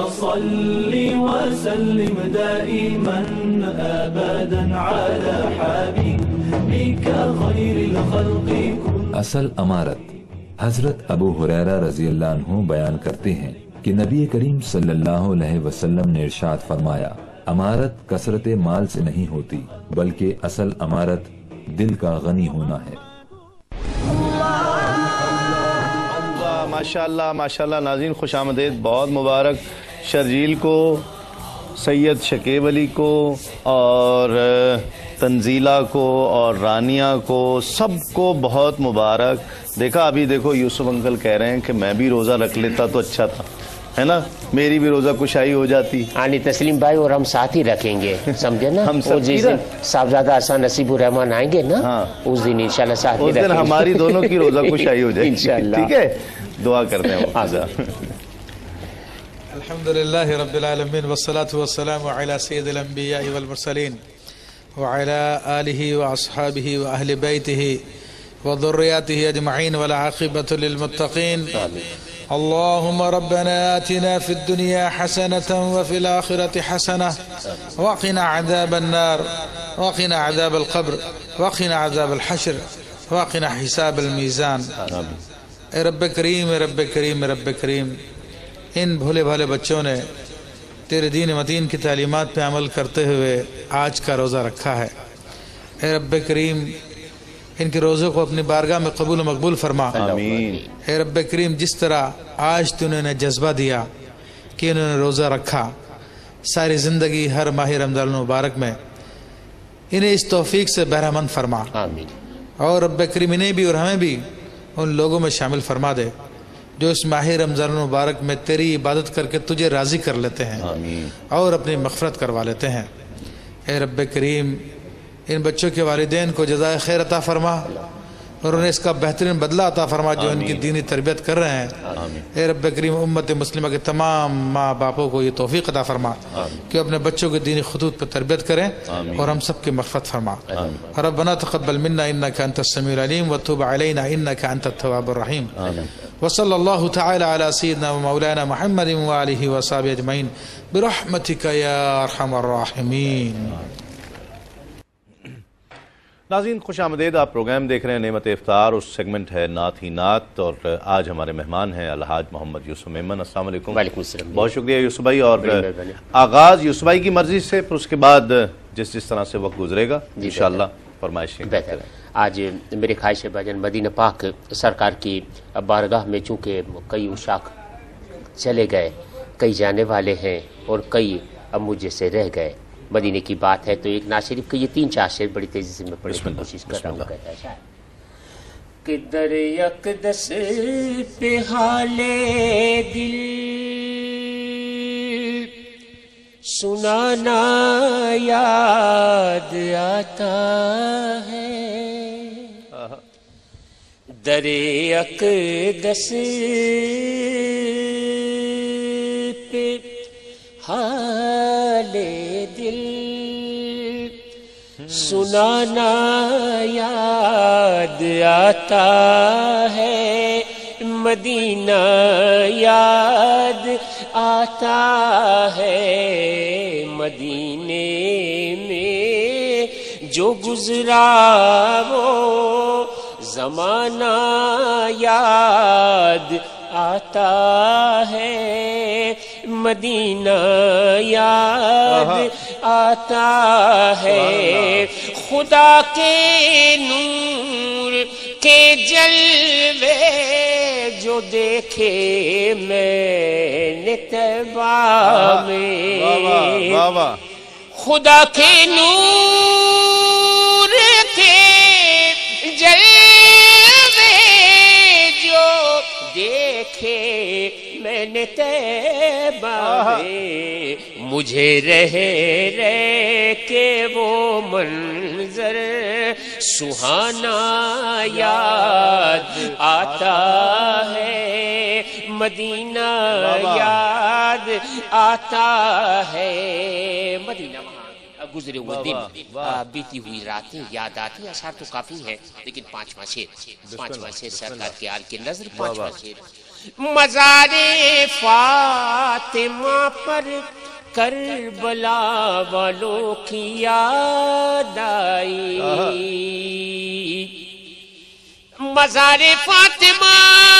اصل امارت. حضرت ابو ہریرہ رضی اللہ عنہ بیان کرتے ہیں کہ نبی کریم صلی اللہ علیہ وسلم نے ارشاد فرمایا امارت کثرت مال سے نہیں ہوتی بلکہ اصل امارت دل کا غنی ہونا ہے. ماشاءاللہ ماشاءاللہ. ناظرین خوش آمدید. بہت مبارک شرجیل کو, سید شکیب علی کو اور تنزیلہ کو اور رانیہ کو, سب کو بہت مبارک. دیکھا ابھی دیکھو یوسف انکل کہہ رہے ہیں کہ میں بھی روزہ رکھ لیتا تو اچھا تھا ہے نا, میری بھی روزہ کشائی ہو جاتی. آنی تسلیم بھائی اور ہم ساتھ ہی رکھیں گے سمجھے نا. ہم جس دن صاحبزادہ حسن نصیب الرحمان آئیں گے نا اس دن انشاءاللہ ساتھ ہی رکھیں گے. ہماری دونوں کی روزہ کشائی ہو جائے انشاءاللہ. ٹھیک ہے. دعا کرتے ہیں. الحمدللہ رب العالمین والصلاة والسلام علی سید الانبیاء والمرسلین وعلى آلہ واصحابہ واہل بیتہ وذریاتہ اجمعین والعاقبۃ للمتقین. اللهم ربنا آتنا في الدنيا حسنة وفي الآخرة حسنة وقنا عذاب النار وقنا عذاب القبر وقنا عذاب الحشر وقنا حساب الميزان. اے رب کریم اے رب کریم اے رب کریم, ان بھولے بھالے بچوں نے تیرے دین متین کی تعلیمات پہ عمل کرتے ہوئے آج کا روزہ رکھا ہے. اے رب کریم ان کے روزے کو اپنی بارگاہ میں قبول و مقبول فرما. آمین. اے رب کریم جس طرح آج تو انہوں نے جذبہ دیا کہ انہوں نے روزہ رکھا, ساری زندگی ہر ماہ رمضان المبارک میں انہیں اس توفیق سے بہرہ مند فرما. آمین. اور رب کریم انہیں بھی اور ہمیں بھی ان لوگوں میں شامل فرما دے جو اس ماہ رمضان المبارک میں تیری عبادت کر کے تجھے راضی کر لیتے ہیں اور اپنی مغفرت کروا لیتے ہیں. اے رب کریم ان بچوں کے والدین کو جزائے خیر عطا فرما اور انہیں اس کا بہترین بدلہ عطا فرما جو ان کی دینی تربیت کر رہے ہیں. اے رب کریم امت مسلمہ کے تمام ماں باپوں کو یہ توفیق عطا فرما کہ اپنے بچوں کے دینی خطوط پر تربیت کریں اور ہم سب کی مغفرت فرما. ربنا تقبل منا انك انت السميع العليم وتب علينا انك انت التواب الرحيم. وصلى الله تعالى على سيدنا ومولانا محمد وآله وصحبه اجمعين برحمتك يا ارحم الراحمين. ناظرین خوش آمدید. آپ پروگرام دیکھ رہے ہیں نعمت افطار، اس سیگمنٹ ہے نعت ہی نعت، اور آج ہمارے مہمان ہیں الحاج محمد یوسف میمن. السلام علیکم. وعلیکم السلام. بہت شکریہ یوسف بھائی. اور آغاز یوسف بھائی کی مرضی سے، پھر اس کے بعد جس طرح سے وقت گزرے گا انشاءاللہ فرمائشیں. بہتر. آج میرے خواہش ہے بھائی مدینہ پاک سرکار کی بارگاہ میں چونکہ کئی عشاق چلے گئے، کئی جانے والے ہیں اور کئی اب مجھے سے رہ گئے. مدینے کی بات ہے تو ایک نعت شریف کے یہ 3-4 شعر بڑی تیزی سے میں پڑھنے کی کوشش کر رہا ہوں. کہتا ہے شاید کہ در اقدس پہ حالے دل سنانا یاد آتا ہے، در اقدس پہ حال دل سنانا یاد آتا ہے، مدینہ یاد آتا ہے، مدینے میں جو گزرا وہ زمانہ یاد آتا ہے، مدینہ یاد آتا ہے، خدا کے نور کے جلوے جو دیکھے میں نے طیبہ میں، خدا کے نور کے جلوے جو دیکھے میں نے طیبہ میں، مجھے رہ کے وہ منظر سہانا یاد آتا ہے، مدینہ یاد آتا ہے، مدینہ گزرے ہوئے دن بیتی ہوئی راتیں یاد آتی ہیں. اشعار تو کافی ہیں لیکن پانچواں شعر سرکار کے آل کے نظر. پانچواں شعر مزار فاطمہ پر کربلا والوں کی یاد آئی، مزار فاطمہ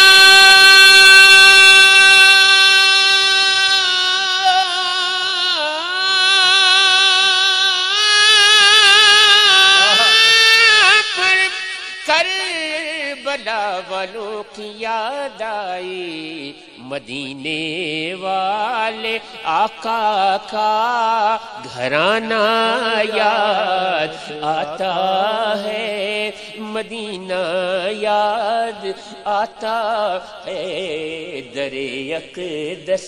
کربلا والوں کی یاد آئی، مدینے والے آقا کا گھرانہ یاد آتا ہے، مدینہ یاد آتا ہے، در اقدس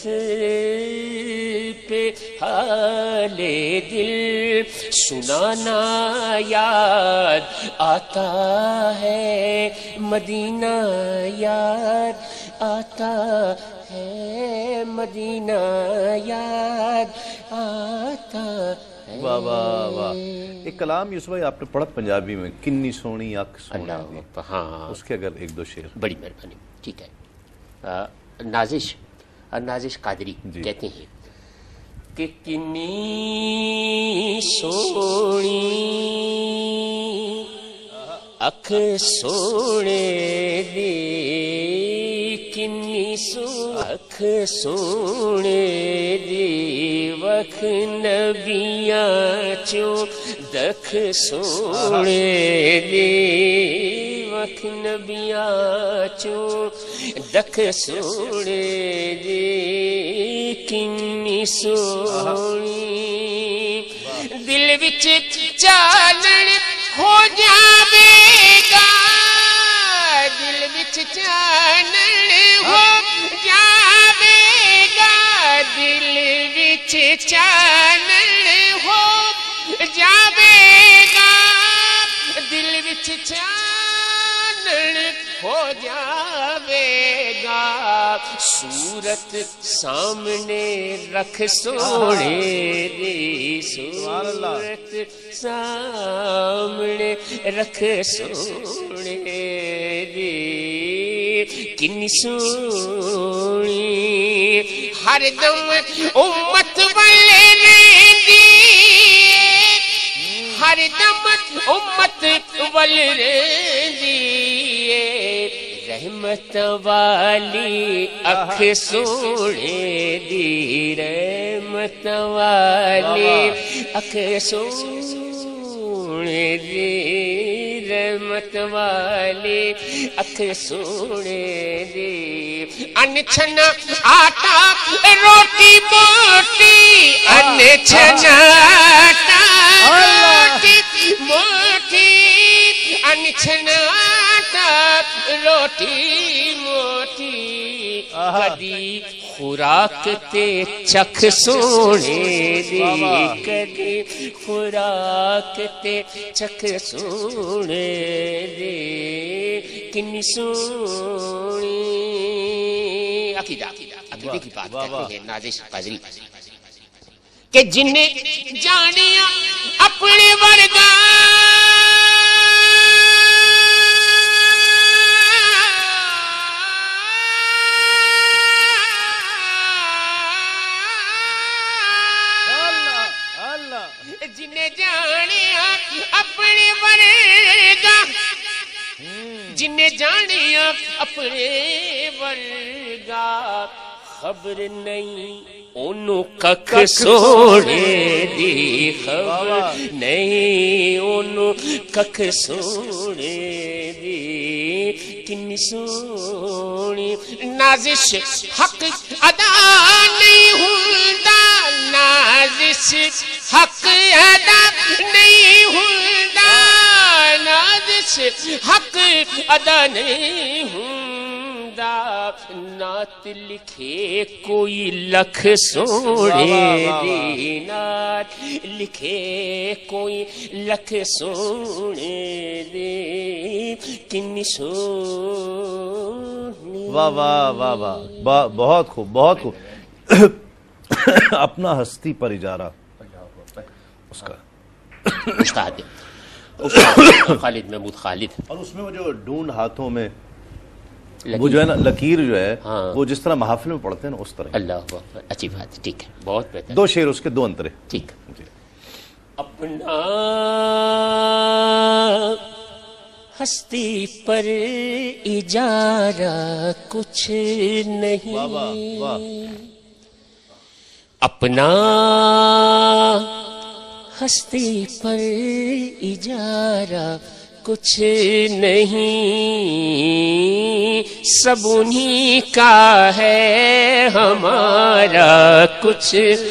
پہ حال دل سنانا یاد آتا ہے، مدینہ یاد آتا ہے، مدینہ یاد آتا ہے. واہ واہ واہ. ایک کلام یوسف بھائی آپ نے پڑھا پنجابی میں، کنی سونی اکھ سونی. ہاں اس کے اگر ایک دو شعر. بڑی مہربانی. ٹھیک ہے. نازش قادری کہتے ہیں کہ کنی سونی اکھ سونے دی، کنی اکھ سونے دی، وکھ نبیاں چوں دکھ سونے دی، وکھ نبیاں چوں دکھ سونے دی، کنی سونی دل وچ چالن ہو جاوے گا، دل وچ چانن ہو جاوے گا، دل وچ چانن ہو جاوے گا، دل وچ چانن چانن ہو جاوے گا صورت سامنے رکھ سونے دی صورت سامنے رکھ سونے دی کنی سونی ہر دم امت والے دی ہر دم امت والے دی رحمت والی اکھ سونے دی رحمت والی اکھ سونے دی رحمت والی اکھ سونے دی ان چھنا آٹا روٹی موٹی ان چھنا آٹا روٹی موٹی ان چھنا آٹا روٹی موٹی کدی خوراک تے چکھ سونے دی کدی خوراک تے چکھ سونے دی کنی سونی عقیدہ کی بات کرتے ہیں نازش قادری کہ جنہیں جانیاں اپنے ورگا جنہیں جانیاں اپنے ورگا جنہیں جانیاں اپنے ورگا خبر نہیں انہوں ککھ سونے دی خبر نہیں انہوں ککھ سونے دی کنی سونی نازش حق ادا نہیں ہوندا نازش حق ادا نہیں ہوندا نازش حق ادا نہیں ہوندا نات لکھے کوئی لکھ سونے دی نات لکھے کوئی لکھ سونے دی کنی سونی واہ واہ واہ واہ بہت خوب بہت خوب اپنا ہستی پر اجارہ اس کا استاد خالد محمود خالد اور اس میں وہ جو ڈھونڈ ہاتھوں میں وہ جو ہے نا لکیر جو ہے وہ جس طرح محافل میں پڑھتے ہیں نا اس طرح اللہ اچھی بات ٹھیک ہے بہت بہتر دو شعر اس کے دو انترے ٹھیک اپنا ہستی پر اجارہ کچھ نہیں اپنا ہستی پر اجارہ کچھ نہیں سب انہی کا ہے ہمارا کچھ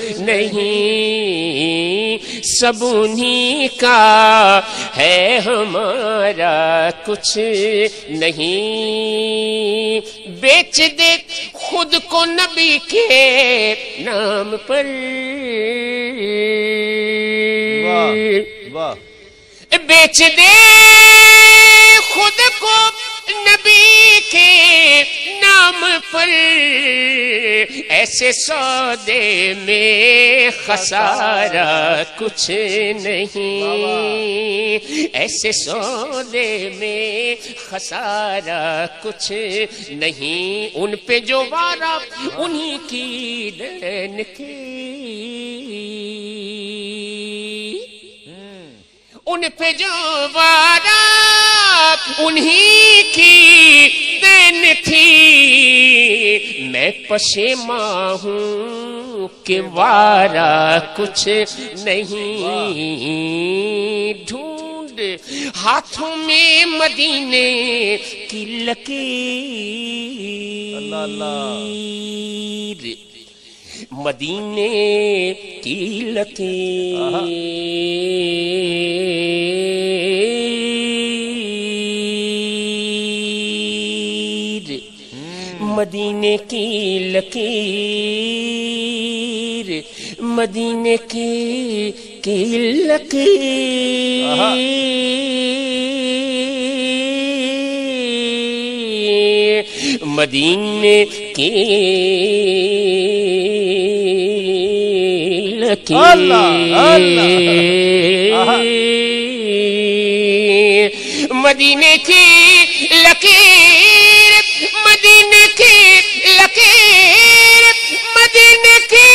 نہیں سب انہی کا ہے ہمارا کچھ نہیں بیچ دے خود کو نبی کے نام پر بیچ دے خود کو نبی کے نام پر ایسے سودے میں خسارہ کچھ نہیں ایسے سودے میں خسارہ کچھ نہیں ان پہ جو وارا انہی کی دین کی ان پہ جو وعدہ انہی کی دین تھی میں پشیماں ہوں کہ وارا کچھ نہیں ڈھونڈ ہاتھوں میں مدینے کی لکیر مدینے کی لکیر مدینے کی لکیر مدینے کی لکیر مدینے کی لکیر مدینے کی لکیر مدینے کی لکیر مدینے کی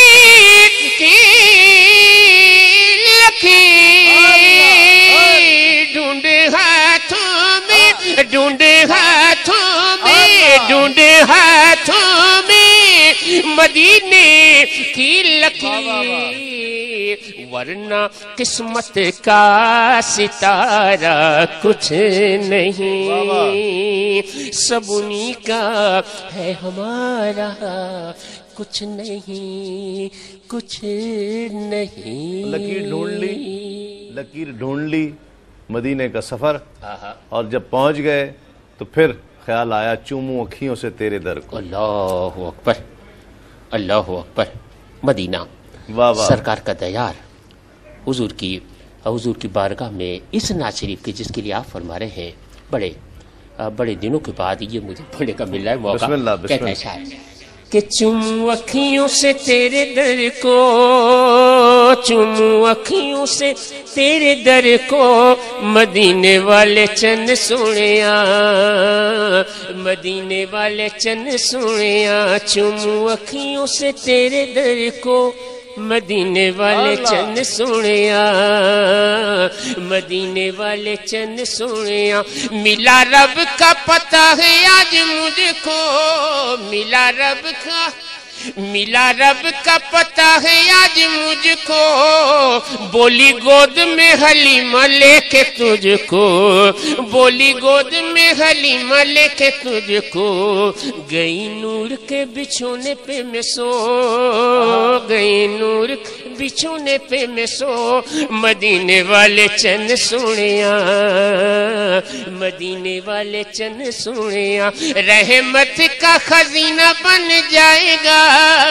لکیر ڈھونڈے ہاتھوں میں ڈھونڈے ہاتھوں میں ڈھونڈے ہاتھوں میں مدینے کی لکیر ورنہ قسمت کا ستارہ کچھ نہیں سب انہی کا ہے ہمارا کچھ نہیں کچھ نہیں لکیر ڈھونڈ لی مدینے کا سفر اور جب پہنچ گئے تو پھر خیال آیا چوموں اکھیوں سے تیرے در کو اللہ اکبر اللہ اکبر مدینہ سرکار کا دیار حضور کی بارگاہ میں اس نعت شریف کے جس کے لیے آپ فرما رہے ہیں بڑے دنوں کے بعد یہ مجھے پڑھنے کا مل رہا ہے موقع کہتا ہے شاعر کہ چوموں اکھیوں سے تیرے در کو چوموں اکھیوں سے تیرے در کو مدینے والے چند سوڑیاں مدینے والے چند سوڑیاں چوموں اکھیوں سے تیرے در کو مدینے والے چند سوڑیاں مدینے والے چند سوڑیاں ملا رب کا پتہ ہے آج مجھ کو ملا رب کا پتہ ہے آج مجھ کو بولی گود میں حلیمہ لے کے تجھ کو بولی گود میں حلیمہ لے کے تجھ کو گئی نور کے بچھونے پہ میں سو گئی نور بچھونے پہ میں سو مدینے والے چند سوڑیاں مدینے والے چند سوڑیاں رحمت کا خزینہ بن جائے گا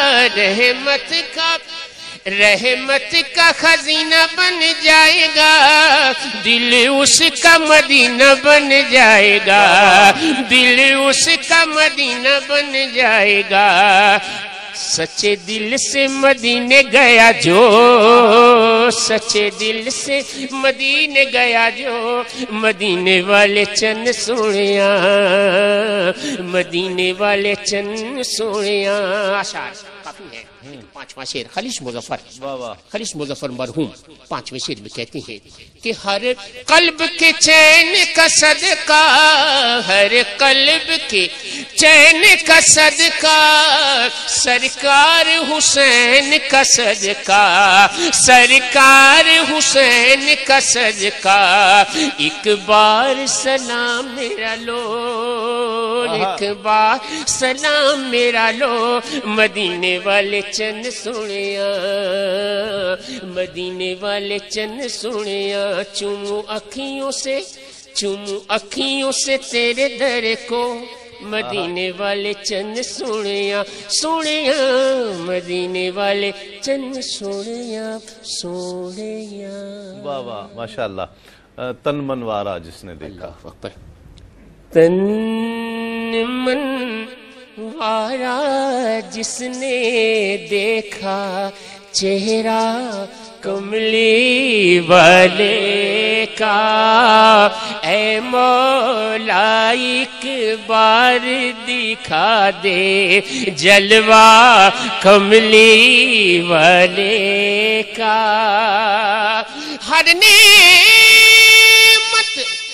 رحمت کا خزینہ بن جائے گا دل اس کا مدینہ بن جائے گا دل اس کا مدینہ بن جائے گا سچے دل سے مدینے گیا جو سچے دل سے مدینے گیا جو مدینے والے چند سوڑیاں مدینے والے چند سوڑیاں اشعار کافی ہے پانچواں شعر خلیش مظفر مرحوم پانچویں شعر میں کہتے ہیں کہ ہر قلب کے چین کا صدقہ ہر قلب کے چین کا صدقہ سرکار حسین کا صدقہ سرکار حسین کا صدقہ ایک بار سلام میرا لو ایک بار سلام میرا لو مدینے والے چند سوڑیاں مدینے والے چند سوڑیاں چوموں اکھیوں سے تیرے در کو مدینے والے چند سوڑیاں سوڑیاں مدینے والے چند سوڑیاں سوڑیاں واہ واہ ماشاءاللہ تن من وارا جس نے دیکھا تن من وارا جس نے دیکھا چہرہ کملی والے کا اے مولا ایک بار دکھا دے جلوہ کملی والے کا ہر نعمت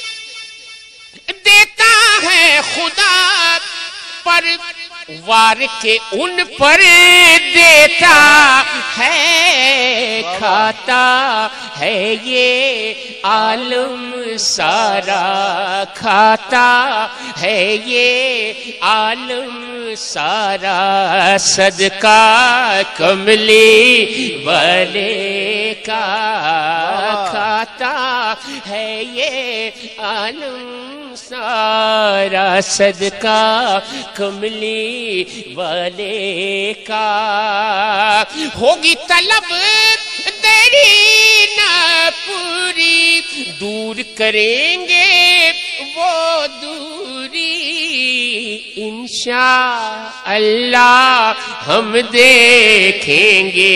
دیتا ہے خدا پر وار کے ان پر دیتا ہے کھاتا ہے یہ عالم سارا کھاتا ہے یہ عالم سارا صدقہ کملی والے کا کھاتا ہے یہ عالم سارا صدقہ کملی والے کا ہوگی طلب تیری نہ پوری دور کریں گے وہ دوری انشاءاللہ ہم دیکھیں گے،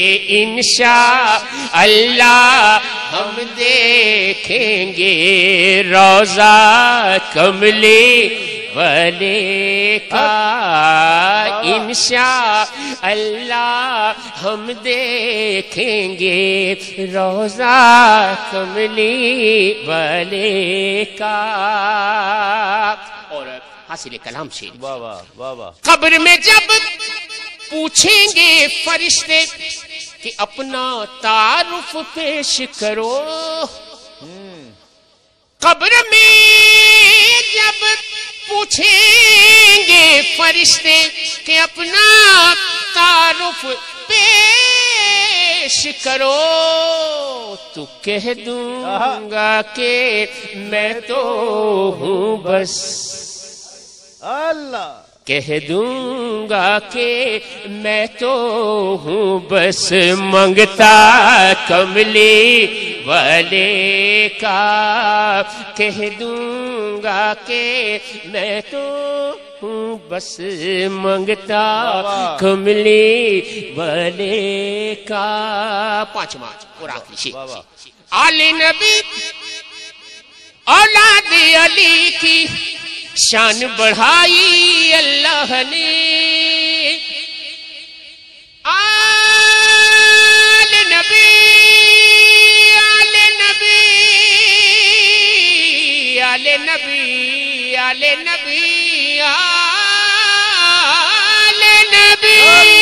انشاءاللہ ہم دیکھیں گے روضہ کملی والے کا، انشاءاللہ ہم دیکھیں گے روضہ کملی والے کا۔ اور حاصل کلام شیر، واہ واہ واہ واہ۔ قبر میں جب پوچھیں گے فرشتے کہ اپنا تعارف پیش کرو، قبر میں جب پوچھیں گے فرشتے کہ اپنا تعارف پیش کرو، تو کہہ دوں گا کہ میں تو ہوں بس، اللہ کہہ دوں گا کہ میں تو ہوں بس منگتا کملی والے کا، کہہ دوں گا کہ میں تو ہوں بس منگتا کملی والے کا۔ پانچواں اور آخری شیر، آل نبی اولاد علی کی شان بڑھائی اللہ نے، آل نبی آل نبی آل نبی آل نبی آل نبی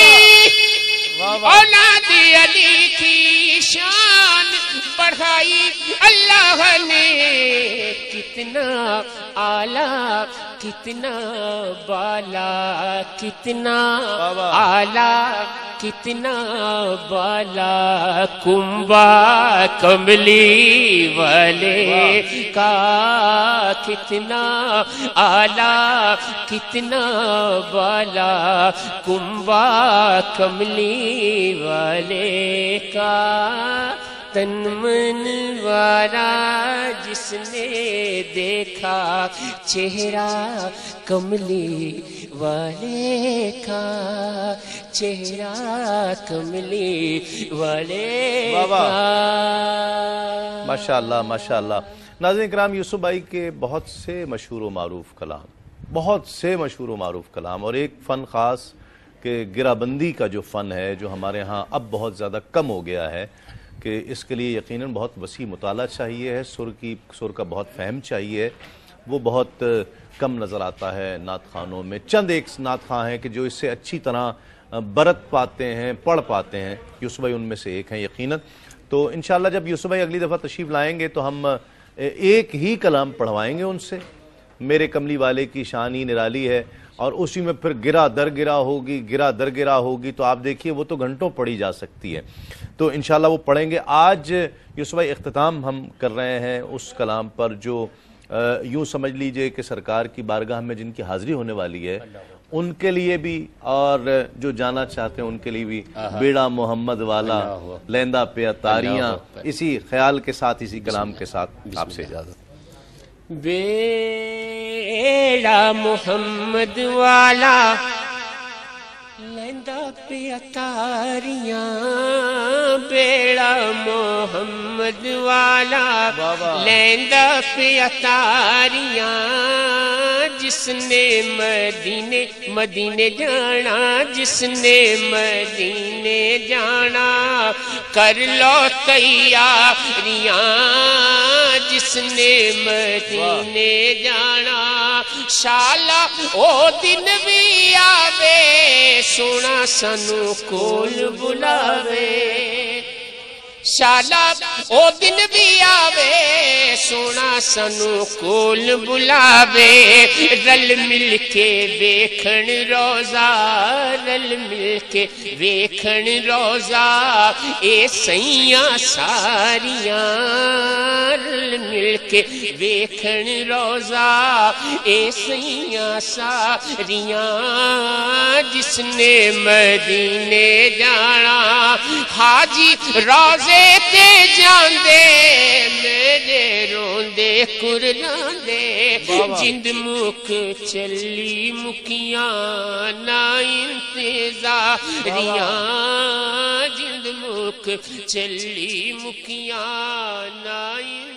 اولاد علی کی شان بڑھائی اللہ نے، کتنا اعلیٰ کتنا بالا، کتنا اعلیٰ کتنا بالا کنبا کملی والے کا، کتنا اعلیٰ کتنا بالا کنبا کملی والے کا، تن من وارا جس نے دیکھا چہرہ کملی والے کا، چہرہ کملی والے کا۔ ماشاءاللہ ماشاءاللہ۔ ناظرین کرام، یوسف بھائی کے بہت سے مشہور و معروف کلام، بہت سے مشہور و معروف کلام، اور ایک فن خاص کہ گرہ بندی کا جو فن ہے، جو ہمارے ہاں اب بہت زیادہ کم ہو گیا ہے، کہ اس کے لیے یقیناً بہت وسیع مطالعہ چاہیے ہے، سر کا بہت فہم چاہیے، وہ بہت کم نظر آتا ہے نعت خوانوں میں۔ چند ایک نعت خواں ہیں کہ جو اس سے اچھی طرح برت پاتے ہیں، پڑھ پاتے ہیں، یوسف بھائی ان میں سے ایک ہیں یقیناً۔ تو انشاءاللہ جب یوسف بھائی اگلی دفعہ تشریف لائیں گے تو ہم ایک ہی کلام پڑھوائیں گے ان سے، میرے کملی والے کی شان ہی نرالی ہے، اور اسی میں پھر گرا در گرا ہوگی، گرا در گرا ہوگی، تو آپ دیکھیے وہ تو گھنٹوں پڑھی جا سکتی ہے، تو انشاءاللہ وہ پڑھیں گے۔ آج یوسف بھائی اختتام ہم کر رہے ہیں اس کلام پر جو یوں سمجھ لیجئے کہ سرکار کی بارگاہ میں جن کی حاضری ہونے والی ہے ان کے لیے بھی، اور جو جانا چاہتے ہیں ان کے لیے بھی، بیڑا محمد والا لیندہ پہ تاریاں، اسی خیال کے ساتھ، اسی کلام کے ساتھ آپ سے اجازت۔ بیڑا محمد والا لیندہ پہ اتاریاں، بیڑا محمد والا لیندہ پہ اتاریاں، جس نے مدینے جانا، جس نے مدینے جانا، کر لو تیاریاں، جس نے مدینے جانا، شالا او دن بھی آوے، سونا سنو کول بلاوے، شالا او دن بھی آوے، سونا سنو کول بلاوے، رل مل کے ویکھن روزہ، رل مل کے ویکھن روزہ، اے سیاں ساریاں، رل مل کے ویکھن روزہ، اے سیاں ساریاں، جس نے مدینے جانا، حاجی روزے تے جاندے، میرے روندے کرلاندے جند مک چلی مکیاں نا انتظاریاں جند مک چلی مکیاں نا